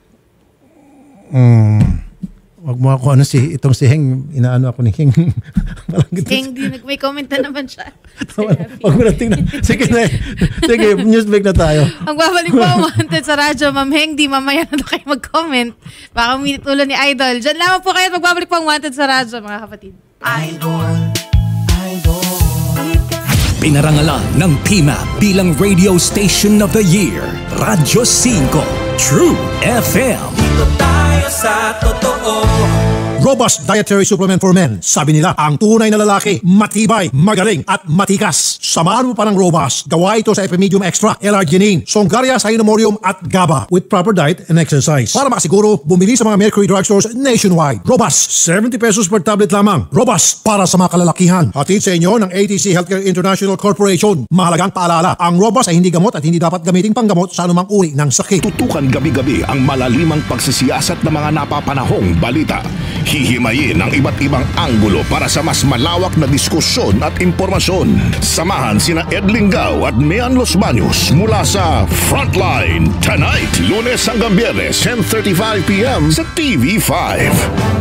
um, wag mo ako ano si, itong si Heng, inaano ako ni Heng. Heng, di, may comment na naman siya. Wag mo na tingnan. Sige na, sige, news break na tayo. Ang babalik po ang Wanted sa radyo, Ma'am Heng, di mamaya na kayo mag-comment. Baka uminit ulo ni Idol. Diyan lamang po kayo at magbabalik po ang Wanted sa radyo, mga kapatid. Idol, Idol. Pinarangalan ng T M A P bilang Radio Station of the Year, Radyo five, True F M. Dito tayo sa totoo. Robust Dietary Supplement for Men. Sabi nila, ang tunay na lalaki, matibay, magaling at matikas. Samahan mo pa ng Robust. Gawa ito sa Epimedium Extra, L-Arginine, Songaria Cyanomorium at GABA with proper diet and exercise. Para makasiguro, bumili sa mga Mercury Drugstores nationwide. Robust, seventy pesos per tablet lamang. Robust, para sa mga kalalakihan. Hatid sa inyo ng A T C Healthcare International Corporation. Mahalagang paalala, ang Robust ay hindi gamot at hindi dapat gamiting panggamot sa anumang uri ng sakit. Tutukan gabi-gabi ang malalimang pagsisiyasat ng mga napapanahong balita. Hihimayin ang iba't ibang anggulo para sa mas malawak na diskusyon at impormasyon. Samahan sina Ed Lingao at Mian Los Baños mula sa Frontline tonight, Lunes hanggang Biyernes, ten thirty-five p m sa T V five.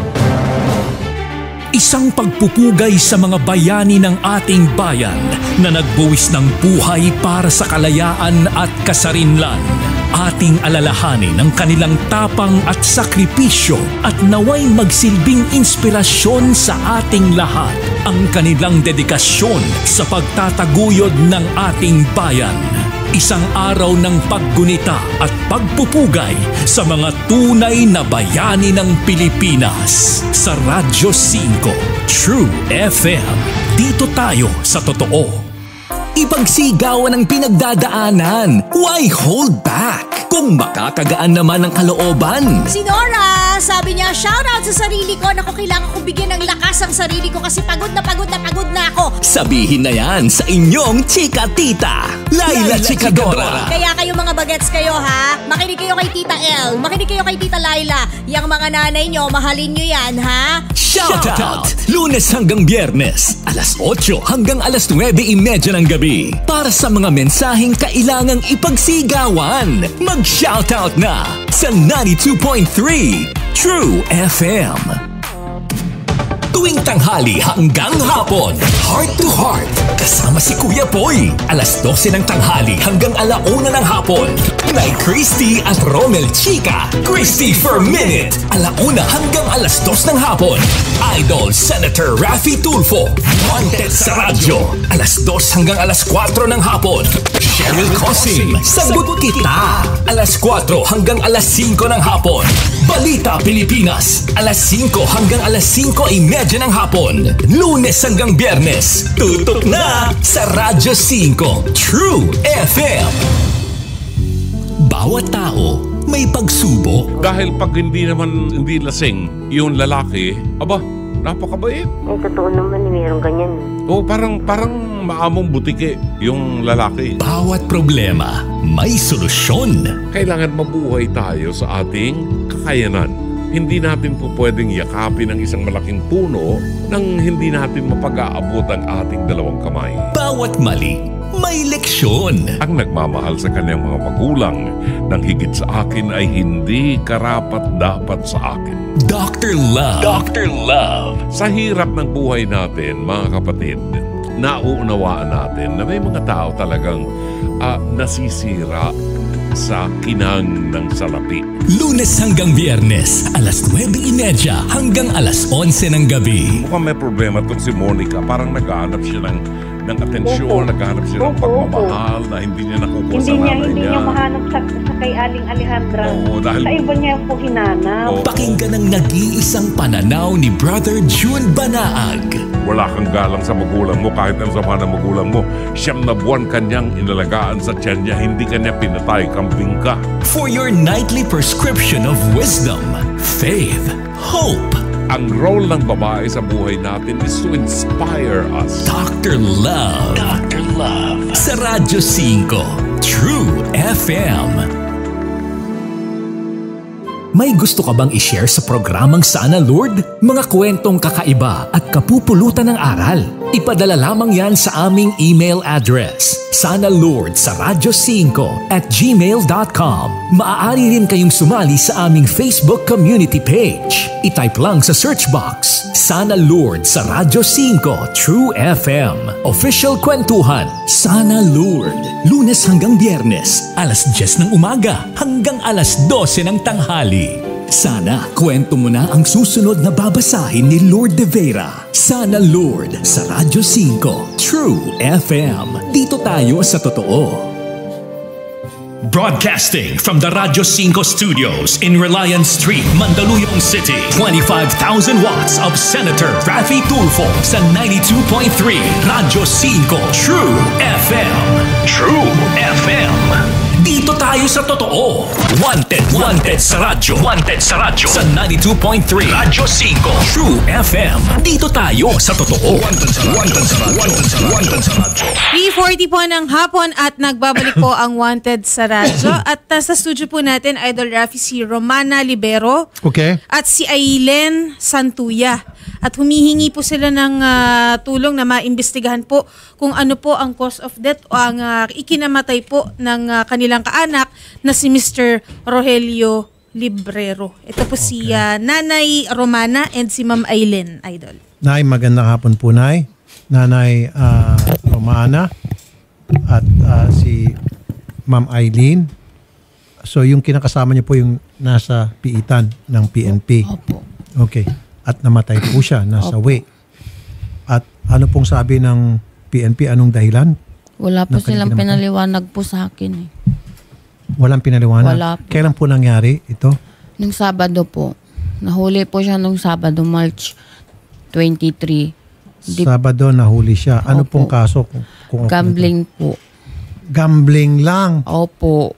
Isang pagpupugay sa mga bayani ng ating bayan na nagbuwis ng buhay para sa kalayaan at kasarinlan. Ating alalahanin ang kanilang tapang at sakripisyo at naway magsilbing inspirasyon sa ating lahat. Ang kanilang dedikasyon sa pagtataguyod ng ating bayan. Isang araw ng paggunita at pagpupugay sa mga tunay na bayani ng Pilipinas. Sa Radyo five, True F M. Dito tayo sa totoo. Ipagsigawan ang pinagdadaanan. Why hold back? Kung makakagaan naman ang kalooban. Si Nora, sabi niya, shoutout sa sarili ko. Naku, kailangan kong bigyan ng lakas ang sarili ko kasi pagod na pagod na pagod na ako. Sabihin na yan sa inyong chika tita, Laila Chikadora. Kaya kayo mga bagets kayo ha, makinig kayo kay Tita L, makinig kayo kay Tita Laila. Yang mga nanay nyo, mahalin nyo yan ha. Shoutout! Lunes hanggang Biyernes, alas otso hanggang alas nuwebe trenta ng gabi. Para sa mga mensaheng kailangang ipagsigawan, mag-shoutout na sa ninety-two point three True F M. Tuwing tanghali hanggang hapon, Heart to Heart, kasama si Kuya Boy. alas dose ng tanghali hanggang alauna ng hapon. Nay Christy at Romel Chica, Christy for Minute, alauna hanggang alas dos ng hapon. Idol Senator Raffy Tulfo, Wanted sa Radyo, alas dos hanggang alas kwatro ng hapon. Cheryl Cosim, Sagot Kita, alas kwatro hanggang alas singko ng hapon. Balita Pilipinas, alas singko hanggang alas singko trenta ng hapon. Lunes hanggang Biyernes, tutok na sa Radyo five, True F M. Bawat tao may pagsubok. Dahil pag hindi naman hindi lasing yung lalaki, aba, napakabait. Ay, totoo naman, mayroong ganyan. Oo, parang, parang maamong butike yung lalaki. Bawat problema may solusyon. Kailangan mabuhay tayo sa ating kakayanan. Hindi natin po pwedeng yakapin ang isang malaking puno nang hindi natin mapag-aabot ang ating dalawang kamay. Bawat mali may leksyon. Ang nagmamahal sa kanyang mga magulang nang higit sa akin ay hindi karapat-dapat sa akin. Doctor Love. Doctor Love. Sa hirap ng buhay natin, mga kapatid, nauunawaan natin na may mga tao talagang uh, nasisira sa kinang ng salapi. Lunes hanggang Biyernes, alas nuwebe trenta hanggang alas onse ng gabi. Mukhang may problema itong si Monica. Parang naghahanap siya ng ng atensyon, naghahanap siya ng pagmamahal na hindi niya nakukuha Hindi sa niya, nanay hindi niya. niya mahanap sa, sa kay Aling Alejandra. Oo, dahil- Sa iba niya po hinanap. Pakinggan ang nag-iisang pananaw ni Brother June Banaag. Wala kang galang sa magulang mo kahit ang sama ng magulang mo. Siyam na buwan kanyang inalagaan sa tiyan niya, hindi kanya pinatay, kambing ka. For your nightly prescription of wisdom, faith, hope. Ang role ng babae sa buhay natin is to inspire us. Doctor Love. Doctor Love. Sa Radyo cinco, True F M. May gusto ka bang i-share sa programang Sana Lord? Mga kwentong kakaiba at kapupulutan ng aral. Ipadala lamang yan sa aming email address, sanalord sa radyo cinco at gmail dot com. Maaari rin kayong sumali sa aming Facebook community page. I-type lang sa search box, Sana Lord sa Radyo cinco True F M. Official kwentuhan, Sana Lord. Lunes hanggang Biyernes, alas diyes ng umaga hanggang alas dose ng tanghali. Sana kwento mo na ang susunod na babasahin ni Lord De Vera. Sana Lord sa Radyo cinco True F M. Dito tayo sa totoo. Broadcasting from the Radyo cinco studios in Reliance Street, Mandaluyong City. twenty-five thousand watts of Senator Raffy Tulfo sa ninety-two point three Radyo cinco True F M. True F M. Dito tayo sa totoo. Wanted, wanted sa radyo. Wanted sa radyo. Sa ninety-two point three Radyo cinco True F M. Dito tayo sa totoo. Wanted sa radyo. Wanted sa radyo. Wanted sa radyo. Wanted sa radyo. three forty po ng hapon at nagbabalik po ang Wanted sa radyo. At uh, sa studio po natin, Idol Raffy, si Romana Libero. Okay. At si Aileen Santuya. At humihingi po sila ng uh, tulong na maimbestigahan po kung ano po ang cause of death o ang uh, ikinamatay po ng uh, kanilang kaanak na si Mister Rogelio Librero. Ito po okay. si uh, Nanay Romana and si Ma'am Aileen, Idol. Nay, magandang hapon po, Nay. Nanay uh, Romana at uh, si Ma'am Aileen. So yung kinakasama niyo po yung nasa piitan ng P N P. Opo. Okay. At namatay po siya, nasa Opo. way. At ano pong sabi ng P N P? Anong dahilan? Wala po ng silang kanyang kinamatay? pinaliwanag po sa akin eh. Walang pinaliwanag? Wala po. Kailan po nangyari ito? Nung Sabado po. Nahuli po siya nung Sabado, March twenty-three. Di- Sabado nahuli siya. Ano Opo. pong kaso? Kung, kung Gambling po. Gambling lang? Opo.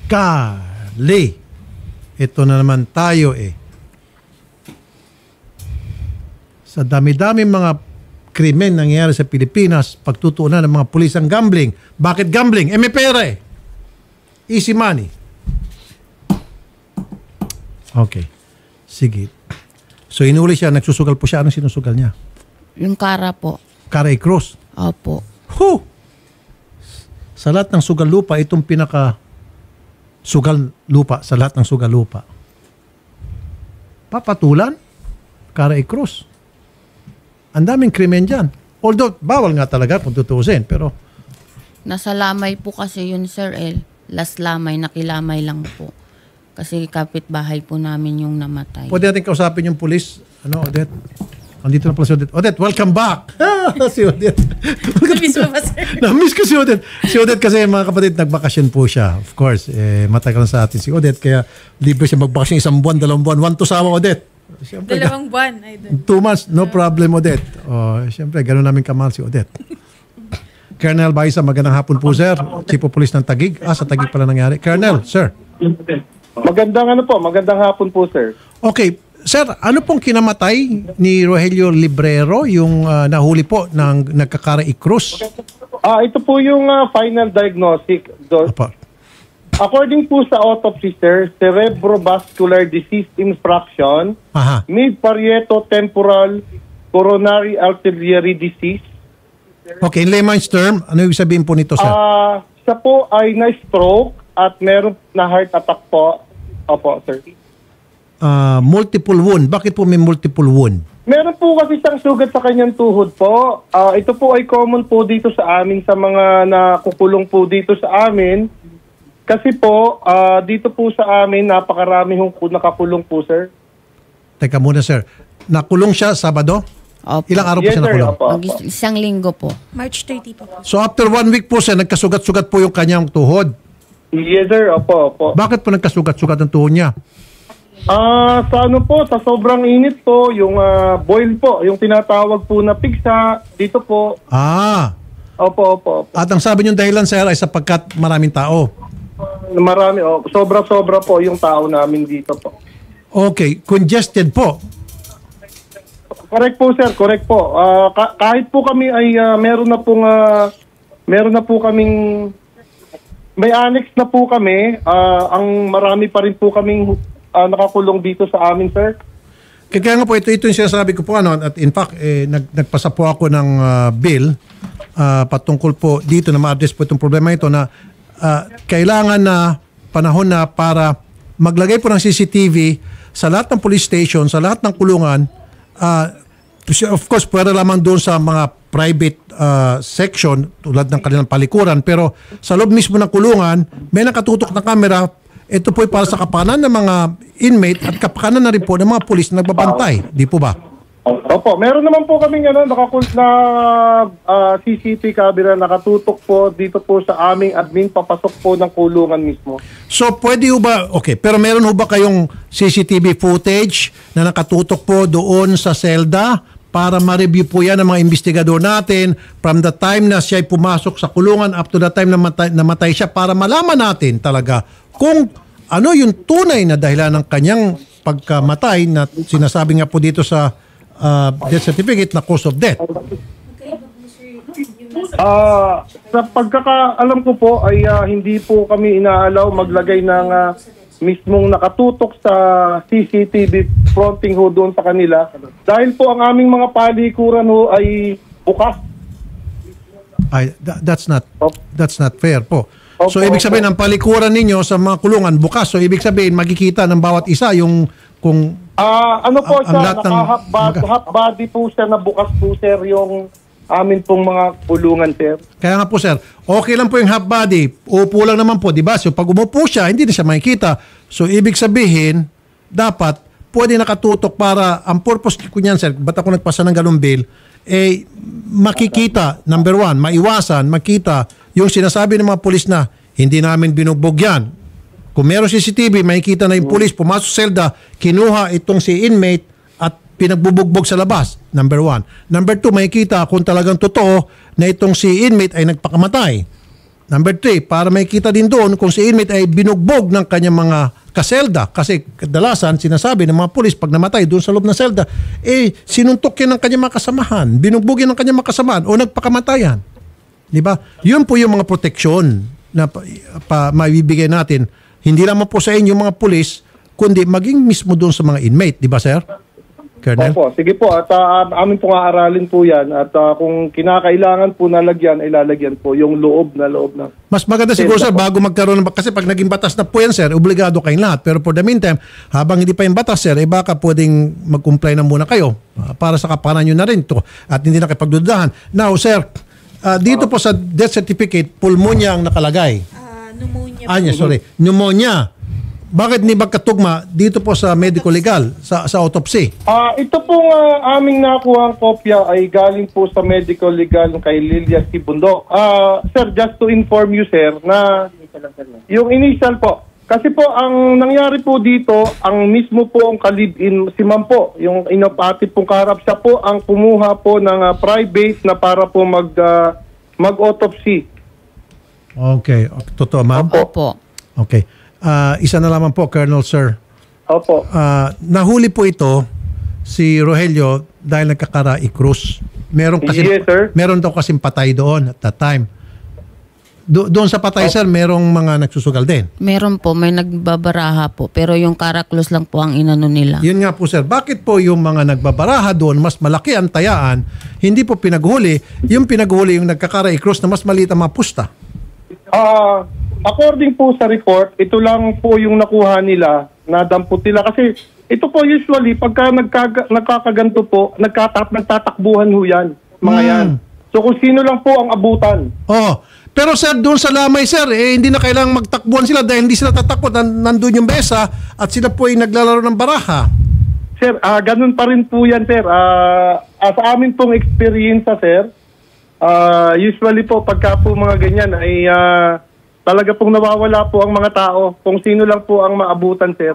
Kali. Ito na naman tayo eh. Sa dami-dami mga krimen nangyayari sa Pilipinas, pagtutuunan ng mga pulis ang gambling. Bakit gambling? Eh may pera eh. Easy money. Okay. Sige. So inuli siya, nagsusugal po siya. Anong sinusugal niya? Yung kara po. Caray Cruz. Opo. Huh! Sa lahat ng sugal lupa, itong pinaka sugal lupa, sa lahat ng sugal lupa. Papatulan? Caray Cruz. Ang daming krimen dyan. Although, bawal nga talaga kung tutuusin, pero... Nasa lamay po kasi yun, Sir El. Last lamay, nakilamay lang po. Kasi kapitbahay po namin yung namatay. Pwede natin kausapin yung pulis. Ano, Odette? Andito na pala si Odette. Odette, welcome back! Si Odette. Na-miss mo ba, sir? Na-miss ko si Odette. Si Odette kasi, mga kapatid, nagbakasyon po siya. Of course, eh, matagal na sa atin si Odette. Kaya libre siya magbakasyon isang buwan, dalawang buwan. One to sama, Odette. Siyempre, Dalawang buwan, Idol. Two months, no problem, Odette. Oh, siyempre, gano'n namin kamahal si Odette. Colonel Baisa, magandang hapon po, sir. Chief of Police ng Taguig. Ah, sa Taguig pala nangyari. Colonel, sir. Magandang ano po, magandang hapon po, sir. Okay. Sir, ano pong kinamatay ni Rogelio Librero, yung uh, nahuli po ng nagkakaray Cruz? Ah, ito po yung uh, final diagnostic. Do- According po sa autopsy, sir, cerebrovascular disease infraction, Aha. mid-parieto temporal coronary artery disease. Okay, in layman's term, ano yung sabihin po nito, sir? Ah, siya po ay na-stroke at meron na heart attack po. Opo, sir. Uh, multiple wound. Bakit po may multiple wound? Meron po kasi siyang sugat sa kanyang tuhod po. Ah, ito po ay common po dito sa amin sa mga nakukulong po dito sa amin. Kasi po, uh, dito po sa amin, napakarami hong nakakulong po, sir. Teka muna, sir. Nakulong siya Sabado? Opo. Ilang araw po Yes, siya sir. nakulong? Opo, opo. Mag- isang linggo po. March thirty po. So after one week po sir, nagkasugat-sugat po yung kanyang tuhod. Yes, sir. Opo, opo. Bakit po nagkasugat-sugat ang tuhod niya? Ah, sa ano po, sa sobrang init po, yung ah, boil po, yung tinatawag po na pigsa, dito po. Ah. Opo, opo, opo. At ang sabi niyong dahilan sir ay sapagkat maraming tao. Marami, oh, sobra-sobra po yung tao namin dito po. Okay, congested po. Correct po, sir. Correct po. Ah, ka- kahit po kami ay ah, meron na pong ah, meron na po kaming may annex na po kami. Ah, ang marami pa rin po kaming ah, nakakulong dito sa amin, sir. Kaya nga po ito ito yung sinasabi ko po ano, at in fact eh, nag, nagpasa po ako ng ah, bill ah, patungkol po dito na ma-address po itong problema ito na ah, kailangan na panahon na para maglagay po ng C C T V sa lahat ng police station, sa lahat ng kulungan. Uh, of course, pwede lamang doon sa mga private uh, section tulad ng kanilang palikuran. Pero sa loob mismo ng kulungan, may nakatutok na camera. Ito po ay para sa kapakanan ng mga inmate at kapakanan na rin po ng mga pulis na nagbabantay. Di po ba? Opo, meron naman po kaming ano, nakakul na ah, C C T V camera nakatutok po dito po sa aming admin papasok po ng kulungan mismo. So pwede ho ba, okay, pero meron ho ba kayong C C T V footage na nakatutok po doon sa selda para ma-review po yan ng mga investigador natin from the time na siya ay pumasok sa kulungan up to the time na matay, namatay siya para malaman natin talaga kung ano yung tunay na dahilan ng kanyang pagkamatay na sinasabi nga po dito sa uh, death certificate na cause of death. Ah, sa pagkakaalam ko po ay ah, hindi po kami inaalaw maglagay ng ah, mismong nakatutok sa C C T V fronting ho doon sa kanila dahil po ang aming mga palikuran ho ay bukas. Ay, tha- that's not that's not fair po. So ibig sabihin ang palikuran ninyo sa mga kulungan bukas. So ibig sabihin magkikita ng bawat isa yung kung Ah, ano po Ang- ang siya, lahat ng- naka-half body, half body po siya na bukas po sir yung amin pong mga kulungan sir. kaya nga po sir, okay lang po yung half body. Upo lang naman po, di ba? So pag umupo siya, hindi na siya makikita. So ibig sabihin, dapat pwede nakatutok para ang purpose ko niyan sir, ba't ako nagpasa ng ganung bill, eh makikita, number one, maiwasan, makita yung sinasabi ng mga pulis na hindi namin binugbog yan. Kung meron C C T V, makikita na yung pulis pumasok sa selda, kinuha itong si inmate at pinagbubugbog sa labas. Number one. Number two, makikita kung talagang totoo na itong si inmate ay nagpakamatay. Number three, para makikita din doon kung si inmate ay binugbog ng kanyang mga kaselda. Kasi kadalasan sinasabi ng mga pulis pag namatay doon sa loob ng selda, eh sinuntok yan ng kanyang mga kasamahan, binugbog yan ng kanyang mga kasamahan o nagpakamatayan. Di ba? Yun po yung mga proteksyon na pa, pa, maibibigay natin. Hindi naman po sa inyo mga pulis, kundi maging mismo doon sa mga inmate. Di ba, sir? Colonel? Opo, sige po at uh, amin pong aaralin po yan at uh, kung kinakailangan po nalagyan ay lalagyan po yung loob na loob na. Mas maganda siguro sir bago magkaroon ng kasi pag naging batas na po yan sir, obligado kayong lahat. Pero for the meantime, habang hindi pa yung batas sir, eh baka pwedeng mag-comply na muna kayo uh, para sa kapakanan nyo na rin to at hindi na kayo pagdudahan. Now sir, uh, dito po sa death certificate, pulmonya ang nakalagay. Uh, pneumonia. Ah, yeah, sorry. Pneumonia. Bakit ni magkatugma dito po sa medical legal, sa, sa autopsy? Ah, ito pong uh, aming nakuhang kopya ay galing po sa medical legal kay Lilia Sibundok. Ah, sir, just to inform you sir na yung initial po. Kasi po ang nangyari po dito, ang mismo po ang kalib-in si ma'am po, yung inopati pong kaharap siya po ang kumuha po ng uh, private na para po mag uh, mag-autopsy. Okay, totoo ma'am? Opo. Okay. Uh, isa na lamang po, Colonel Sir. Opo. Uh, nahuli po ito si Rogelio dahil nagkakara-i-cruise. Meron kasi Yes, sir. meron daw kasing patay doon at that time. Do, doon sa patay sir, merong mga nagsusugal din. Meron po, may nagbabaraha po. Pero yung karaklos lang po ang inano nila. Yun nga po sir, bakit po yung mga nagbabaraha doon, mas malaki ang tayaan, hindi po pinaghuli, yung pinaghuli yung nagkakara-i-cruise na mas maliit ang mga pusta? Ah, according po sa report, ito lang po yung nakuha nila, nadampot nila. Kasi ito po usually, pagka nagkaga, nagkakaganto po, nagkatap, nagtatakbuhan ho yan, mga Hmm. yan. So kung sino lang po ang abutan. Oh, pero sir, doon sa lamay sir, eh, hindi na kailangang magtakbuhan sila dahil hindi sila tatakbo, nan- nandun yung besa at sila po ay naglalaro ng baraha. Sir, ah ganun pa rin po yan, sir. Ah, ah, sa amin pong experience, sir, ah, usually po pagka po mga ganyan ay ah, talaga pong nawawala po ang mga tao. Kung sino lang po ang maabutan, sir.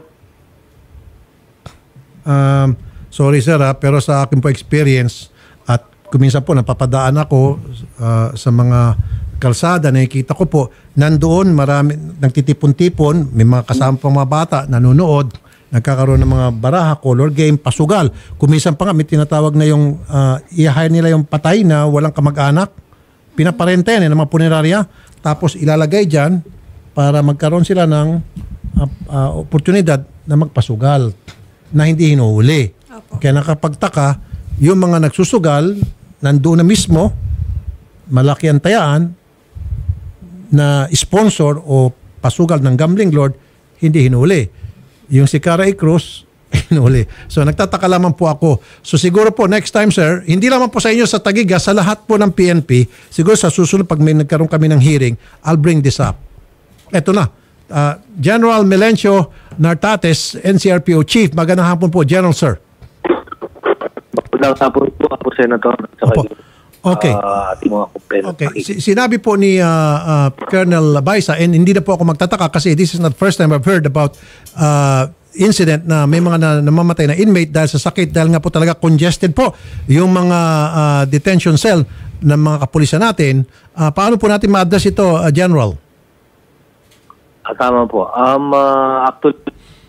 Um, sorry sir ha, pero sa akin po experience at kuminsan po napapadaan ako uh, sa mga kalsada, nakikita ko po nandoon marami nagtitipon-tipon, may mga kasama pang mga bata nanonood, nagkakaroon ng mga baraha, color game, pasugal. Kuminsan pa nga may tinatawag na yung uh, i-hire nila yung patay na walang kamag-anak, pinaparenta yan eh, ng mga punerarya, tapos ilalagay dyan para magkaroon sila ng uh, uh, oportunidad na magpasugal na hindi hinuhuli. Kaya nakapagtaka, yung mga nagsusugal, nandoon na mismo, malaki ang tayaan na sponsor o pasugal ng gambling lord, hindi hinuhuli. Yung si Cara Cruz, hinuhuli. So nagtataka lamang po ako. So siguro po next time sir, hindi lamang po sa inyo sa Taguig, sa lahat po ng P N P, siguro sa susunod pag may nagkaroon kami ng hearing, I'll bring this up. Eto na. Uh, General Melencio Nartates, N C R P O Chief. Magandang hapon po, General Sir. Magandang hapon po ako, Senator. Opo. Okay. Uh, okay. S- sinabi po ni uh, uh, Colonel Baisa, and hindi na po ako magtataka kasi this is not the first time I've heard about uh, incident na may mga na, namamatay na inmate dahil sa sakit, dahil nga po talaga congested po yung mga uh, detention cell ng mga kapulisan natin. Uh, paano po natin ma-address ito, uh, General? Ah, tama po. Um, uh, actually,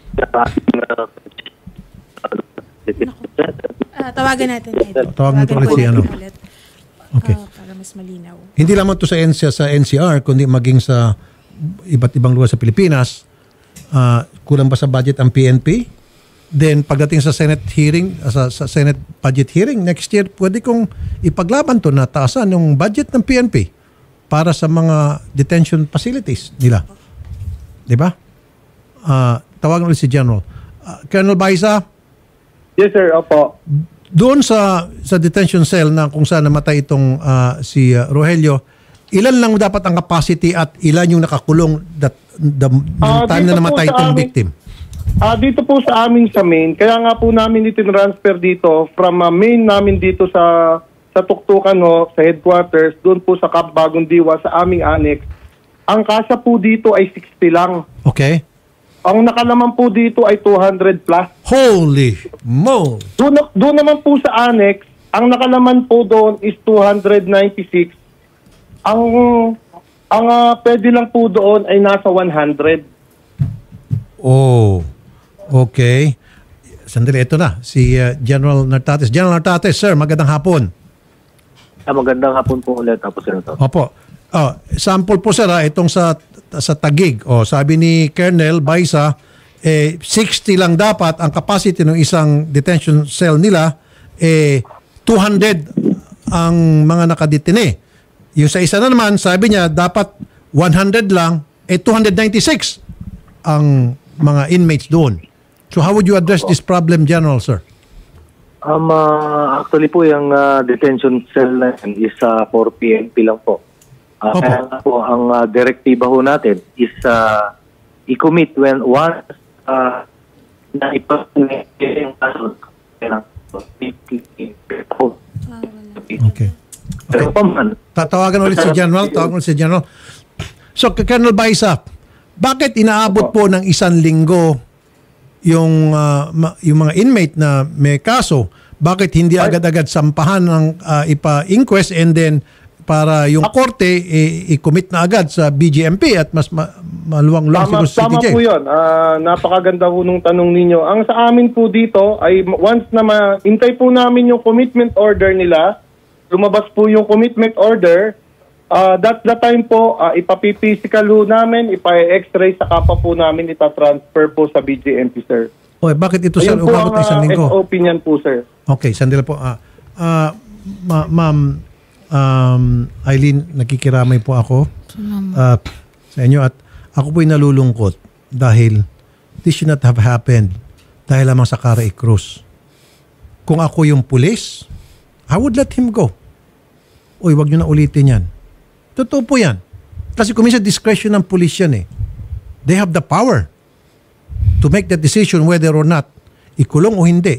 uh, tawagan natin. Tawagan natin ulit si ano. Okay. Uh, para mas malinaw. Hindi lamang to sa N C R, sa N C R, kundi maging sa iba't ibang lugar sa Pilipinas. Uh, kulang ba sa budget ang P N P? Then pagdating sa Senate hearing, uh, sa, sa Senate budget hearing next year, pwede kong ipaglaban to na taasan yung budget ng P N P para sa mga detention facilities nila. Di ba? Uh, tawagan ulit si General. Uh, Colonel Baisa? Yes, sir. Opo. Doon sa sa detention cell na kung saan namatay itong uh, si uh, Rogelio, ilan lang dapat ang capacity at ilan yung nakakulong that, the, the uh, time na namatay itong amin, victim? Uh, dito po sa amin sa main, kaya nga po namin itinransfer dito from uh, main namin dito sa sa Tuktukan, no, sa headquarters, doon po sa Camp Bagong Diwa sa aming annex. Ang kasa po dito ay sixty lang. Okay. Ang nakalaman po dito ay two hundred plus. Holy mo! Doon, doon naman po sa annex, ang nakalaman po doon is two hundred ninety-six. Ang ang uh, pwede lang po doon ay nasa one hundred. Oh, okay. Sandali, ito na. Si uh, General Nartates. General Nartates, sir, magandang hapon. Ah, magandang hapon po ulit, Apo Senator. Opo. Oh, sample po sir ha, itong sa sa Taguig. Oh, sabi ni Colonel Baisa, eh sixty lang dapat ang capacity ng isang detention cell nila, eh two hundred ang mga nakadetine. Yung sa isa na naman, sabi niya dapat one hundred lang, eh two hundred ninety-six ang mga inmates doon. So how would you address this problem, General, sir? Um, uh, actually po yung uh, detention cell na yan is uh, for P N P lang po. Uh, kaya nga po, ang uh, direktiba ho natin is uh, i-commit when once uh, na ipag-commit yung kaso. Okay. Okay. Tatawagan ulit si General. Tawagan ulit si General. So, Colonel Baisa, bakit inaabot po ng isang linggo yung, uh, yung mga inmate na may kaso? Bakit hindi agad-agad sampahan ng uh, ipa-inquest and then para yung korte eh, i-commit na agad sa B G M P at mas ma- maluwang-luwang siguro sa C T J. Tama po yun. Uh, napakaganda po nung tanong ninyo. Ang sa amin po dito ay once na ma-intay po namin yung commitment order nila, lumabas po yung commitment order, uh, that's the time po, uh, ipapi-physical ho namin, ipa-x-ray, saka pa po namin ita-transfer po sa B G M P, sir. Okay, bakit ito, sir, umabot na isang linggo? Ayun po ang uh, S O P niyan po, sir. Okay, sandali po. Uh, uh, ma- ma'am, Um, Eileen, nakikiramay po ako uh, sa inyo at ako po'y nalulungkot dahil this should not have happened dahil lamang sa Cara Cruz. Kung ako yung pulis, I would let him go. Uy, wag nyo na ulitin yan. Totoo po yan. Kasi kung minsan discretion ng pulis yan eh. They have the power to make that decision whether or not ikulong o hindi.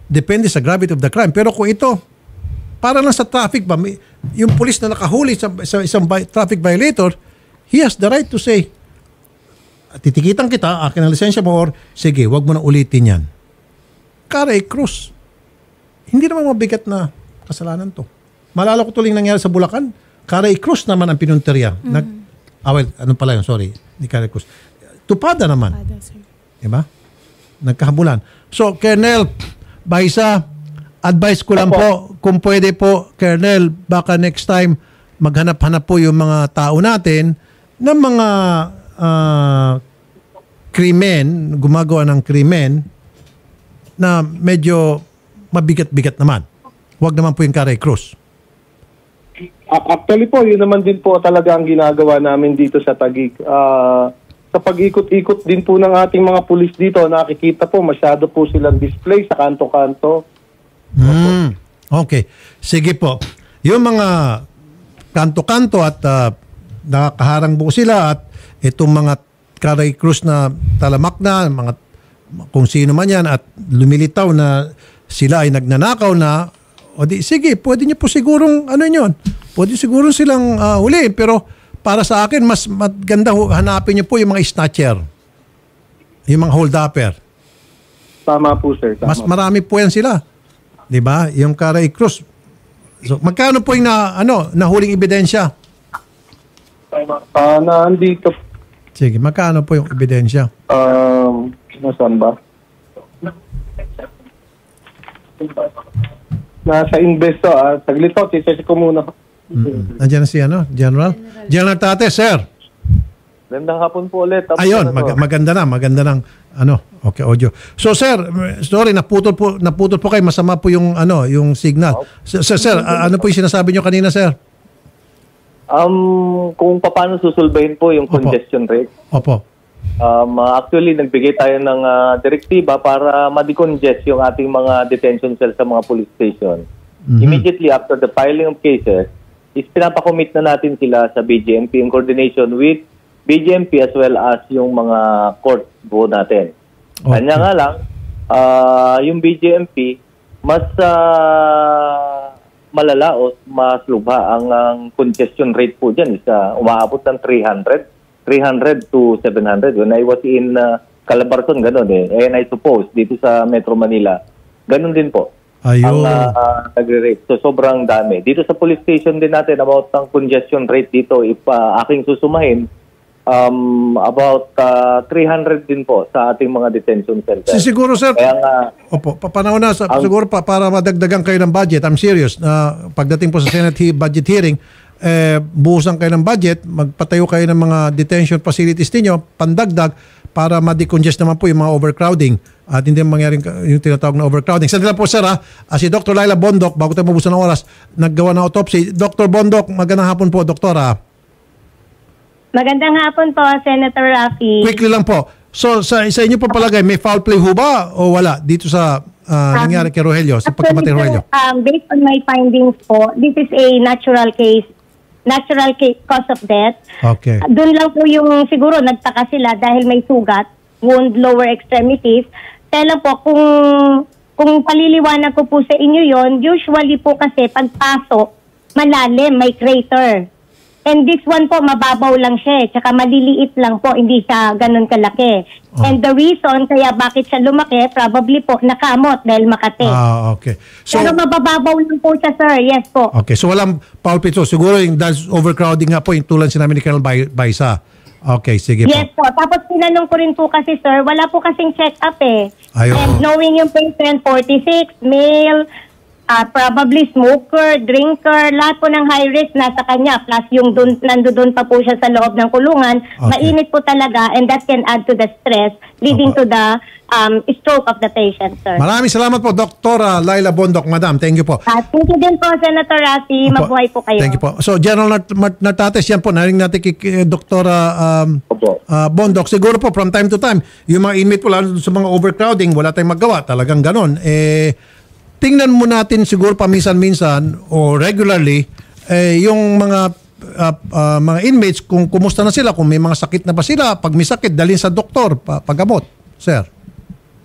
Depende sa gravity of the crime. Pero kung ito, para lang sa traffic ba, may, yung police na nakahuli sa, sa isang vi- traffic violator, he has the right to say, titikitan kita, akin ang lisensya mo, or sige, wag mo na ulitin yan. Carey Cruz, hindi naman mabigat na kasalanan to. Malala ko tuloy nangyari sa Bulacan, Carey Cruz naman ang pinunteriya. Mm-hmm. Nag, ah, well, ano pala yun, sorry, ni Carey Cruz. Tupada naman. Tupada, sir. Diba? Nagkahabulan. So, Colonel Baisa, advice ko lang po, kung pwede po, Colonel, baka next time, maghanap-hanap po yung mga tao natin ng mga uh, krimen, gumagawa ng krimen na medyo mabigat-bigat naman. Huwag naman po yung Carey Cruz. Actually po, yun naman din po talaga ang ginagawa namin dito sa Taguig. Uh, sa pag-ikot-ikot din po ng ating mga pulis dito, nakikita po masyado po silang display sa kanto-kanto. Hmm. Okay. Sige po. Yung mga kanto-kanto at uh, nakakaharang po sila at itong mga Carey Cruz na talamak na, mga, kung sino man yan at lumilitaw na sila ay nagnanakaw na, o di, sige, pwede niyo po sigurong, ano yun, pwede sigurong silang uh, huli, pero para sa akin, mas maganda hanapin niyo po yung mga snatcher, yung mga hold-upper. Tama po, sir. Tama. Mas marami po yan sila. Di ba? Yung Carey Cruz. So, magkano po yung na, ano, nahuling ebidensya? Uh, na andito. Sige, magkano po yung ebidensya? Um, nasaan ba? Nasa investo. Ah. Saglit po, titesik ko muna. Mm-hmm. Nandiyan na si ano, General? General Tate, sir. Magandang hapon po ulit. Tapos ayun, mag- maganda na, maganda ng ano, okay, audio. So sir, sorry, naputol po, naputol po kayo, masama po yung ano, yung signal. Sir, sir, sir uh, ano po yung sinasabi niyo kanina, sir? Um, kung paano susulbahin po yung Opo. congestion rate. Opo. Um, uh, actually, nagbigay tayo ng uh, direktiba para ma-decongest yung ating mga detention cells sa mga police station. Mm-hmm. Immediately after the filing of cases, is pinapakomit na natin sila sa B J M P in coordination with B J M P as well as yung mga court po natin. Okay. Kanya nga lang, uh, yung B J M P, mas uh, malala o mas lubha. Ang, ang congestion rate po dyan is uh, umaabot ng three hundred to seven hundred. When I was in uh, Calabarzon, ganun eh. And I suppose, dito sa Metro Manila, ganun din po. Ayun. Ang uh, nagre-rate. So, sobrang dami. Dito sa police station din natin, about ang congestion rate dito, if uh, aking susumahin, um, about uh, three hundred din po sa ating mga detention center. Si siguro, sir, kaya nga, opo, papanahon na, sa, ang, siguro pa, para madagdagan kayo ng budget, I'm serious, na pagdating po sa Senate he- budget hearing, eh, buhusan kayo ng budget, magpatayo kayo ng mga detention facilities ninyo, pandagdag, para ma-decongest naman po yung mga overcrowding at hindi mangyaring yung tinatawag na overcrowding. Sandali lang po, sir, ha? Ah, si Doctor Laila Bondok, bago tayo mabusan ng oras, naggawa ng autopsy. Doctor Bondok, magandang hapon po, doktora. Magandang hapon po, Senator Raffy. Quickly lang po. So, sa, sa inyo po palagay, may foul play ho ba o wala dito sa uh, nangyari kay Rogelio, sa pagkamatay ni Rogelio? Um, based on my findings po, this is a natural case, natural case, cause of death. Okay. Uh, Doon lang po yung siguro nagtaka sila dahil may sugat, wound lower extremities. Kaya lang po, kung, kung paliliwanag ko po sa inyo yon, usually po kasi pagpasok, malalim, may crater. And this one po, mababaw lang siya eh. Tsaka maliliit lang po, hindi siya ganun kalaki. Oh. And the reason kaya bakit siya lumaki, probably po, nakamot dahil Makati. Ah, okay. So, pero mabababaw lang po siya, sir. Yes po. Okay, so walang foul play. So, siguro yung dahil overcrowding nga po, yung tulad sinabi ni Colonel Bay- Baisa. Okay, sige yes po. po. Tapos tinanong ko rin po kasi, sir, wala po kasing check-up eh. Ayaw. And knowing yung patient, forty-six, male, Uh, probably smoker, drinker, lahat po ng high risk nasa kanya. Plus yung dun, nandoon pa po siya sa loob ng kulungan. Okay. Mainit po talaga and that can add to the stress leading okay. to the um, stroke of the patient, sir. Maraming salamat po, Doktora Laila Bondok, Madam. Thank you po. Uh, thank you din po, Senator Raffy. Mabuhay po kayo. Thank you po. So, General Nat- Nat- Natates, yan po. Narinig natin kay Doktora um, uh, Bondok. Siguro po, from time to time, yung mga inmate po, lalo sa mga overcrowding, wala tayong magawa. Talagang ganon. Eh, tingnan mo natin siguro paminsan-minsan o regularly eh, yung mga uh, uh, mga inmates kung kumusta na sila, kung may mga sakit na ba sila, pag may sakit dalhin sa doktor pa, paggamot, sir.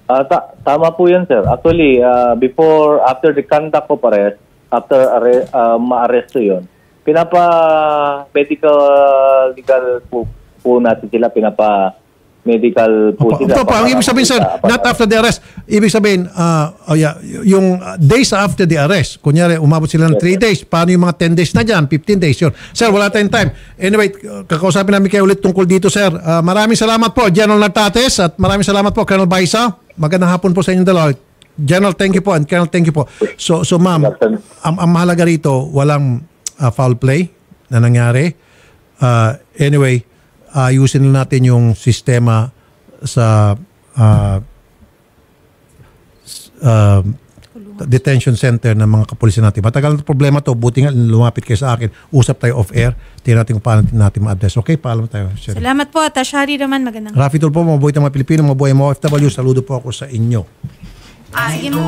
Ah, ta- tama po yan, sir. Actually, uh, before, after the conduct of arrest, after arre- uh, ma-arresto yun, pinapa-medical legal po, po natin sila, pinapa-medical po Opo, sila. opo, ang ibig sabihin, sir, not after the arrest. Ibig sabihin, uh, oh yeah, yung days after the arrest, kunyari, umabot sila ng three days, paano yung mga ten days na dyan, fifteen days yun. Sir, wala tayong time. Anyway, kakausapin namin kayo ulit tungkol dito, sir. Uh, maraming salamat po, General Nartates, at maraming salamat po, Colonel Baisa. Magandang hapon po sa inyong dalawa. General, thank you po, and Colonel, thank you po. So, so ma'am, ang, ang mahalaga rito, walang uh, foul play na nangyari. Uh, anyway, ayusin na natin yung sistema sa uh, uh, detention center ng mga kapulisan natin. Matagal na problema to. Buti nga lumapit kayo sa akin. Usap tayo off-air. Tingnan natin kung paano natin ma-address. Okay? Paalam tayo. Sherry. Salamat po. Tashari naman. Magandang. Rafi Tulfo, mabuhay ng mga Pilipino, mabuhay mga O F W. Saludo po ako sa inyo. Sige mo.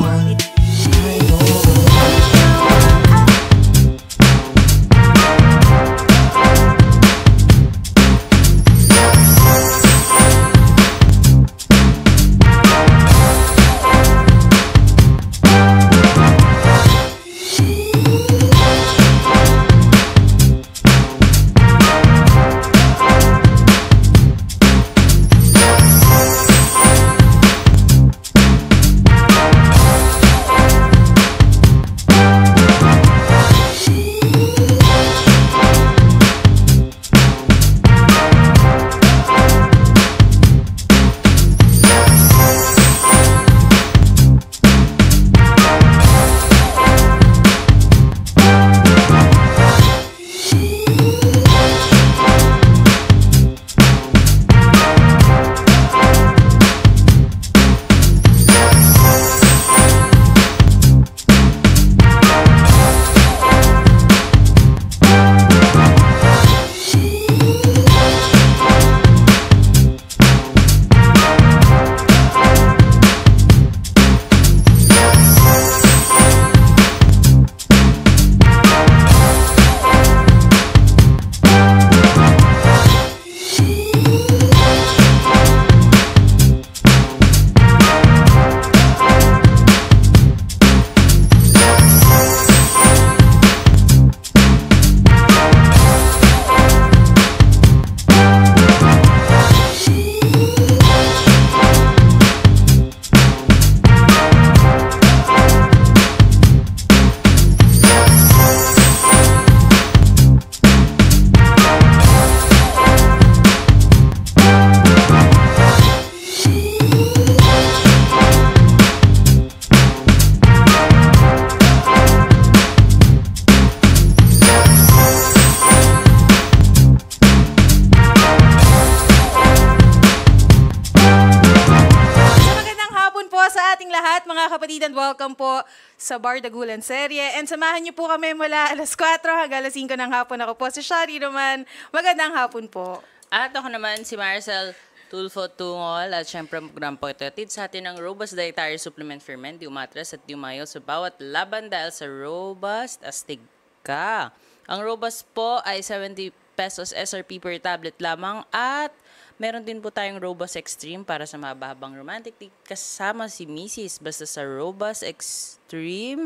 kapatid, and welcome po sa Bar Dagulan Serye. And samahan niyo po kami mula alas kwatro hanggang alas singko ng hapon. Ako po si Shari naman. Magandang hapon po. At ako naman si Marcel Tulfo Tungol. At syempre program po ito atid sa atin ng Robust Dietary Supplement Ferment, di umatras at di umayo sa bawat laban dahil sa Robust Astig ka. Ang Robust po ay seventy pesos S R P per tablet lamang at meron din po tayong Robust Extreme para sa mahabang romantic kasama si Missus Basta sa Robust Extreme,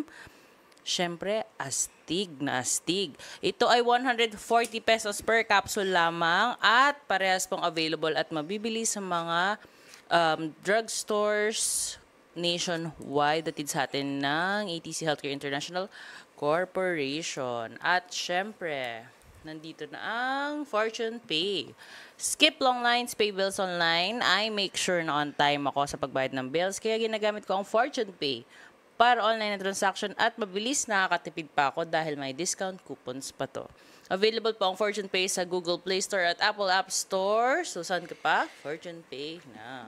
syempre, astig na astig. Ito ay one hundred forty pesos per capsule lamang at parehas pong available at mabibili sa mga um, drugstores nationwide atid sa atin ng A T C Healthcare International Corporation. At syempre, nandito na ang Fortune Pay. Skip long lines, pay bills online. I make sure na on time ako sa pagbayad ng bills. Kaya ginagamit ko ang Fortune Pay para online na transaction at mabilis nakakatipid pa ako dahil may discount coupons pa to. Available po ang Fortune Pay sa Google Play Store at Apple App Store. So, saan ka pa? Fortune Pay na.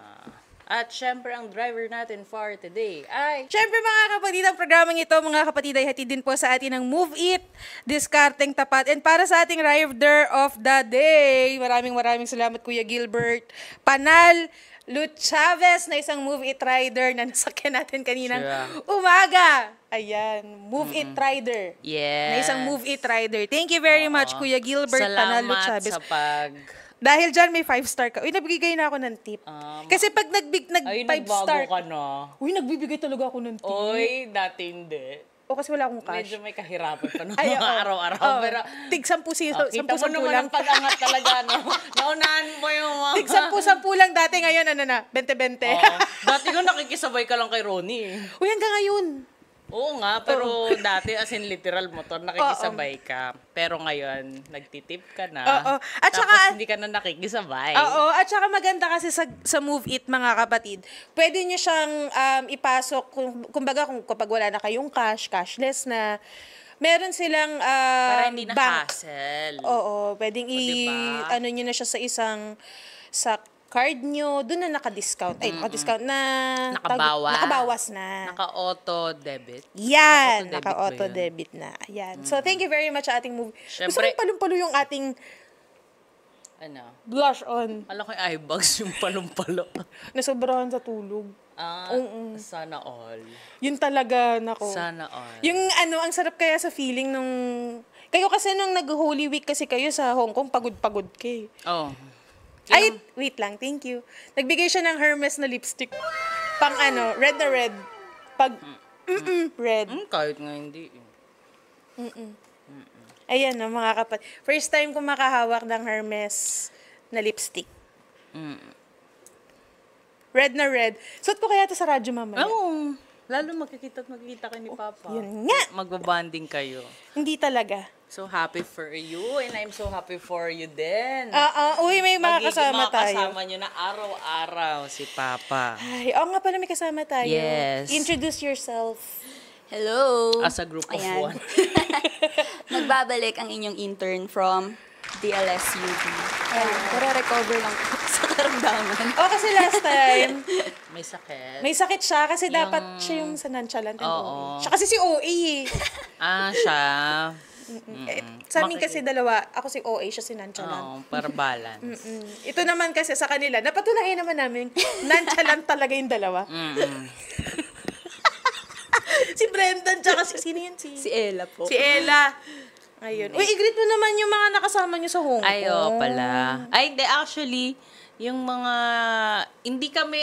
At syempre, ang driver natin for today ay... Syempre mga kapatid, ang programang ito, mga kapatid, ay hatid din po sa atin ng Move It, Discarding Tapat. And para sa ating rider of the day, maraming maraming salamat Kuya Gilbert Panal Lut Chavez na isang Move It rider na nasakyan natin kaninang sure. umaga. Ayan, Move mm-hmm. It rider. Yes. Na isang Move It rider. Thank you very Oo. much Kuya Gilbert salamat Panal Lut Chavez. Salamat sa pag... Dahil dyan may five star ka. Uy, nabigay na ako ng tip. Um, Kasi pag nag-five nag Ay, five star nagbago ka na. Uy, nagbibigay talaga ako ng tip. Oy, dati hindi. O kasi wala akong cash. Medyo may kahirapan pa nung Ay, mga oo. araw-araw. Oo. Pero, tig sampu si oh, kita mo naman ang pag-angat talaga, no? Naunahan mo yung mga... Tig sampu-sampu lang dati, ngayon ano na, bente-bente. Oo. Dati ko nakikisabay ka lang kay Ronnie. Uy, hanggang ngayon. Oo nga, pero dati as in literal motor, nakikisabay ka. Pero ngayon, nagtitip ka na. Oo. At tapos saka, hindi ka na nakikisabay. Oo, at saka maganda kasi sa, sa Move It, mga kapatid, pwede nyo siyang um, ipasok, kung, kumbaga kung kapag wala na kayong cash, cashless na, meron silang um, Para hindi na bank. hassle. Oo, pwedeng O, i, diba? ano nyo na siya sa isang, sa card nyo, doon na naka-discount. Ay, naka-discount na... Nakabawas. Nakabawas na. Naka-auto-debit. Yan, Naka-auto-debit naka-auto-debit na. Ayan. So, thank you very much sa ating movie. Siyempre- Gusto ko palumpalo yung ating Ano? blush on. Alam ko yung eye bags, yung palumpalo. Nasobrahan sa tulog. Ah, Oo. sana all. Yun talaga, nako. Sana all. Yung ano, ang sarap kaya sa feeling nung... Kayo kasi nung nag-Holy Week kasi kayo sa Hong Kong, pagod-pagod kayo. Oh. Ay, wait lang, thank you. Nagbigay siya ng Hermes na lipstick. Pang ano, red na red. Pag, mm-mm, red. Mm, kahit nga hindi. Mm-mm. Ayan, no, mga kapatid. First time ko makahawak ng Hermes na lipstick. Mm. Red na red. Suot ko kaya ito sa radyo mamaya. Oo. Lalo magkikita at magkikita kayo ni Papa. Yun nga. Magbabanding kayo. Hindi talaga. So happy for you and I'm so happy for you din. Ah, uh, uh, uy, may mga Magiging kasama mga tayo. kasama nyo na araw-araw si Papa. Ay, oo nga pala, may kasama tayo. Yes. Introduce yourself. Hello. As a group of Ayan. one. Nagbabalik ang inyong intern from D L S U D. Ayan, para recover lang po sa karamdaman. Oh, kasi last time, May sakit. may sakit siya kasi Yung- dapat siya yung sa nonchalant and Oo. O A. Siya kasi si O A eh. Ah, siya. Eh, Sa amin kasi dalawa, ako si O A, siya si nonchalant. Oo, para balance. Mm-mm. Ito naman kasi sa kanila, napatunayan naman namin, nonchalant talaga yung dalawa. Mm-mm. Si Brendan, tsaka si, sino yun? Si, Si Ella po. si Ella. Ayun. Uy, i-greet mo naman yung mga nakasama nyo sa Hong Kong. Ay, oo pala. Ay, hindi. Actually, yung mga... Hindi kami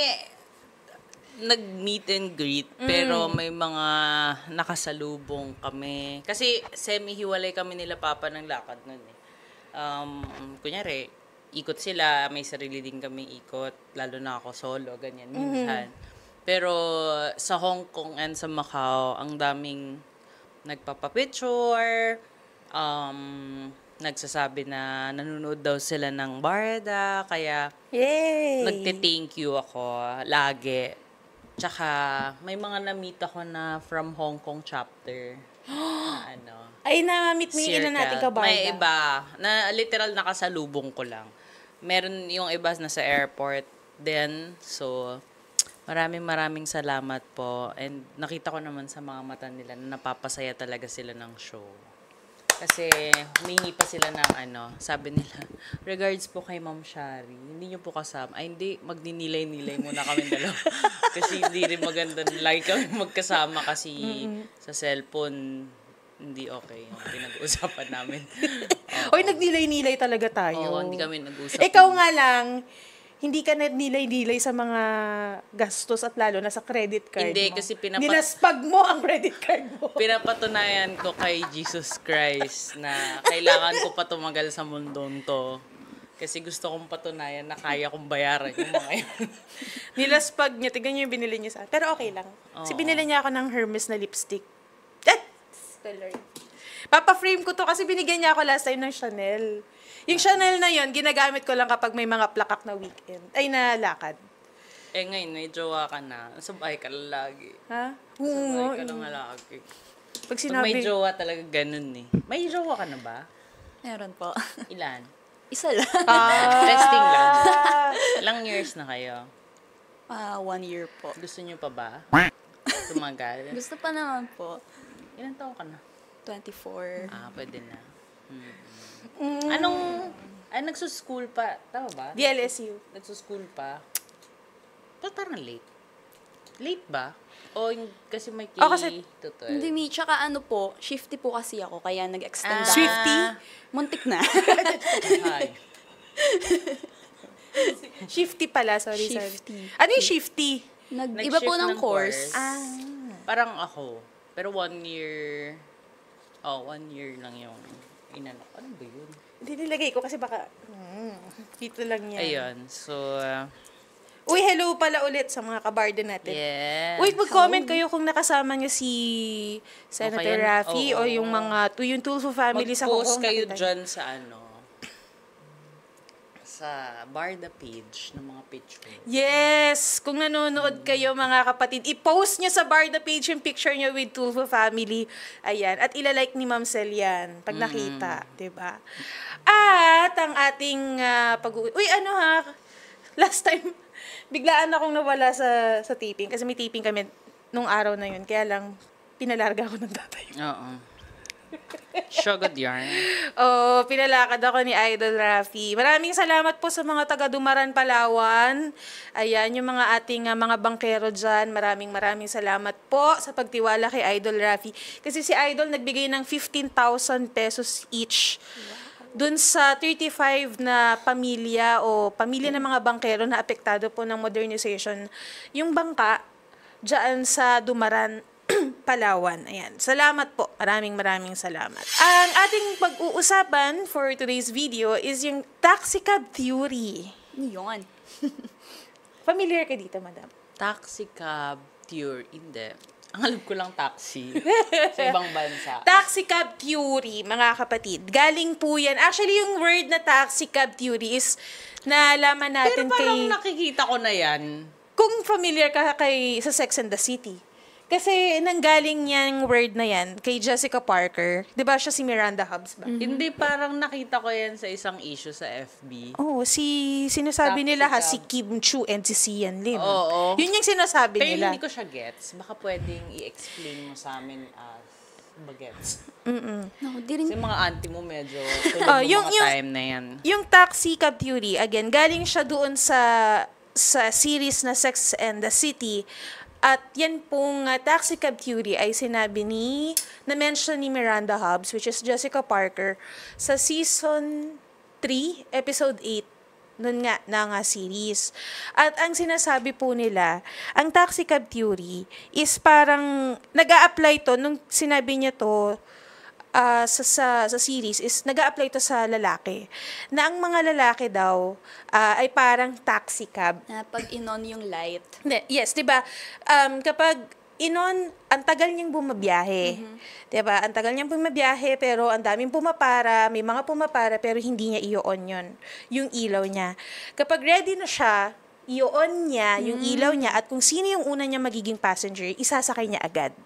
nag-meet and greet, Mm. pero may mga nakasalubong kami. Kasi semi-hiwalay kami nila Papa ng lakad nun eh. Um, kunyari, ikot sila, may sarili din kami ikot, lalo na ako solo, ganyan, minsan. Pero sa Hong Kong and sa Macau, ang daming nagpapapicture, um, nagsasabi na nanonood daw sila ng Barda, kaya Yay! nagte-thank you ako lagi. Tsaka may mga na-meet ako na from Hong Kong chapter. na ano, Ay, na-meet mo yung ina circle. natin kabarda. May iba, na literal nakasalubong ko lang. Meron yung iba na sa airport din. So, maraming maraming salamat po. And nakita ko naman sa mga mata nila na napapasaya talaga sila ng show. Kasi humingi pa sila ng ano, sabi nila, regards po kay Ma'am Shari, hindi niyo po kasama. Ay hindi, magninilay-nilay muna kami dalawa. Kasi hindi rin maganda, lagi kami magkasama kasi Mm-mm. sa cellphone, hindi okay yung pinag-uusapan namin. Oy, nagnilay-nilay talaga tayo. Oo, hindi kami nag-usap. Ikaw nga lang, hindi ka nagnilay-nilay sa mga gastos at lalo na sa credit card Hindi, mo. kasi pinapa- Nilaspag mo ang credit card mo. Pinapatunayan ko kay Jesus Christ na kailangan ko pa tumagal sa mundong to. Kasi gusto kong patunayan na kaya kong bayaran yung mga yun. Nilaspag niya. Tignan niyo yung binili niya sa akin. Pero okay lang. Kasi Oo. binili niya ako ng Hermes na lipstick. That's the Lord. Papa-frame ko to kasi binigyan niya ako last time ng Chanel. Yung Chanel na yon ginagamit ko lang kapag may mga plakak na weekend. Ay, na lakad. Eh ngayon, may jowa ka na. Sabay ka lang lagi. Ha? Sabay ka lang lagi. Pag Pag sinabi... may jowa talaga ganun eh. May jowa ka na ba? Meron po. Ilan? Isa lang. Ah. Testing lang. Ilang years na kayo? Ah, one year po. Gusto niyo pa ba? Tumagal? Gusto pa naman po. Ilan taon ka na? twenty-four. Ah, pwede na. Hmm. Mm. Anong, ay, nagsuschool pa, tama ba? D L S U. Nagsuschool pa. Ba't parang late? Late ba? O yung, kasi may K Oh, kasi- to twelve? Hindi, Mi. Tsaka ano po, shifty po kasi ako, kaya nag-extend Ah. ako. Swifty? Muntik na. Hi. Shifty pala, sorry, Shifty. sorry. Ano yung shifty? Nag, iba Nag-shift po ng, ng course. course. Ah. Parang ako. Pero one year... Oh, one year lang yung inano. Ano ba yun? Hindi nilagay ko kasi baka... Hmm, dito lang yan. Ayun. So... Uh, Uy, hello pala ulit sa mga kabarda natin. Yes. Uy, mag-comment kayo kung nakasama niyo si Senator Okay, Raffy oo. o yung mga, to yung Tulfo family sa Hong Mag-post Kong. kayo nakita niyo. dyan sa ano... sa Barda page ng mga picture. Yes! Kung nanonood kayo mga kapatid, i-post nyo sa Barda page yung picture nyo with Tulfo family. Ayan. At ilalike ni Ma'am Sel yan pag nakita. Mm. Diba? At ang ating uh, pag-uwi... Uy, ano ha? Last time, biglaan akong nawala sa sa taping. Kasi may taping kami nung araw na yun. Kaya lang, pinalarga ako ng tatay. Oo. Sugar yarn. Oh, pinalakad ako ni Idol Raffy. Maraming salamat po sa mga taga Dumaran, Palawan. Ayan, yung mga ating uh, mga bangkero dyan. Maraming maraming salamat po sa pagtiwala kay Idol Raffy. Kasi si Idol nagbigay ng fifteen thousand pesos each. Dun sa thirty-five na pamilya o pamilya ng mga bangkero na apektado po ng modernization, yung bangka dyan sa Dumaran, Palawan. Ayan. Salamat po. Maraming maraming salamat. Ang ating pag-uusapan for today's video is yung taxi cab theory. Yun. Familiar ka dito, madam? Taxi cab theory. Hindi. Ang alam ko lang taxi. Sa ibang bansa. Taxi cab theory, mga kapatid. Galing po yan. Actually, yung word na taxi cab theory is nalaman natin Pero parang kay... nakikita ko na yan. Kung familiar ka kay sa Sex and the City. Kasi nanggaling yung word na yan kay Jessica Parker. Di ba siya si Miranda Hubbs ba? Mm-hmm. Hindi, parang nakita ko yan sa isang issue sa F B. Oh, si sinasabi Taxi nila ha, cab. si Kim Chu and si Sian Lim. Oo. Yun yung sinasabi Pero nila. hindi ko siya gets. Baka pwedeng i-explain mo sa amin as bagets. Mm-mm. No, di rin. Kasi mga auntie mo medyo tulog Oh, ng yung- mga yung- time na yan. Yung taxi cab theory, again, galing siya doon sa sa series na Sex and the City. At yan pong uh, taxi cab theory ay sinabi ni, na-mention ni Miranda Hubbs, which is Jessica Parker, sa season three, episode eight, nun nga, na nga series. At ang sinasabi po nila, ang taxi cab theory is parang, nag-a-apply to, nung sinabi niya to, Uh, sa, sa, sa series is nag-a-apply to sa lalaki. Na ang mga lalaki daw uh, ay parang taxi cab. Na pag inon yung light. Hindi, yes, 'di ba? Um, kapag inon, ang tagal niyang bumabiyahe. Mhm. 'Di ba? Ang tagal niyang bumabiyahe pero ang daming pumapara, may mga pumapara pero hindi niya i-on 'yon, yung ilaw niya. Kapag ready na siya, i-on niya yung Mm. ilaw niya at kung sino yung una niya magiging passenger, isasakay niya agad.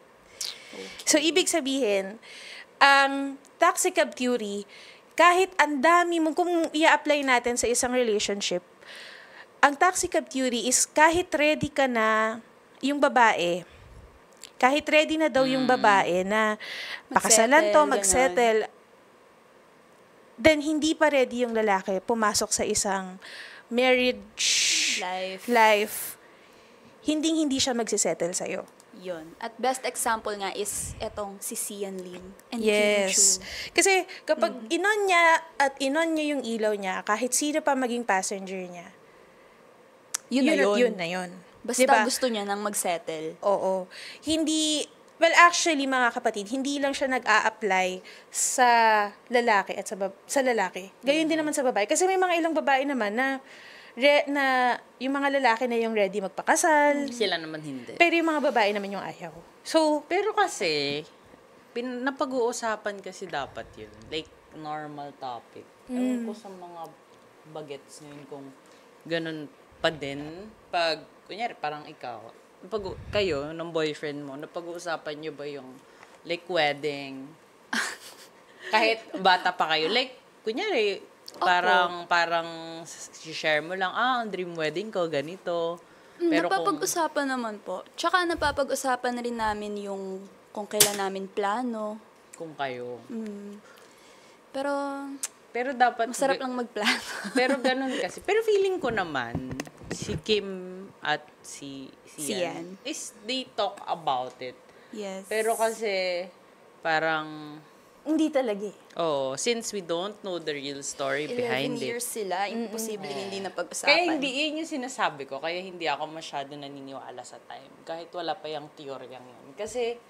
So ibig sabihin, ang taxi cab theory, kahit ang dami mo, kung i-apply natin sa isang relationship, ang taxi cab theory is kahit ready ka na yung babae, kahit ready na daw yung babae na pakasalan to, Magsettle, magsettle, then hindi pa ready yung lalaki pumasok sa isang marriage Life. life, hindi hindi siya magsisettle sa'yo. Yun. At best example nga is etong si Sian Lim and Yes. Kim Chu. Kasi kapag inon niya at inon niya yung ilaw niya, kahit sino pa maging passenger niya, Yun na yun. Yun na yun. Basta Diba? gusto niya nang mag-settle. Oo. Hindi, well actually mga kapatid, hindi lang siya nag-a-apply sa lalaki at sa, bab- sa lalaki. Gayon din naman sa babae. Kasi may mga ilang babae naman na re, na yung mga lalaki na yung ready magpakasal. Sila naman hindi. Pero yung mga babae naman yung ayaw. So, pero kasi, pin, napag-uusapan kasi dapat yun. Like, normal topic. Ewan Mm. ko sa mga bagets ngayon kung ganun pa din. Pag, kunyari, parang ikaw, pag, kayo, ng boyfriend mo, napag-uusapan nyo ba yung, like, wedding? Kahit bata pa kayo. Like, kunyari, parang, parang, share mo lang, ah, ang dream wedding ko, ganito. Pero kung, Napapag-usapan naman po. Tsaka napapag-usapan rin namin yung kung kailan namin plano. kung kayo. Mm. Pero, Pero dapat, masarap lang magplano. pero ganun kasi. Pero feeling ko naman, si Kim at si Sian, Sian. is they talk about it. Yes. Pero kasi, parang, Hindi talaga eh. Oo, since we don't know the real story behind eleven years it. sila, imposible hindi na pag-usapan. Kaya hindi, yun yung sinasabi ko. Kaya hindi ako masyado naniniwala sa time. Kahit wala pa yung teoryang yun. Kasi,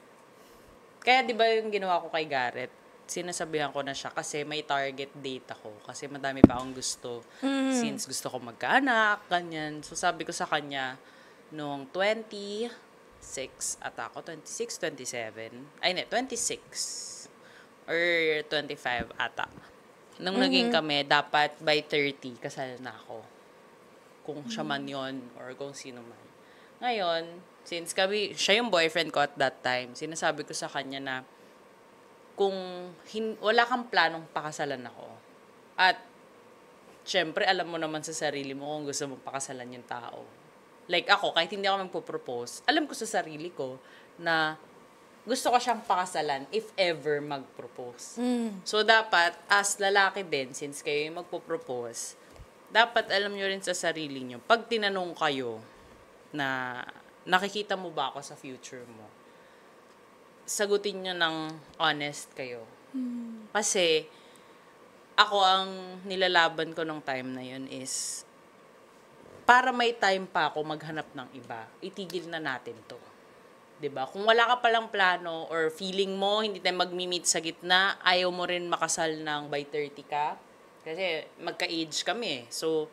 kaya di ba yung ginawa ko kay Garrett, sinasabihan ko na siya kasi may target date ako. Kasi madami pa akong gusto. Mm. Since gusto ko magkaanak, ganyan. So sabi ko sa kanya, noong twenty-six ata ako, twenty-six, twenty-seven, ay ne, twenty-six or twenty-five ata. Nung Mhm. naging kami, dapat by thirty, kasal na ako. Kung siya man yun or kung sino man. Ngayon, since kami, siya yung boyfriend ko at that time, sinasabi ko sa kanya na kung hin- wala kang planong pakasalan ako, at syempre, alam mo naman sa sarili mo kung gusto mong pakasalan yung tao. Like ako, kahit hindi ako magpo-propose, alam ko sa sarili ko na gusto ko siyang pakasalan if ever mag-propose. Mm. So, dapat, as lalaki din, since kayo yung magpo-propose, dapat alam nyo rin sa sarili nyo, pag tinanong kayo na nakikita mo ba ako sa future mo, sagutin nyo ng honest kayo. Mm. Kasi, ako ang nilalaban ko nung time na yun is, para may time pa ako maghanap ng iba, itigil na natin to. 'Di ba? Kung wala ka palang plano or feeling mo hindi tayo magmi-meet sa gitna, ayaw mo rin makasal ng by thirty ka kasi magka-age kami. So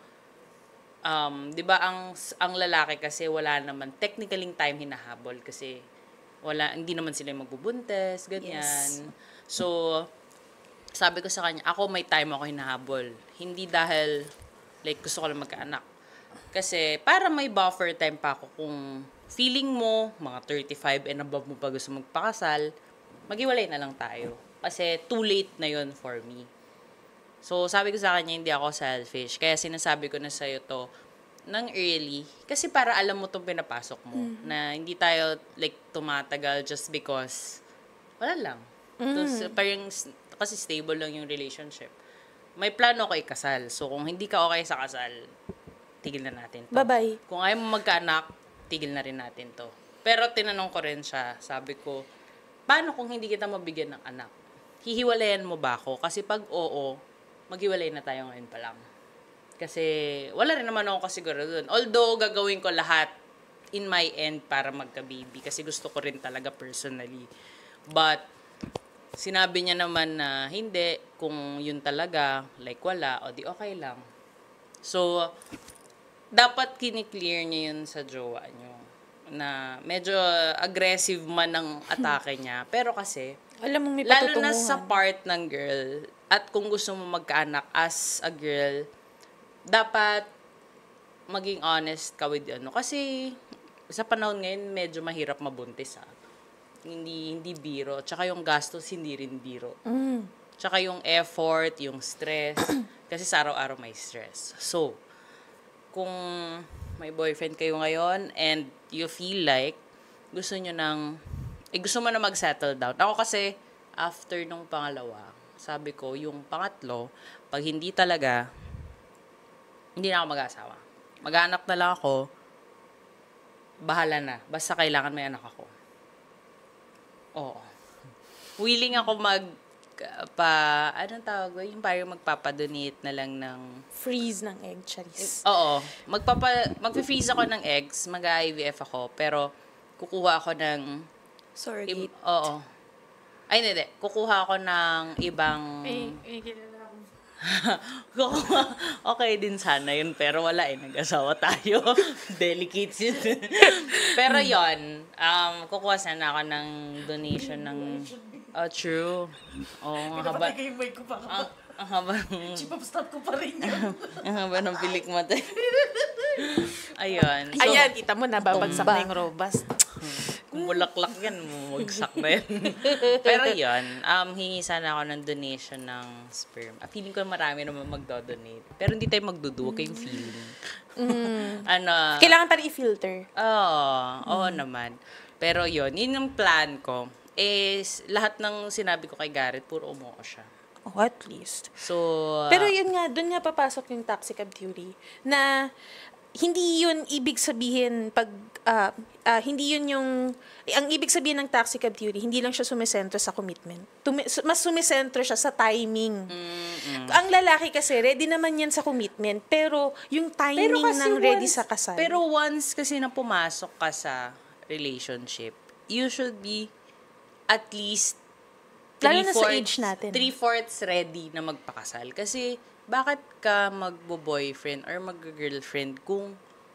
um 'di ba ang ang lalaki kasi wala naman technically time hinahabol kasi wala hindi naman sila magbubuntes, ganyan. Yes. So sabi ko sa kanya, ako may time ako hinahabol. Hindi dahil like gusto ko lang magkaanak. Kasi para may buffer time pa ako kung feeling mo, mga thirty-five and above mo pa gusto magpakasal, maghiwalay na lang tayo. Kasi too late na yun for me. So, sabi ko sa kanya, hindi ako selfish. Kaya sinasabi ko na sa'yo to ng early. Kasi para alam mo itong pinapasok mo. Mm. Na hindi tayo like tumatagal just because wala lang. Mm. Tapos, parang, kasi stable lang yung relationship. May plano ko ikasal. So, kung hindi ka okay sa kasal, tigil na natin to. Bye-bye. Kung ayaw mo magkaanak, tigil na rin natin to. Pero tinanong ko rin siya, sabi ko, paano kung hindi kita mabigyan ng anak? Hihiwalayan mo ba ako? Kasi pag oo, maghiwalay na tayo ngayon pa lang. Kasi wala rin naman ako kasiguro doon. Although gagawin ko lahat in my end para magka-baby kasi gusto ko rin talaga personally. But sinabi niya naman na hindi, kung yun talaga, like wala, o di okay lang. So, dapat kiniklear niya yun sa jowa niyo. Na medyo aggressive man ang atake niya. Pero kasi, alam mo, may lalo na patutunguhan. sa part ng girl, at kung gusto mo magkaanak as a girl, dapat maging honest ka with ano. Kasi, sa panahon ngayon, medyo mahirap mabuntis ha. Hindi, hindi biro. Tsaka yung gastos, hindi rin biro. Mm. Tsaka yung effort, yung stress. Kasi sa araw-araw may stress. So, kung may boyfriend kayo ngayon and you feel like gusto nyo nang, eh gusto mo na mag-settle down. Ako kasi, after nung pangalawa, sabi ko, yung pangatlo, pag hindi talaga, hindi na ako mag-asawa. Mag-anak na lang ako, bahala na. Basta kailangan may anak ako. Oo. Willing ako mag, pa, anong tawag ko? Yung parang magpapadonate na lang ng freeze ng egg, Charis. Oo. Magpapa, mag-freeze ako ng eggs, mag-I V F ako, pero kukuha ako ng surrogate. I- oo. Ay, hindi, hindi. Kukuha ako ng ibang Eh, eh, kilala ko. kukuha, okay din sana yun, pero wala eh, nag-asawa tayo. Delicate yun. Pero yon, um, kukuha sana ako ng donation ng oh, true. Oo, ang haba. Pinapatay ko yung mic ko pa. Ang, ang haba ng... Chipapstop ko pa rin yun. Ang haba ng pilik mo tayo. Ayun. So, ayan, kita mo, nababagsak na yung robust. kung bulaklak yan, mumagsak na yan. Pero yun, um, hingi sana ako ng donation ng sperm. Ah, feeling ko marami naman magdo-donate. Pero hindi tayo magdudu, kayong feeling. Mm. ano, kailangan pa rin i-filter. Oo, oo naman. Pero yun, yun yung plan ko. Is, lahat ng sinabi ko kay Garrett, puro umuo siya. Oh, at least. So, pero yun nga, doon nga papasok yung toxic cab theory. Na, hindi yun ibig sabihin pag ah, ah, hindi yun yung ang ibig sabihin ng taxi cab theory, hindi lang siya sumisentro sa commitment. Tumi- su- mas sumisentro siya sa timing. Ang lalaki kasi ready naman yan sa commitment, pero yung timing ng ready once- sa kasal. Pero once kasi na pumasok ka sa relationship, you should be at least Lalo na sa three-fourths- age natin. Three-fourths ready na magpakasal. Kasi bakit ka magbo-boyfriend or mag-girlfriend kung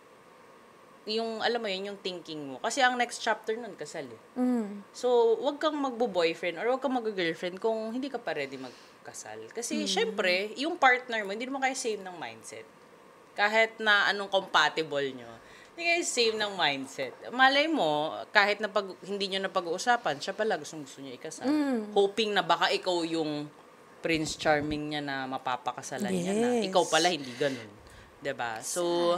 yung, alam mo yun, yung thinking mo. Kasi ang next chapter nun, kasal eh. Mm. So, wag kang magbo-boyfriend or wag kang mag-girlfriend kung hindi ka pa ready magkasal. Kasi, Mm. syempre, yung partner mo, hindi naman kayo same ng mindset. Kahit na anong compatible nyo, hindi kayo same ng mindset. Malay mo, kahit na pag, hindi nyo na pag-uusapan, siya pala gustong gusto niya ikasal. Mm. Hoping na baka ikaw yung Prince Charming niya na mapapakasalan niya na. Yes. Ikaw pala, hindi ganun. Diba? So,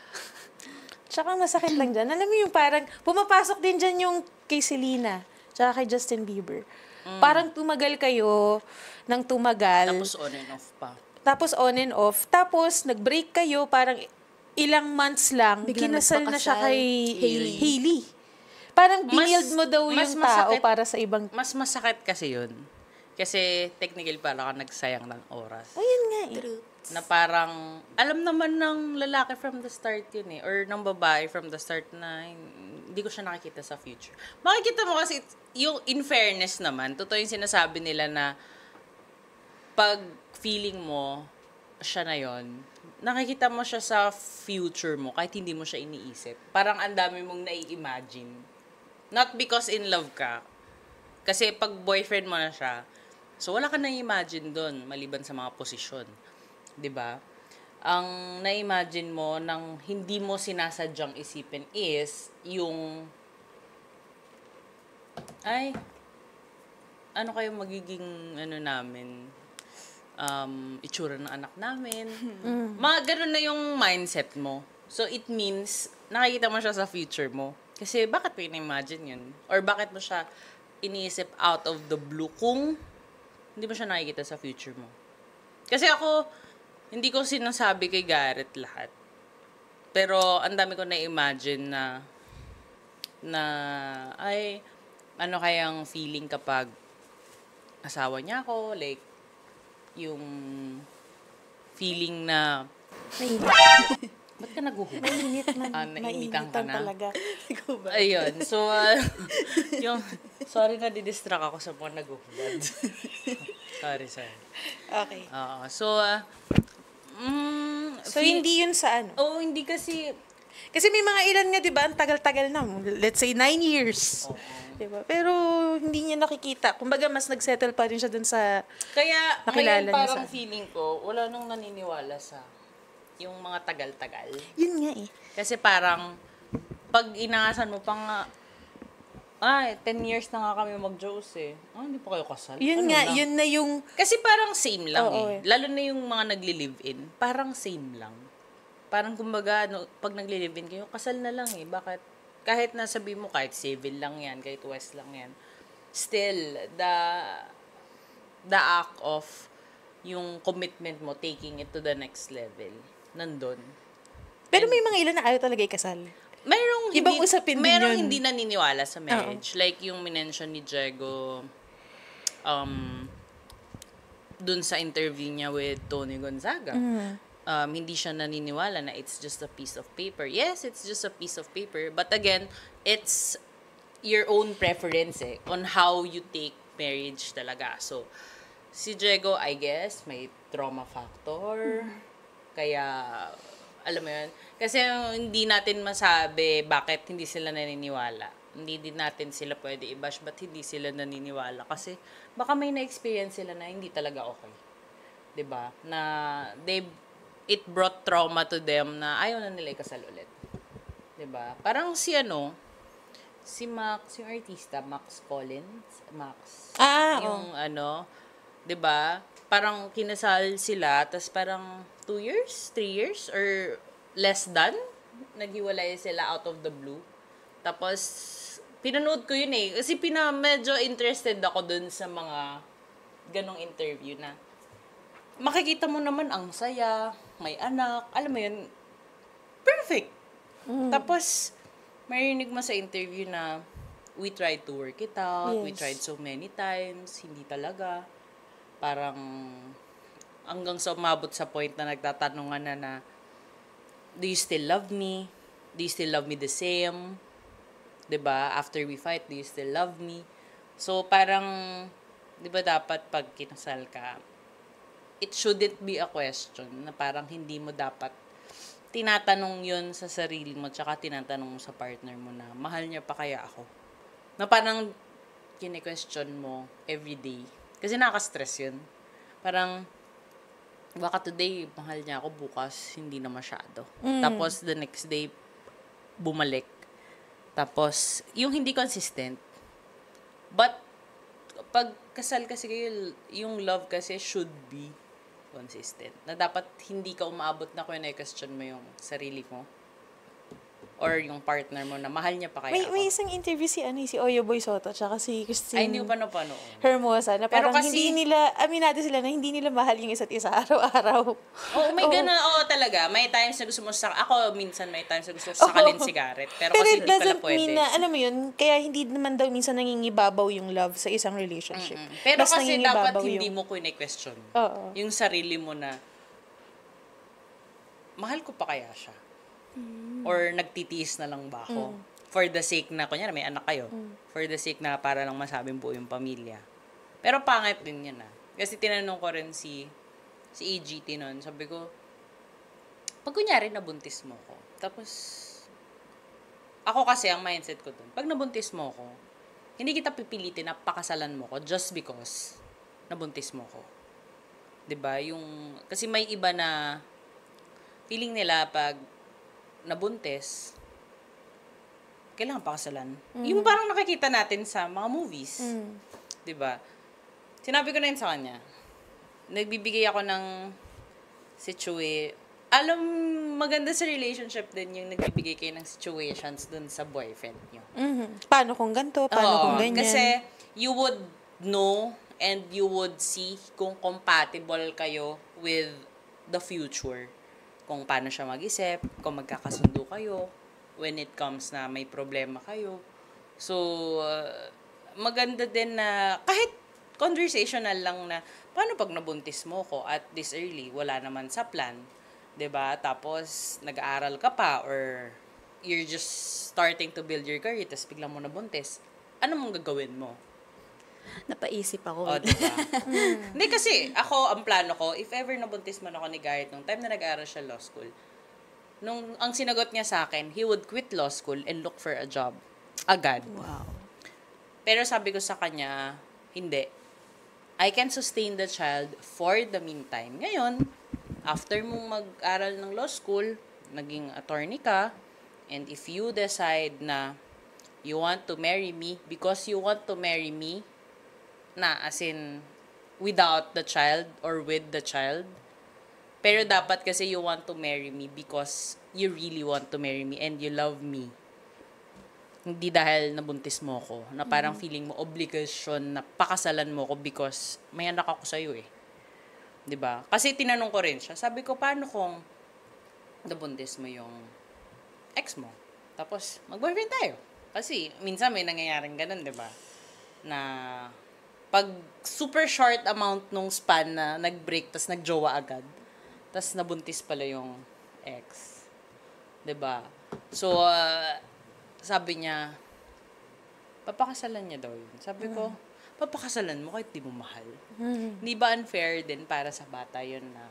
Tsaka masakit lang dyan. Alam mo yung parang, pumapasok din dyan yung kay Selena, tsaka kay Justin Bieber. Mm. Parang tumagal kayo ng tumagal. tapos on and off pa. Tapos on and off. Tapos nag-break kayo, parang ilang months lang, Biglang kinasal na siya nagpakasal. kay Hailey. Hailey. Parang Mas- binild mo daw mas yung tao masakit- para sa ibang... Mas masakit kasi yun. Kasi technically para ka nagsayang ng oras. Ayun nga eh. Na parang, alam naman ng lalaki from the start yun eh. Or ng babae from the start na hindi ko siya nakikita sa future. Makikita mo kasi, yung in fairness naman, totoo yung sinasabi nila na pag feeling mo, siya na yon, nakikita mo siya sa future mo kahit hindi mo siya iniisip. Parang ang dami mong nai-imagine. Not because in love ka. Kasi pag boyfriend mo na siya, so wala ka nai-imagine doon maliban sa mga posisyon. 'Di ba? Ang na-imagine mo nang hindi mo sinasadyang isipin is yung ay ano kayo magiging ano namin um itsura ng anak namin. Mm. Mga ganun na yung mindset mo. So it means nakikita mo siya sa future mo. Kasi bakit mo in-imagine yun? Or bakit mo siya iniisip out of the blue kung hindi mo siya nakikita sa future mo? Kasi ako hindi ko sinasabi kay Garrett lahat. Pero ang dami ko na-imagine na na ay ano kayang feeling kapag asawa niya ako, like yung feeling na ba't ka naguhubad? Mainit man. Ah, nainitan ka Mainitan na? talaga. Ayun. So, uh, yung, sorry na didistract ako sa mga naguhubad. sorry, sorry. Okay. Oo. So, uh, mm, So, hindi yun sa ano? Oo, oh, hindi kasi... Kasi may mga ilan nga, di ba, ang tagal-tagal na. Let's say, nine years. Di ba? Pero, hindi niya nakikita. Kumbaga, mas nagsettle pa rin siya dun sa Kaya, nakilala ngayon niya parang sa... feeling ko, wala nang naniniwala sa yung mga tagal-tagal. Yun nga eh. Kasi parang, pag inaasan mo pa nga, ay, ten years na nga kami mag-Diyos eh. Ah, hindi pa kayo kasal? Yun Ano nga, lang? yun na yung... Kasi parang same lang Oo, eh. eh. Lalo na yung mga nagli-live-in, parang same lang. Parang kumbaga, no, pag nagli-live-in kayo, kasal na lang eh. Bakit? Kahit nasabi mo, kahit civil lang yan, kahit west lang yan, still, the, the act of yung commitment mo, taking it to the next level, nandun. Pero may mga ilan na ayaw talaga ikasal. Merong Ibang hindi, usapin din merong yun. hindi naniniwala sa marriage. Like yung minention ni Diego um, dun sa interview niya with Tony Gonzaga. Mm. Um, hindi siya naniniwala na it's just a piece of paper. Yes, it's just a piece of paper. But again, it's your own preference eh, on how you take marriage talaga. So, si Diego, I guess, may trauma factor. Mm. Kaya, alam mo yun, kasi hindi natin masabi bakit hindi sila naniniwala. Hindi din natin sila pwede i-bash, but hindi sila naniniwala. Kasi baka may na-experience sila na hindi talaga okay. 'Di ba? Na they, it brought trauma to them na ayaw na nila ikasal ulit. 'Di ba? Parang si ano, si Max, yung artista, Max Collins. Max. Ah, yung ano, 'di ba? Parang kinasal sila, tas parang two years, three years, or less than, naghiwalay sila out of the blue. Tapos, pinanood ko yun eh. Kasi pina, medyo interested ako dun sa mga ganong interview na makikita mo naman ang saya, may anak, alam mo yun, perfect. Tapos, marinig mo sa interview na we tried to work it out, we Yes. tried so many times, hindi talaga. Parang hanggang sa umabot sa point na nagtatanungan na na, do you still love me? Do you still love me the same? 'Di ba? After we fight, do you still love me? So, parang, 'di ba dapat pag kinasal ka, it shouldn't be a question na parang hindi mo dapat tinatanong yun sa sarili mo tsaka tinatanong mo sa partner mo na, mahal niya pa kaya ako? Na parang kine-question mo everyday. Kasi nakaka-stress yun. Parang, baka today, mahal niya ako, bukas, hindi na masyado. Mm. Tapos, the next day, bumalik. Tapos, yung hindi consistent. But, pag kasal kasi kayo, yung love kasi should be consistent. Na dapat hindi ka umaabot na kung na-question mo yung sarili mo or yung partner mo na mahal niya pa kaya May, ako. may isang interview si, ano, si Oyo Boy Soto tsaka si Christine Ay, hindi ko pa napanood. Hermosa na Pero parang kasi- hindi nila, aminado sila na hindi nila mahal yung isa't isa araw-araw. Oo, may Oo. gana, oo talaga. May times na gusto mo sa, ako minsan may times na gusto ko sakalin Oo. sigaret. Pero, Pero kasi it hindi pala doesn't pwede. mean na, alam mo yun, kaya hindi naman daw minsan nangingibabaw yung love sa isang relationship. Pero Mas kasi dapat nangingibabaw hindi yung- mo kine-question. Oo. Yung sarili mo na, mahal ko pa kaya siya? Or nagtitiis na lang ba ako? Mm. For the sake na, kunyari may anak kayo. Mm. For the sake na para lang masabing buo yung pamilya. Pero pangit din yun ah. Kasi tinanong ko rin si, si A G T nun. Sabi ko, pag kunyari nabuntis mo ko, tapos, ako kasi ang mindset ko dun, pag nabuntis mo ko, hindi kita pipilitin na pakasalan mo ko just because nabuntis mo ko. 'Di ba? Yung, kasi may iba na, feeling nila pag nabuntis, kailangan pakasalan. Mm. Yung parang nakikita natin sa mga movies. Mm. 'Di ba? Sinabi ko na yun sa kanya. Nagbibigay ako ng situation. Alam, maganda sa relationship din yung nagbibigay kayo ng situations dun sa boyfriend nyo. Mhm. Paano kung ganito? Paano Oo, kung ganyan? Kasi you would know and you would see kung compatible kayo with the future. Kung paano siya mag-isip, kung magkakasundo kayo, when it comes na may problema kayo. So, uh, maganda din na kahit conversational lang na, paano pag nabuntis mo ko at this early, wala naman sa plan, 'di ba? Tapos, nag-aaral ka pa or you're just starting to build your career, tapos biglang mo nabuntis, ano mong gagawin mo? Napaisip ako. O, diba? Hindi kasi, ako, ang plano ko, if ever nabuntis man ako ni Garrett nung time na nag-aaral siya law school, nung ang sinagot niya sa akin, he would quit law school and look for a job. Agad. Wow. Pero sabi ko sa kanya, hindi. I can sustain the child for the meantime. Ngayon, after mong mag-aral ng law school, naging attorney ka, and if you decide na you want to marry me because you want to marry me, na as in without the child or with the child, pero dapat kasi you want to marry me because you really want to marry me and you love me. Hindi dahil nabuntis mo ko, na parang Mm. feeling mo obligation na pakasalan mo ko because may anak ako sa'yo eh. 'Di ba? Kasi tinanong ko rin siya, sabi ko, paano kung nabuntis mo yung ex mo? Tapos, mag-boyfriend tayo. Kasi, minsan may nangyayaring ganun, 'di ba? Na, pag super short amount nung span na nag-break, tas nag-jowa agad, tas nabuntis pala yung ex. 'Di ba? So, uh, sabi niya, papakasalan niya daw yun. Sabi ko, papakasalan mo kahit di mo mahal. Mm. Hindi ba unfair din para sa bata yun na,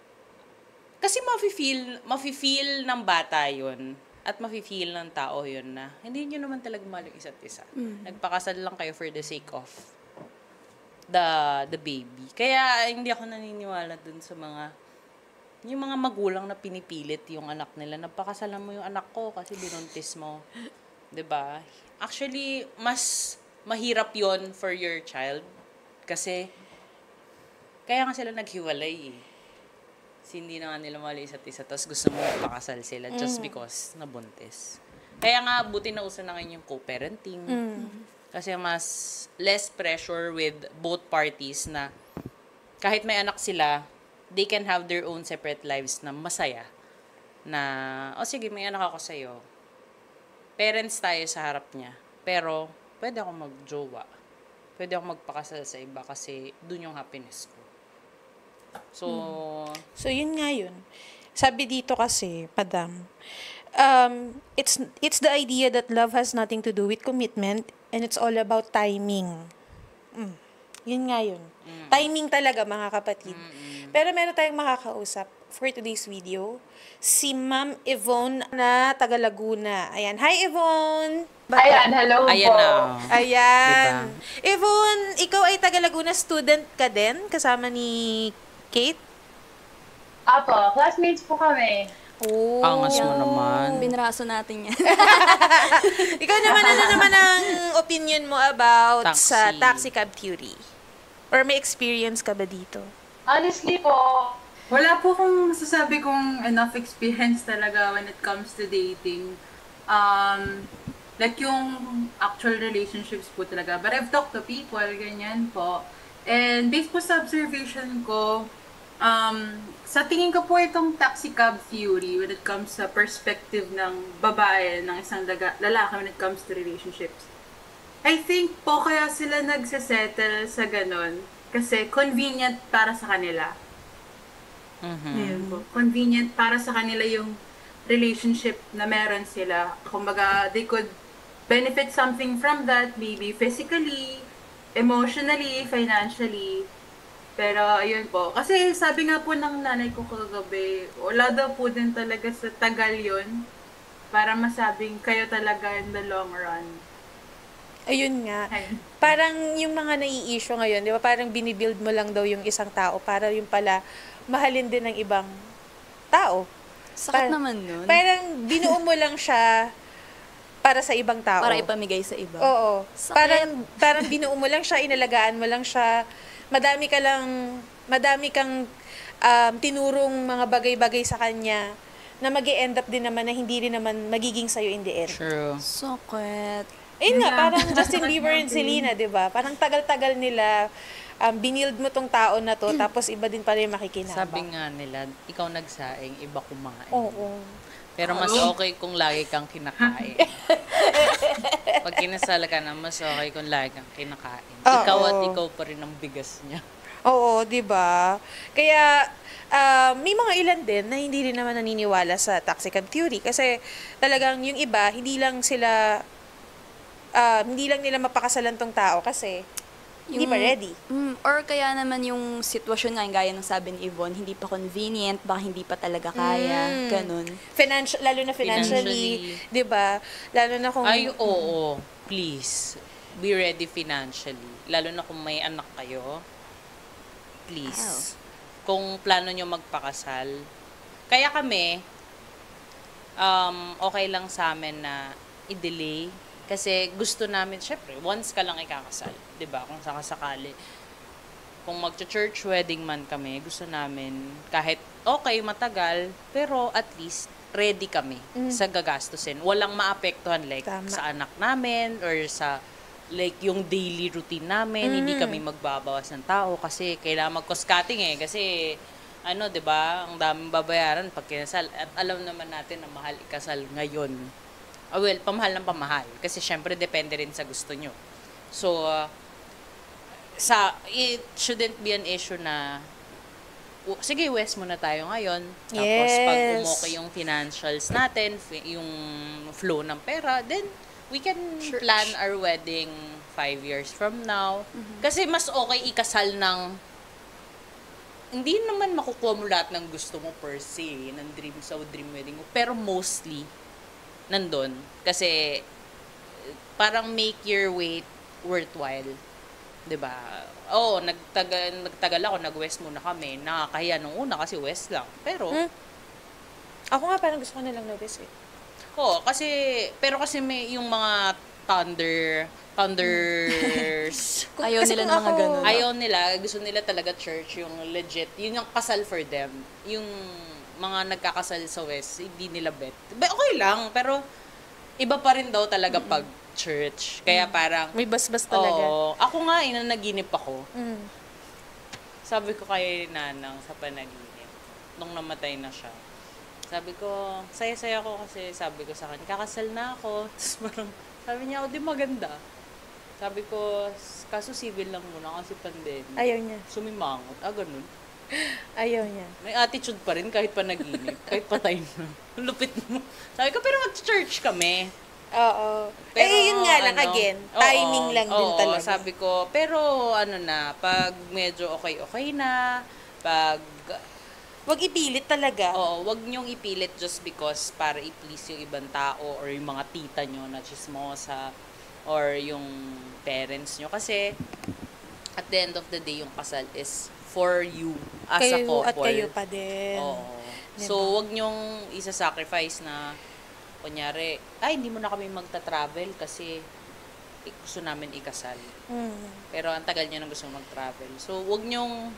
kasi mafe-feel, mafe-feel ng bata yun at mafe-feel ng tao yun na hindi nyo naman talaga mahal yung isa't isa. Mm. Nagpakasal lang kayo for the sake of the the baby. Kaya hindi ako naniniwala dun sa mga yung mga magulang na pinipilit yung anak nila, napakasalan mo yung anak ko kasi binuntis mo. 'Di ba? Actually, mas mahirap yon for your child kasi kaya nga sila naghiwalay eh. Kasi hindi na nga nila mahal isa't isa, tapos gusto mo pakasal sila just Mm. because nabuntis. Kaya nga, buti na uso na ngayon yung co-parenting. Mm. Kasi mas less pressure with both parties na kahit may anak sila, they can have their own separate lives na masaya. na, o oh, sige, may anak ako sa'yo. Parents tayo sa harap niya. Pero, pwede ako mag-jowa. Pwede ako magpakasal sa iba kasi dun yung happiness ko. So, hmm. so yun nga yun. Sabi dito kasi, Madam, um, it's it's the idea that love has nothing to do with commitment and it's all about timing. Mm. Yun nga yun. Mm. Timing talaga, mga kapatid. Mm-mm. Pero meron tayong makakausap for today's video. Si Ma'am Yvonne na taga Laguna. Ayan. Hi, Yvonne! Bata. Ayan, hello Ayan po. na. Ayan. Diba? Yvonne, ikaw ay taga Laguna student ka din? Kasama ni Kate? Apo, classmates po kami. Oh. Angas mo naman. Binraso natin yan. Ikaw naman, ano naman ang opinion mo about Taxi. sa taxi cab theory? Or may experience ka ba dito? Honestly po, wala po akong masasabi kong enough experience talaga when it comes to dating. Um, like yung actual relationships po talaga. But I've talked to people, ganyan po. And based po sa observation ko, um, sa tingin ko po itong taxi cab theory when it comes sa perspective ng babae, ng isang laga, lalaki when it comes to relationships. I think po kaya sila nagsasettle sa ganon kasi convenient para sa kanila. Mm-hmm. Ayun po. Convenient para sa kanila yung relationship na meron sila. Kumbaga, they could benefit something from that, maybe physically, emotionally, financially. Pero, ayun po. Kasi sabi nga po ng nanay ko kagabi, wala daw po din talaga sa tagal yun para masabing kayo talaga in the long run. Ayun nga. Ayun. Parang yung mga nai-issue ngayon, di ba? Parang binibuild mo lang daw yung isang tao para yung pala mahalin din ng ibang tao. Sakit naman nun. Parang binuo mo lang siya para sa ibang tao. Para ipamigay sa iba. Oo. Sakit. Parang, parang binuo mo lang siya, inalagaan mo lang siya. Madami ka lang, madami kang um, tinurong mga bagay-bagay sa kanya na mag-e-end up din naman na hindi rin naman magiging sa'yo in the end. True. Sakit. Ayun nga, parang Justin Bieber and Selena, di ba? Parang tagal-tagal nila, um, binild mo tong tao na to, tapos iba din pala yung makikinabang. Sabi nga nila, ikaw nagsaing, iba kumain. Oo. Pero mas okay kung lagi kang kinakain. Pag kinasal ka na, mas okay kung lagi kang kinakain. Oo. Ikaw at ikaw pa rin ang bigas niya. Oo, di ba? Kaya, uh, may mga ilan din na hindi rin naman naniniwala sa taxi cab theory. Kasi talagang yung iba, hindi lang sila, uh, hindi lang nila mapakasalan tong tao kasi hindi pa ready. Mm, or kaya naman yung sitwasyon nga, gaya ng sabi ni Yvonne, hindi pa convenient, baka hindi pa talaga kaya, Mm. ganun. Financial, lalo na financially, di ba? Lalo na kung... Ay, oo. Please, be ready financially. Lalo na kung may anak kayo. Please. Kung plano nyo magpakasal. Kaya kami, um, okay lang sa amin na i-delay. Kasi gusto namin, syempre, once ka lang ikakasal. Diba? Kung sakasakali. Kung mag-church wedding man kami, gusto namin, kahit okay, matagal, pero at least, ready kami mm. sa gagastusin. Walang maapektuhan like Tama. Sa anak namin or sa like yung daily routine namin. Mm. Hindi kami magbabawas ng tao kasi kailangan mag-cost cutting eh. Kasi ano, 'di ba? Ang daming babayaran pag kinasal. At alam naman natin na mahal ikasal ngayon. Oh, well, pamahal ng pamahal. Kasi syempre, depende rin sa gusto nyo. So, uh, sa, it shouldn't be an issue na, uh, sige, West muna tayo ngayon. Tapos, yes. pag umokay yung financials natin, yung flow ng pera, then, we can Church. plan our wedding five years from now. Mm-hmm. Kasi, mas okay ikasal ng, hindi naman makukuha mo lahat ng gusto mo per se, ng dream sa dream wedding mo. Pero mostly, nandun. Kasi, parang make your wait worthwhile. Diba? Oo, oh, nagtagal, nagtagal ako, nag-west muna kami. Nakakahiya nung una kasi west lang. Pero, hmm? Ako nga parang gusto ko nilang na-west eh. Oo, kasi, pero kasi may yung mga thunder, thunders. Ayaw nila ng mga ganun. Ayaw nila, gusto nila talaga church, yung legit, yun yung kasal for them. Yung mga nagkakasal sa West, hindi nila bet. Okay lang, pero iba pa rin daw talaga mm-hmm. pag church. Kaya parang... May basbas talaga. Oo. Ako nga, inanaginip ako. Mm. Sabi ko kay Nanang sa panaginip, nung namatay na siya, Sabi ko, saya-saya ko kasi sabi ko sa kanya, kakasal na ako. Tapos parang, sabi niya, ako di maganda. Sabi ko, kaso civil lang muna kasi pandemic. Ayaw niya. Sumimangot. Ah, ganun. Ayaw niya. May attitude pa rin kahit panaginip. kahit patay na. Lupit mo. Sabi ko, pero mag-church kami. Oo. Pero, eh, yun nga lang, ano, again, oo, timing lang din oo, talaga. Sabi ko, pero ano na, pag medyo okay-okay na, pag... Wag ipilit talaga. Oo, wag niyong ipilit just because para i-please yung ibang tao or yung mga tita nyo na chismosa or yung parents nyo. Kasi, at the end of the day, yung kasal is for you as kayo, a couple. At kayo pa din. Oo. Diba? So, wag niyong isa-sacrifice na, kunyari, ay, hindi mo na kami magta-travel kasi gusto namin ikasal. Mm. Pero ang tagal niya nang gusto mag-travel. So, wag niyong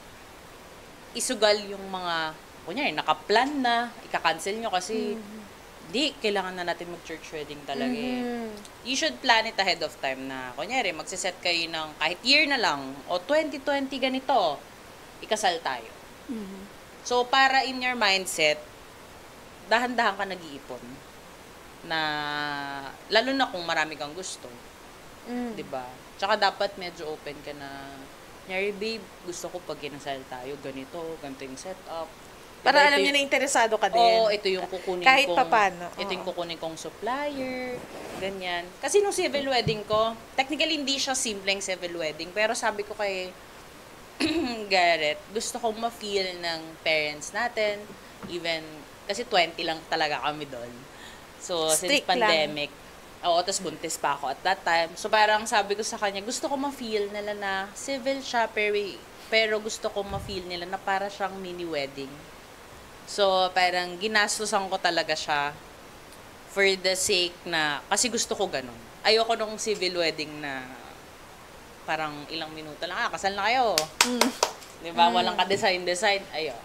isugal yung mga, kunyari, naka-plan na, ika-cancel nyo kasi Mm-hmm. di, kailangan na natin mag-church wedding talaga Mm-hmm. eh. You should plan it ahead of time na, kunyari, magsiset kayo ng kahit year na lang, o twenty twenty ganito, ikasal tayo. Mm-hmm. So, para in your mindset, dahan-dahan ka nag-iipon. Na, lalo na kung marami kang gusto. Mm. Diba? Tsaka dapat medyo open ka na, Nyari, babe, gusto ko pag kinasal tayo, ganito, ganito yung setup. Para Diba, alam ito niya yung- na interesado ka din. Oo, ito yung kukunin Kahit kong... papano. Ito Oo. yung kukunin kong supplier, ganyan. Kasi nung civil wedding ko, technically hindi siya simpleng civil wedding, pero sabi ko kay Garrett, gusto kong ma-feel ng parents natin, even, kasi twenty lang talaga kami doon. So, since Strict lang. pandemic, oo, tapos buntis pa ako at that time. So, parang sabi ko sa kanya, gusto ko ma-feel nila na civil siya, pero, pero gusto ko ma-feel nila na para siyang mini-wedding. So, parang ginastosan ko talaga siya for the sake na, kasi gusto ko ganun. Ayoko nung civil wedding na parang ilang minuto lang, ah, kasal na kayo. Mm. Diba? Mm. Walang ka-design-design. Ayun.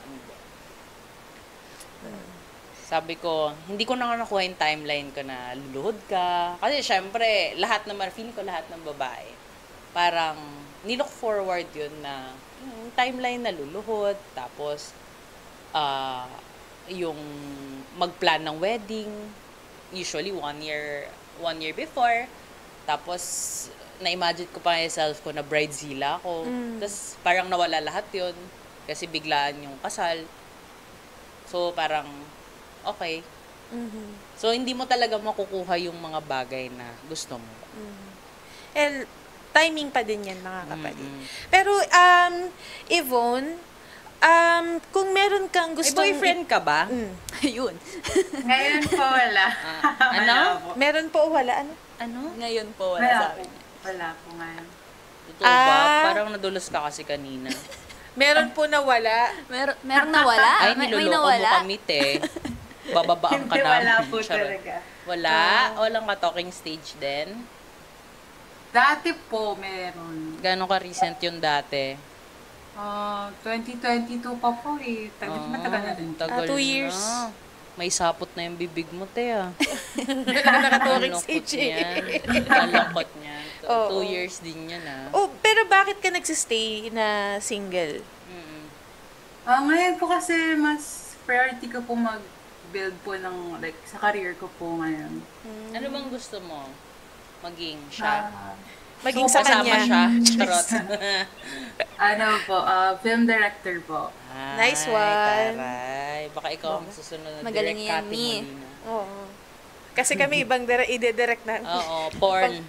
Sabi ko, hindi ko na nakuha yung timeline ko na luluhod ka. Kasi syempre, lahat naman, feeling ko lahat ng babae, parang nilook forward yun na yung timeline na luluhod, tapos uh, yung magplan ng wedding, usually one year, one year before, tapos na-imagine ko pa myself ko na bridezilla ako. Mm. Tapos parang nawala lahat yun kasi biglaan yung kasal. So parang okay. Mm-hmm. So, hindi mo talaga makukuha yung mga bagay na gusto mo. Mm-hmm. And, timing pa din yan, mga kapatid. Mm-hmm. Pero, um, Yvonne, um, kung meron kang gusto... May boyfriend ka ba? Mm. Ayun. Ngayon po wala. Ah, ano? Meron po o wala? Ano? Ano? Ngayon po, wala, Wala sa po. akin. Wala po ngayon. Totoo ba? Ah. Parang nadulas ka kasi kanina. Meron po na wala. Mer meron nawala? Ay, may, may niloloko mo nawala? kami, te. Bababaan ka Hindi, namin. wala po Charot. talaga. Wala? Walang ka-talking stage din? Dati po meron. Gano'n ka-recent yung dati? Ah, twenty twenty-two pa po eh. Tagal, Ah, matagal na din. tagal Ah, two years. na. May sapot na yung bibig mo, te, ah. Naka-talking Ang stage lungkot eh. niyan. Ang lungkot niyan. Two, Oo. two years din yan, ah. Oh, pero bakit ka nagsistay na single? Mm-mm. Ah, ngayon po kasi mas priority ko po mag-build po ng, like, sa career ko po ngayon. Ano bang gusto mo? Maging siya? Ah, Maging So, sa kasama kanya. siya? Charot. ano po, ah, film director po. Nice Ay, one. taray. Baka ikaw ang susunod na Magaling direct yan, Cathy Mi. Molina. Oo. Kasi kami ibang dire- ide-direct na. Oo, porn.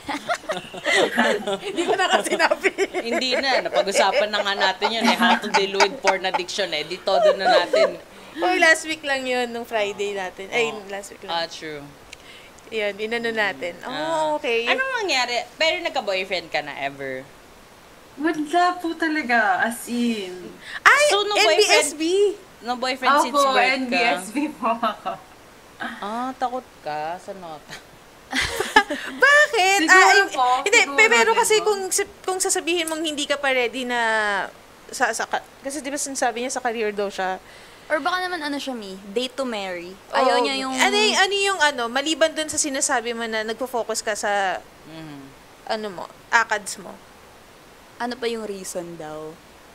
Hindi ko na kasi sinabi. Hindi na, napag-usapan na nga natin yun eh. How to deal with porn addiction eh. Di todo na natin. Oy, last week lang yun, nung Friday natin. Ay, last week Ah, lang. true. Yan, inano natin. Oh, Ah. okay. Anong nangyari? Pero nagka-boyfriend ka na ever? Wala po talaga, as in. Ay, So, no N B S B. No boyfriend since Opo, birth N B ka? S B po ako. Ah, takot ka sa nota. Bakit? Siguro Ah, po, hindi, siguro pe- pero din kasi po. kung kung sasabihin mong hindi ka pa ready na sa, sa ka- kasi di ba sinasabi niya sa career daw siya. Or baka naman ano siya, Mi? Date to marry. Ayaw Oo. niya yung... Ano, y- ano yung ano, maliban dun sa sinasabi mo na nagpo-focus ka sa Mhm. ano mo, A C A D S mo. Ano pa yung reason daw?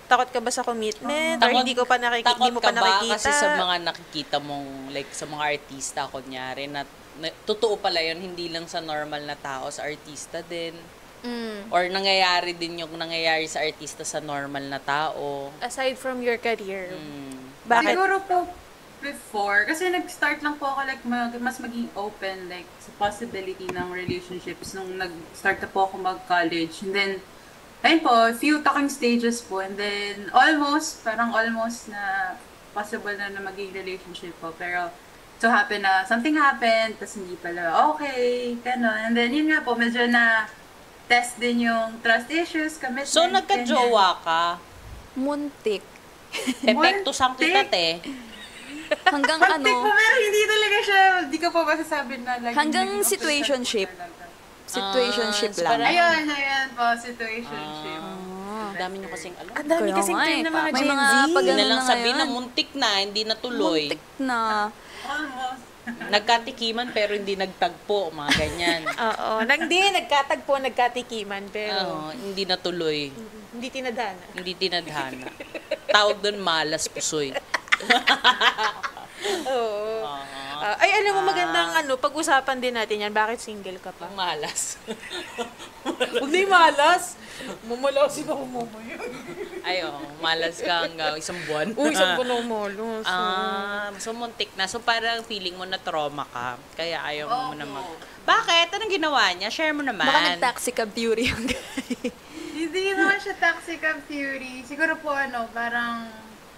Takot ka ba sa commitment? Or hindi ko pa nakikita, Takot hindi mo ka pa ba nakikita? kasi sa mga nakikita mong, like, sa mga artista, kunyari, na, na totoo pala yun, hindi lang sa normal na tao, sa artista din. Mm. Or nangyayari din yung nangyayari sa artista sa normal na tao. Aside from your career. Mm. Bakit? Siguro po, before, kasi nag-start lang po ako like mag, mas maging open like sa possibility ng relationships nung nag-start na po ako mag-college. And then, ayun po, few talking stages po. And then, almost, parang almost na possible na na maging relationship po. Pero, so happen na something happened, tas hindi pala okay, gano'n. And then, yun nga po, medyo na test din yung trust issues, commitment. So, nagka-jowa ka? Muntik. Epekto sang kita, te. Hanggang Muntik ano? po, pero hindi talaga siya, hindi ko pa masasabi na like, Hanggang situationship. Situationship Ah, so lang. parang- Ayun, ayun po, situationship. Ah, dami nyo kasing alam. Ang dami Kaya kasing nga term eh. ng mga May Gen mga Z. pag- Hindi na Ganun lang na sabihin na ngayon. muntik na, hindi natuloy. Muntik na. Almost. Nagkatikiman pero hindi nagtagpo, mga ganyan. Oo. Nang di, nagkatagpo, nagkatikiman, pero Oo, hindi natuloy. hindi tinadhana. Hindi tinadhana. Tawag doon malas pusoy. Oo. Ah, ay, alam mo, magandang ano, pag-usapan din natin yan. Bakit single ka pa? Malas. Huwag na yung malas. Mamalasin ako mamaya. Ay, oh, malas ka hanggang isang buwan. Uy, isang buwan ako malas. Ah, so muntik na. So parang feeling mo na trauma ka. Kaya ayaw mo na mag... Bakit? Anong ginawa niya? Share mo naman. Baka nag-taxi cab theory yung guy. Hindi naman siya toxic of theory. Siguro po ano, parang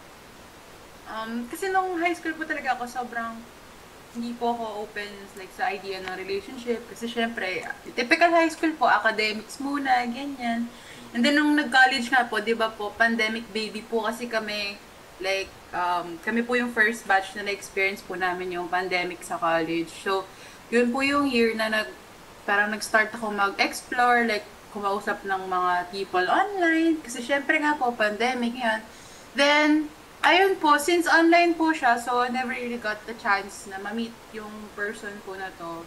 um, kasi nung high school po talaga ako sobrang hindi po ako open like sa idea ng relationship kasi syempre typical high school po, academics muna, ganyan. And then nung nag-college nga po, 'di ba po, pandemic baby po kasi kami, like um, kami po yung first batch na na-experience po namin yung pandemic sa college. So, yun po yung year na nag parang nag-start ako mag-explore, like kumausap ng mga people online kasi syempre nga po pandemic yan. Then ayun po, since online po siya, so I never really got the chance na ma-meet yung person po na to.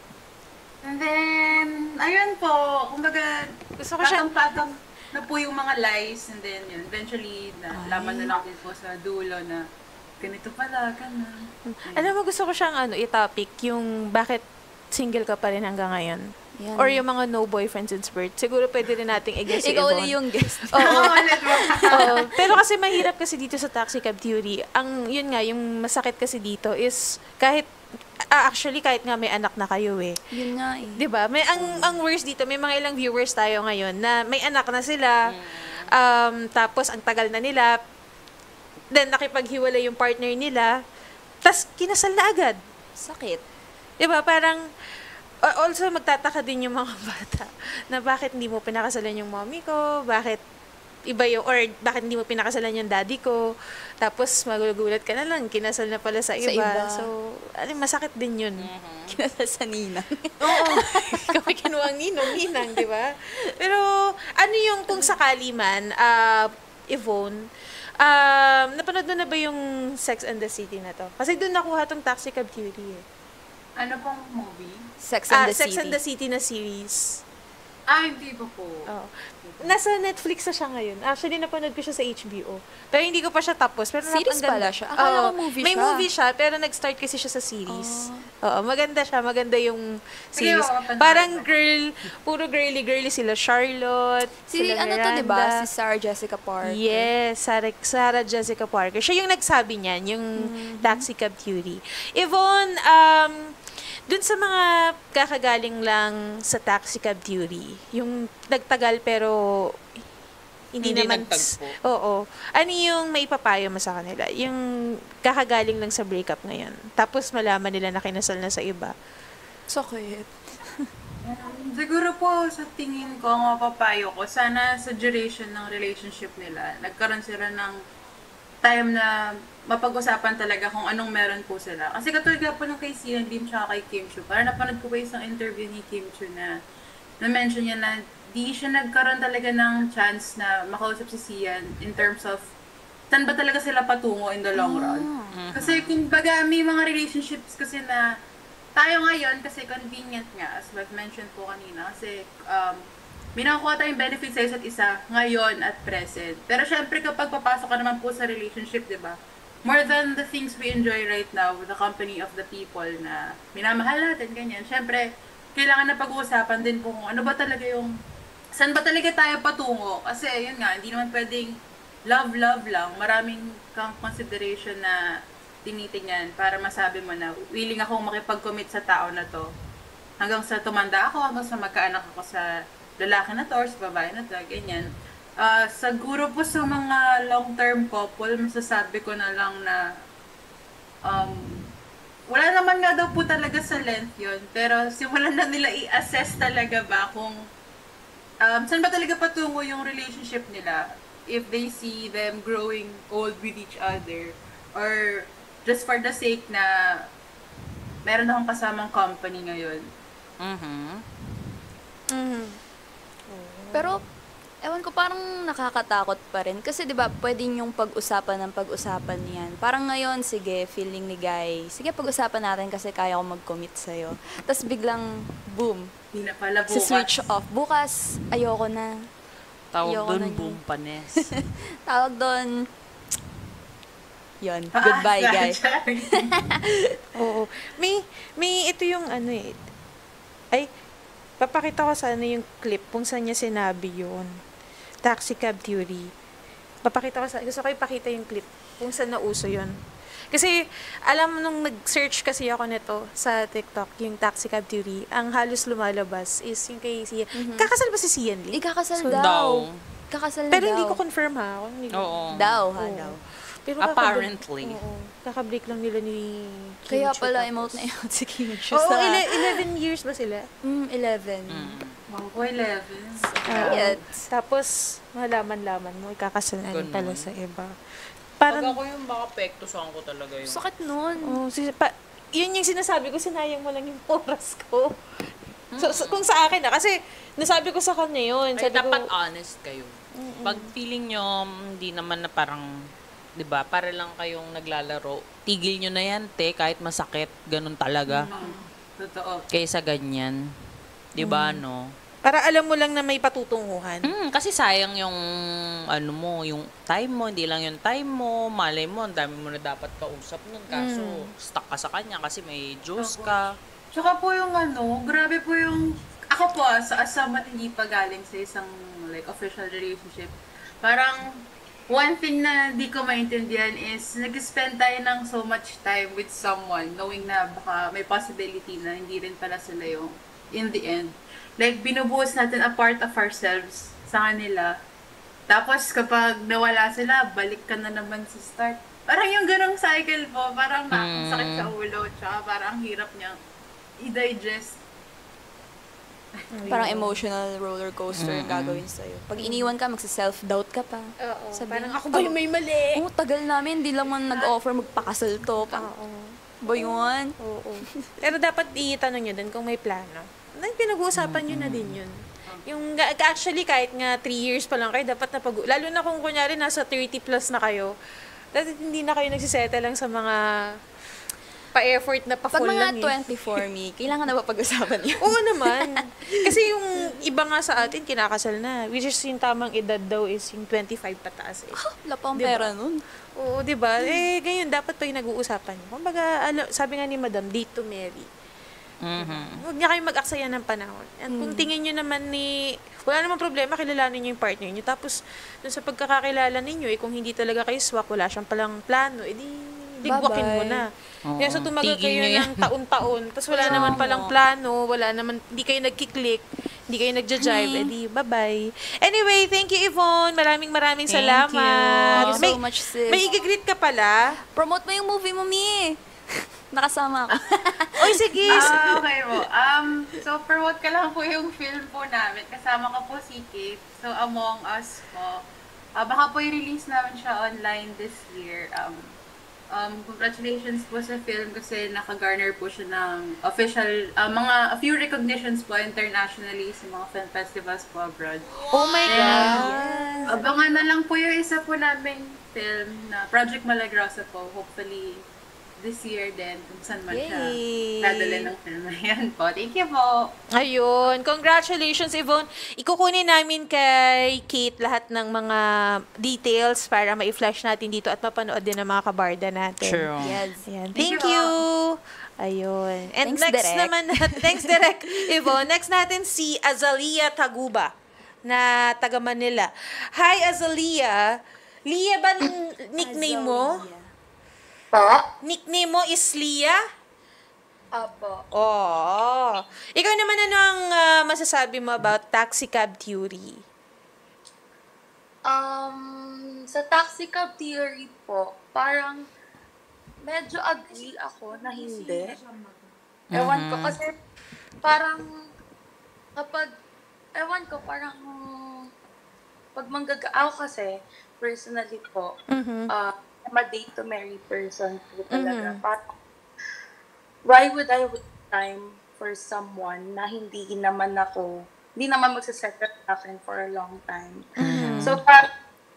And then, ayun po, kumbaga, Gusto ko siya- patang-patang na po yung mga lies, and then yun, eventually, nalaman na lang din po sa dulo na ganito pala, ganun. Alam mo, gusto ko siyang ano, i-topic, yung bakit single ka pa rin hanggang ngayon. Yan. Or yung mga no boyfriend since birth. Siguro pwede rin nating i-guess si Ikaw Yvonne. ulit yung guest. Oo. Oo. Pero kasi mahirap kasi dito sa taxi cab theory. Ang, yun nga, yung masakit kasi dito is kahit, ah, actually kahit nga may anak na kayo eh. Yun nga eh. 'Di ba? May ang ang worst dito, may mga ilang viewers tayo ngayon na may anak na sila. Um tapos ang tagal na nila. Then nakipaghiwalay yung partner nila. Tas kinasal na agad. Sakit. 'Di ba? Parang uh, also magtataka din yung mga bata na bakit hindi mo pinakasalan yung mommy ko, bakit iba yung, or bakit hindi mo pinakasalan yung daddy ko, tapos magugulat ka na lang, kinasal na pala sa iba. Sa iba. So, ano, masakit din yun. Kinasal sa ninang. Oo. Kami kinuha ang ninong, ninang, di ba? Pero, ano yung kung sakali man, uh, Yvonne, um, napanood mo na ba yung Sex and the City na to? Kasi doon nakuha tong Taxi Cab Theory eh. Ano pong movie? Sex and Ah, the Sex City. and the City na series. Ah, hindi po po. Oh. Nasa Netflix na siya ngayon. Actually, napanood ko siya sa H B O. Pero hindi ko pa siya tapos. Pero Series ang ganda. pala siya? Akala Oo. ko movie May siya. movie siya, pero nag-start kasi siya sa series. Oo, maganda siya. Maganda yung Sige, series. oo, panoorin Parang ko. girl, puro girly-girly sila. Charlotte, Si sila ano to, di ba? Miranda. Si Sarah Jessica Parker. Yes, Sarah, Sarah Jessica Parker. Siya yung nagsabi niyan, yung Taxi Cab Theory. Yvonne, um, dun sa mga kakagaling lang sa Taxi Cab Theory, yung nagtagal pero hindi, Hindi naman... nagtagpo. Oo. Ano yung may papayo mo sa kanila? Yung kakagaling lang sa breakup ngayon. Tapos malaman nila na kinasal na sa iba. Sakit. Siguro po, sa tingin ko, ang mapapayo ko, sana sa duration ng relationship nila, nagkaroon sila ng time na mapag-usapan talaga kung anong meron po sila. Kasi katulad nga po ng kay Sian Lim tsaka kay Kim Chiu, parang napanood ko pa isang interview ni Kim Chiu na na-mention niya na di siya nagkaroon talaga ng chance na makausap si Sian in terms of saan ba talaga sila patungo in the long run. Kasi kung baga may mga relationships kasi na tayo ngayon kasi convenient nga, as I've mentioned po kanina, kasi um, may nakukuha tayong benefits sa isa't isa ngayon at present. Pero syempre kapag papasok ka naman po sa relationship, di ba? More than the things we enjoy right now with the company of the people na minamahal natin, ganyan. Syempre, kailangan na pag-uusapan din kung ano ba talaga yung, saan ba talaga tayo patungo? Kasi yun nga, hindi naman pwedeng love, love lang. Maraming kang consideration na tinitingnan para masabi mo na willing akong makipag-commit sa tao na to. Hanggang sa tumanda ako, hanggang sa magkaanak ako sa lalaki na to or sa babae na to, ganyan. Uh, siguro po sa mga long-term couple, masasabi ko na lang na um, wala naman nga daw po talaga sa length yun, pero simulan na nila i-assess talaga ba kung um, saan ba talaga patungo yung relationship nila if they see them growing old with each other or just for the sake na meron akong kasamang company ngayon. Mm-hmm. Mm-hmm. Pero, ewan ko, parang nakakatakot pa rin. Kasi, di ba, pwede yung pag-usapan ng pag-usapan yan. Parang ngayon, sige, feeling ni Guy, sige, pag-usapan natin kasi kaya ko mag-commit sa'yo. Tapos biglang, boom. Hindi na pala bukas. Switch off. Bukas, ayoko na. Tawag ayoko doon, na boom, panes. Tawag doon, yun. Goodbye, Guy. Oo. May, may ito yung ano eh. Ay, papakita ko sana yung clip kung saan niya sinabi yun. Taxi cab theory. Papakita ko sa, gusto ko ipakita yung clip kung saan nauso yun. Kasi, alam mo, nung nag-search kasi ako nito sa TikTok, yung taxi cab theory, ang halos lumalabas is yung kay Sian. Mm-hmm. Kakasal ba si Sian Lee? Ikakasal so, daw. Kakasal Pero daw. hindi ko confirm ha. Hindi ko. Oo. Daw, ha, Oo. daw. Pero apparently. Oo. Kakabreak lang nila ni Kim Kaya Chiu pala tapos. emote na emote si Kim Chiu Oo, sa... ele- eleven years ba sila? Mm, eleven. Mm. Wow, eleven. Uh, tapos, malaman-laman mo, ikakasal na rin pala sa iba. Parang, Pag ako yung baka pektusan ko talaga yun. Sakit nun. Oh, si, pa, yun yung sinasabi ko, sinayang mo lang yung oras ko. So, so, kung sa akin na, kasi nasabi ko sa kanya yun. Ay, Sabi dapat ko, honest kayo. Mm-mm. Pag feeling nyo, hindi naman na parang, di ba, para lang kayong naglalaro, tigil nyo na yan, te, kahit masakit, ganun talaga. Mm-hmm. Totoo. Kaysa ganyan. Di ba, Mm. no? para alam mo lang na may patutunguhan. Mm, kasi sayang yung, ano mo, yung time mo, hindi lang yung time mo, malay mo, ang dami mo na dapat kausap nun, kaso Mm. stuck ka sa kanya kasi may Diyos ka. Tsaka po yung ano, grabe po yung, ako po, sa as someone hindi pa galing sa isang like official relationship, parang one thing na di ko maintindihan is nag-spend tayo ng so much time with someone knowing na baka may possibility na hindi rin pala sila yung in the end. Like, binubuhos natin a part of ourselves sa kanila. Tapos, kapag nawala sila, balik ka na naman sa start. Parang yung ganong cycle po, parang nakakasakit sa ulo, tsaka parang hirap niya i-digest. Parang emotional roller coaster ang gagawin sa'yo. Pag iniwan ka, magsa-self-doubt ka pa. Oo. Sabi, Parang ako ba yung may mali? Oo, tagal namin, hindi lang man nag-offer magpakasal to. Oo. Ba yun? Oo. Pero dapat itanong nyo din kung may plano. Pinag-uusapan nyo na din yun. Yung, actually, kahit nga three years pa lang kayo, dapat na pag lalo na kung kunyari nasa thirty plus na kayo, dapat hindi na kayo nagsisettle lang sa mga pa-effort na pa-full lang. Pag mga twenty-four, mi, kailangan na ba pag-usapan yun? Oo naman. Kasi yung iba nga sa atin, kinakasal na. Which is yung tamang edad daw is yung twenty-five pataas eh. Wala pang Diba? pera nun. Oo, di ba? Eh, ganyan, dapat pa yung nag-uusapan nyo. Kumbaga, ano, sabi nga ni Madam, date to marry. Mm-hmm. Huwag niya kayo mag-aksaya ng panahon. At kung tingin nyo naman ni, wala namang problema, kilalanin nyo yung partner nyo. Tapos, dun sa pagkakakilala ninyo, eh, kung hindi talaga kayo swak, wala siyang palang plano, edi, digwakin mo na. Oo. Kaya so tumagal Tigil kayo nyo yan. ng taon-taon, tapos wala Oo. naman palang plano, wala naman, hindi kayo nagkiklik, hindi kayo nagja-jive, Honey. edi, bye-bye. Anyway, thank you, Yvonne. Maraming maraming Thank salamat. you. Thank you May, so much, sis. may i-greet ka pala. Promote mo yung movie mo, mi. Nakasama ako. Oy, sige. Ah, okay po. Um, so, promote ka lang po yung film po namin. Kasama ko po si Kate. So, Among Us po. Uh, baka po i-release namin siya online this year. Um, um, congratulations po sa film kasi naka-garner po siya ng official, uh, mga, a few recognitions po internationally sa mga film festivals po abroad. Oh my And, God. abangan na lang po yung isa po naming film na Project Malagrosa po. Hopefully, this year din, kung saan man Yay! siya nadala ng film na yan po. Thank you po. Ayun. Congratulations, Yvonne. Ikukunin namin kay Kate lahat ng mga details para ma-flash natin dito at mapanood din ng mga kabarda natin. True. Yes. Ayan. Thank Thank you. you. Ayun. And Thanks, next Direk. naman, thanks, Direk. Yvonne, next natin si Azalia Taguba na taga Manila. Hi, Azalia. Lia ba ang nickname mo? Po? Nickname mo is Lia? Opo. Oh. Ikaw naman, ano ang uh, masasabi mo about taxi cab theory? Um, sa taxi cab theory po, parang medyo agree ako na hindi. Ewan ko kasi parang kapag, ewan ko parang pag manggaga ako kasi, personally po, Mhm. uh, I'm a date to marry person po talaga. Mhm. Parang, why would I waste time for someone na hindi naman ako, hindi naman magsasettle sa akin for a long time. Mhm. So, parang,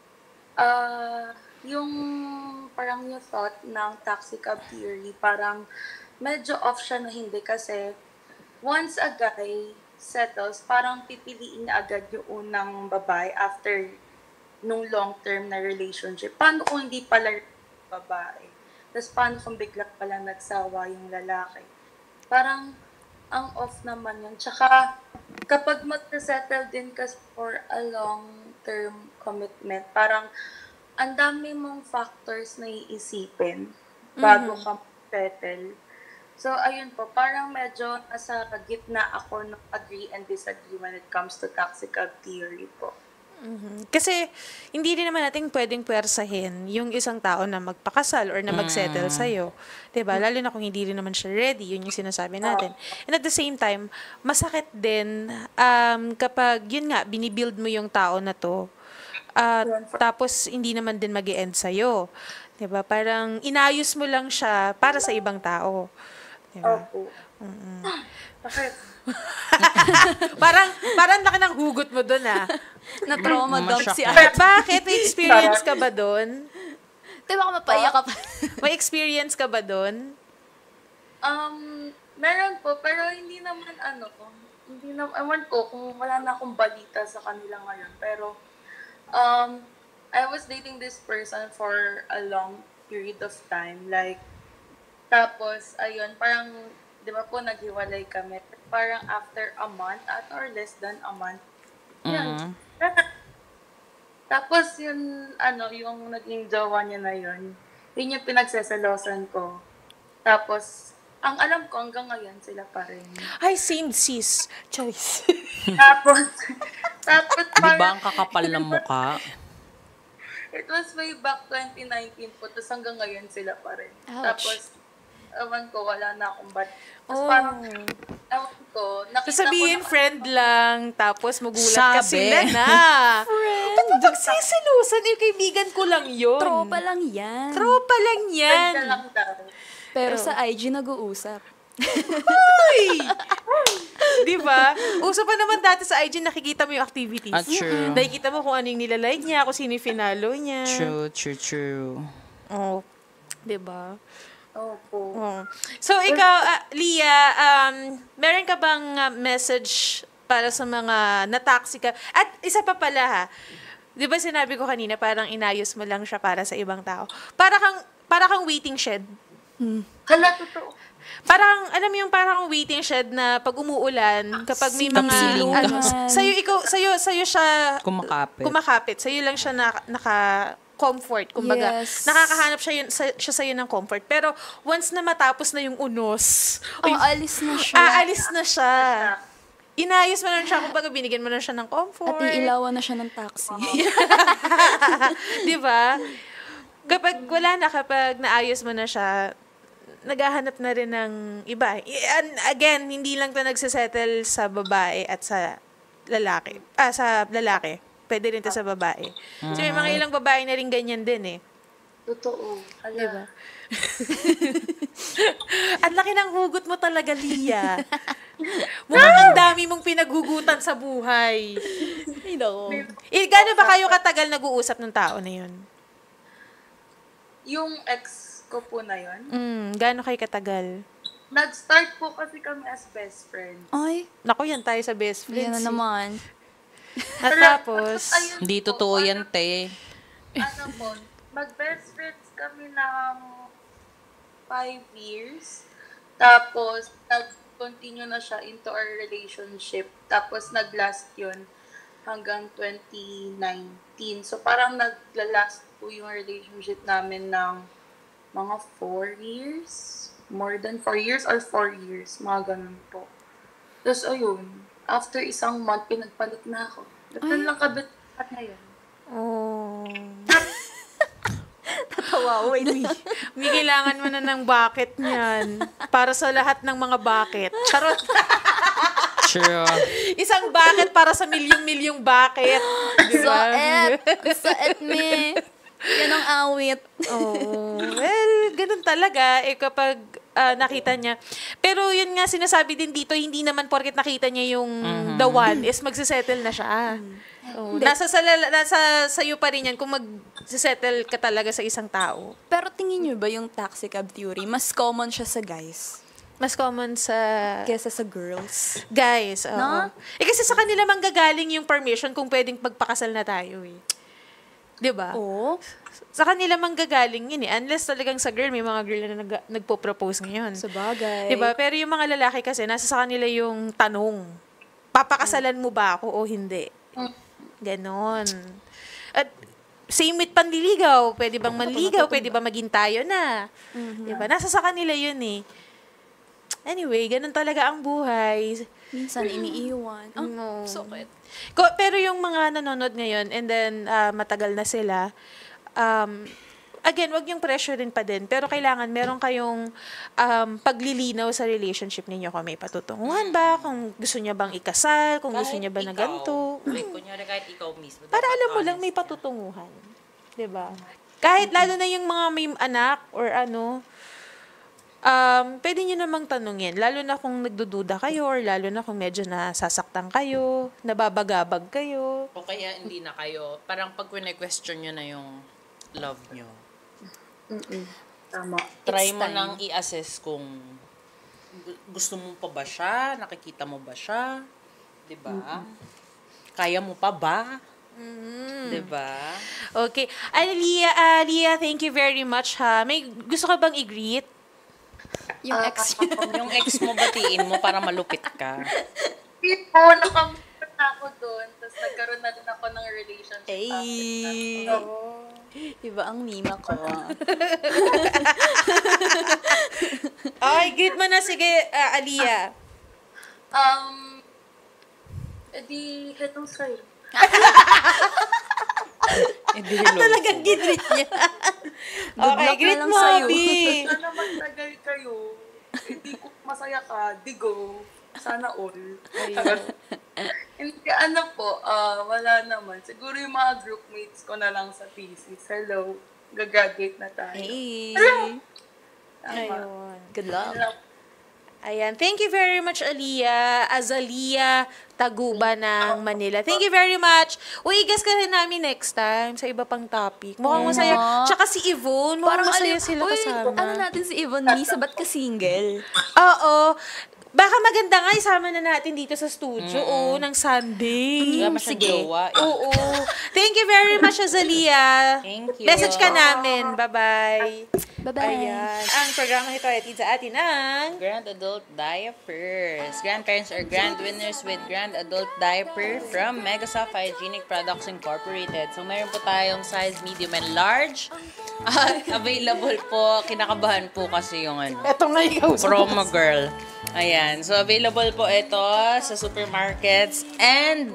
uh, yung parang yung thought ng taxi cab theory, parang medyo off siya na hindi kasi once a guy settles, parang pipiliin na agad yung unang babae after nung long-term na relationship. Paano kung hindi pala babae? Tapos paano kung bigla pala nagsawa yung lalaki? Parang ang off naman yun. Tsaka kapag mag-settle din kasi for a long-term commitment, parang ang dami mong factors na iisipin bago Mhm. ka settle. So, ayun po, parang medyo nasa gitna ako ng agree and disagree when it comes to taxi cab theory po. Mhm. Kasi hindi rin naman natin pwedeng puwersahin yung isang tao na magpakasal or na mag-settle Mm. sa'yo. Diba? Lalo na kung hindi rin naman siya ready, yun yung sinasabi natin. And at the same time, masakit din um, kapag, yun nga, binibuild mo yung tao na to. At tapos, hindi naman din mag-e-end sa'yo. Diba? Parang inayos mo lang siya para sa ibang tao. Diba? Opo. Mm-mm. Bakit? parang, parang laki ng hugot mo dun, ah. Na-trauma dump si Ba- Ate. Bakit? May experience ka ba dun? Di ba mapaiyak ka pa? May experience ka ba dun? Um, meron po, pero hindi naman ano, hindi naman, ewan ko kung wala na akong balita sa kanila ngayon, pero um, I was dating this person for a long period of time, like, tapos, ayun, parang, di ba po, naghiwalay kami, parang after a month, at or less than a month, yan. Tapos, yun, ano, yung naging jowa niya na yun, yun yung pinagsasalosan ko. Tapos, ang alam ko hanggang ngayon sila pa rin. Ay, same sis. Choice. Tapos, tapos Di ba ang parang, kakapal ng mukha? it was way back twenty nineteen po, tapos hanggang ngayon sila pa rin. Ouch. Tapos, ewan ko, wala na akong bat. Tapos Oh. parang, ewan ko, nakita Sasabihin ko na, friend lang, tapos magulat ka Sabi. sila na. Friend? Nagsisilusan, eh, kaibigan ko lang yun. Tropa lang yan. Tropa lang yan. friend ka lang daw. Pero Pero- sa I G nag-uusap. Ay! Di ba? Uso pa naman dati sa I G, nakikita mo yung activities. Ah, true. Nakikita mo kung ano yung nilalike niya, kung sino yung finalo niya. True, true, true. Oh, di ba? Opo. Oh. So, ikaw, ah, Lia, um, meron ka bang ah, message para sa mga na-taxi ka? At isa pa pala ha, di ba sinabi ko kanina, parang inayos mo lang siya para sa ibang tao. Para kang, para kang waiting shed. Hala, totoo. Parang, alam mo yung parang waiting shed na pag umuulan, kapag may mga, Kapiling ka. ano, sa'yo, ikaw, sa'yo, sa'yo siya, Kumakapit. kumakapit. Sa'yo lang siya na, naka, comfort, kumbaga. Yes. Nakakahanap siya, yun, sa, siya sa'yo ng comfort. Pero, once na matapos na yung unos, Oh, uy, alis na siya. aalis na siya. Inayos mo lang siya, kumbaga binigyan mo lang siya ng comfort. At iilawan na siya ng taxi. Di ba? Kapag wala na, kapag naayos mo na siya, naghahanap na rin ng iba. And again, hindi lang ito nagsisettle sa babae at sa lalaki. Ah, sa lalaki. Pwede rin ito sa babae. So, may mga ilang babae na rin ganyan din eh. Totoo. Hala. Diba? Ang laki ng hugot mo talaga, Lia. Mukhang ang dami mong pinaghugutan sa buhay. Ay, naku. Eh, gaano ba kayo katagal nag-uusap ng tao na yun? Yung ex ko po na yun. Mm, gaano kayo katagal? Nag-start po kasi kami as best friends. Ay. Naku, yan tayo sa best friends. Yan na eh. naman. At tapos, Hindi totoo yan, te. Ano po, mag-best friends kami ng five years. Tapos, nag-continue na siya into our relationship. Tapos, nag-last yun hanggang twenty nineteen. So, parang nag-last po yung relationship namin ng mga four years. More than four years or four years. Mga ganun po. Tapos, ayun. After isang month, pinagpalit na ako. Ba't Ay. lang kabit at ngayon? oh. Tatawa, wait. May, may kailangan mo na ng bucket niyan. Para sa lahat ng mga bucket. Charot. True. Isang bucket para sa milyong-milyong bucket. Diba? Saet. Saet me. Yan ang awit. Oh, well, ganun talaga. Eh, kapag ah, nakita niya. Pero yun nga, sinasabi din dito, hindi naman porket nakita niya yung Mhm. the one is magsisettle na siya. Oh, nasa, sa, nasa sa'yo pa rin yan kung magsisettle ka talaga sa isang tao. Pero tingin nyo ba yung taxi cab theory, mas common siya sa guys? Mas common sa... Kesa sa girls? Guys, oo. No? Eh kasi sa kanila manggagaling yung permission kung pwedeng pagpakasal na tayo eh. Di ba? Oo. Sa kanila manggagaling yun eh. Unless talagang sa girl, may mga girl na nag, nagpo-propose ngayon. Sa bagay. Di ba? Pero yung mga lalaki kasi, nasa sa kanila yung tanong, papakasalan mo ba ako o hindi? Ganon. At same with panliligaw. Pwede bang manligaw? Pwede ba maging tayo na? Mhm. Di ba? Nasa sa kanila yun eh. Anyway, ganun talaga ang buhay. Minsan iniiwan. Oh, No. sakit. Ko, pero yung mga nanonood ngayon and then ah, matagal na sila, um, again, wag yung pressure rin pa din. Pero kailangan meron kayong um, paglilinaw sa relationship ninyo kung may patutunguhan ba, kung gusto niya bang ikasal, kung gusto niya ba na ganito. Like, kunyari kahit ikaw mismo. Para alam mo lang may patutunguhan. 'Di ba? Kahit lalo na yung mga may anak or ano, um, pwede nyo namang tanungin. Lalo na kung nagdududa kayo or lalo na kung medyo nasasaktan kayo, nababagabag kayo. O kaya hindi na kayo, parang pag question nyo na yung love nyo, Mm-mm. Tama. try It's mo time. nang i-assess kung gu- gusto mo pa ba siya, nakikita mo ba siya, 'di ba? Kaya mo pa ba? Mm. 'Di ba? Okay. Alia, uh, Lia, thank you very much ha. May gusto ka bang i-greet? Yung ex yung ex mo batiin mo para malupit ka. Hindi po, nakamove na ako doon. Tapos nagkaroon na din ako ng relationship. Ay. after that. Iba ang mima ko. Okay, greet mo na. Sige, uh, Alia. Um, edi, hello sa'yo. Edi, At talagang ginreet niya. Okay, luck na greet lang mo, sa'yo. Abi. Sana magtagal kayo. Hindi ko masaya ka. Digo. Sana all. Hindi, ano po, ah, wala naman. Siguro yung mga groupmates ko na lang sa thesis. Hello. Gagraduate na tayo. Hey. Tama. Ayun. Good luck. Ayan. Thank you very much, Alia. Azalia Taguba ng Manila. Thank you very much. Uy, guest ka rin namin next time sa iba pang topic. Mukhang masaya. Aw. Tsaka si Yvonne, mukhang masaya alim- sila Uy, kasama. ano natin si Yvonne Misa, ba't ka single? Oo. Baka maganda nga, isama na natin dito sa studio, Mm. oh, ng Sunday. Wala masyang Sige. jowa, eh. Oo. Thank you very much, Azalia. Thank you. Message ka namin. Bye-bye. Bye-bye. Ayan. Ang programa ito ay atid sa atin ng Grand Adult Diapers. Grandparents are grand winners with Grand Adult Diaper from Megasoft Hygienic Products Incorporated. So, mayroon po tayong size medium and large. At available po, kinakabahan po kasi yung ano, Ito nga ikaw. promo girl. Ayan. So, available po ito sa supermarkets and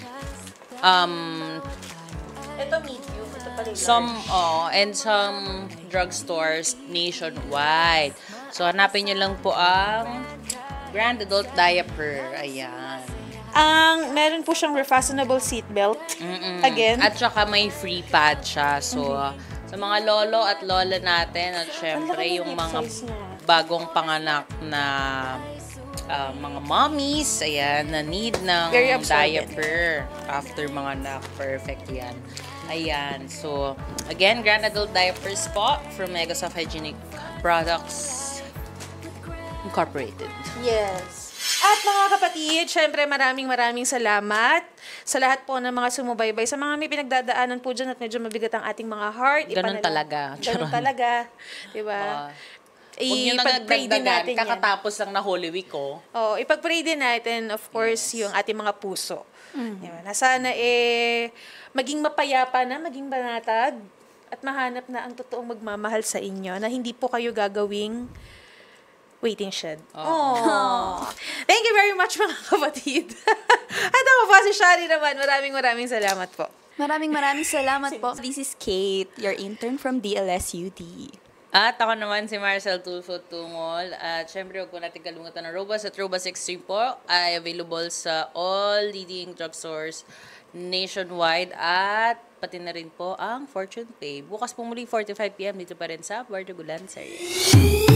um, Ito medium. Ito pala yung some, oh, and some drugstores nationwide. So, hanapin nyo lang po ang Grand Adult Diaper. Ayan. Ang, meron po siyang refastenable seatbelt. Mm-mm. Again. At saka may free pad siya. So, sa mga lolo at lola natin, at syempre yung mga bagong panganak na uh, mga mommies, ayan, na need ng Very absorbent. diaper after mga anak. Perfect yan. Ayan. So, again, Grand Adult Diapers po from Megasoft Hygienic Products Incorporated. Yes. At mga kapatid, syempre maraming maraming salamat sa lahat po ng mga sumubaybay. Sa mga may pinagdadaanan po dyan at medyo mabigat ang ating mga heart. Ganun ipanalangin- talaga. Ganun talaga. Diba? Huwag nyo nang Ipag-pray din nagdagdagan. natin yan. Kakatapos lang na Holy Week, oh. Oh, ipag-pray din natin, of course, yung ating mga puso. Diba? Na sana eh, maging mapayapa na, maging banatag, at mahanap na ang totoong magmamahal sa inyo, na hindi po kayo gagawing waiting shed. Oh. Thank you very much, mga kapatid. At ako po, si Shari naman. Maraming maraming salamat po. Maraming maraming salamat po. This is Kate, your intern from D L S U T. At ako naman si Marcel Tulfo Tungol. At syempre, huwag po natin kalimutan ng Robust at Robust Extreme po ay available sa all leading drugstores nationwide at pati na rin po ang Fortune Pay. Bukas po muli four to five p m dito pa rin sa Bardagulan, Sir.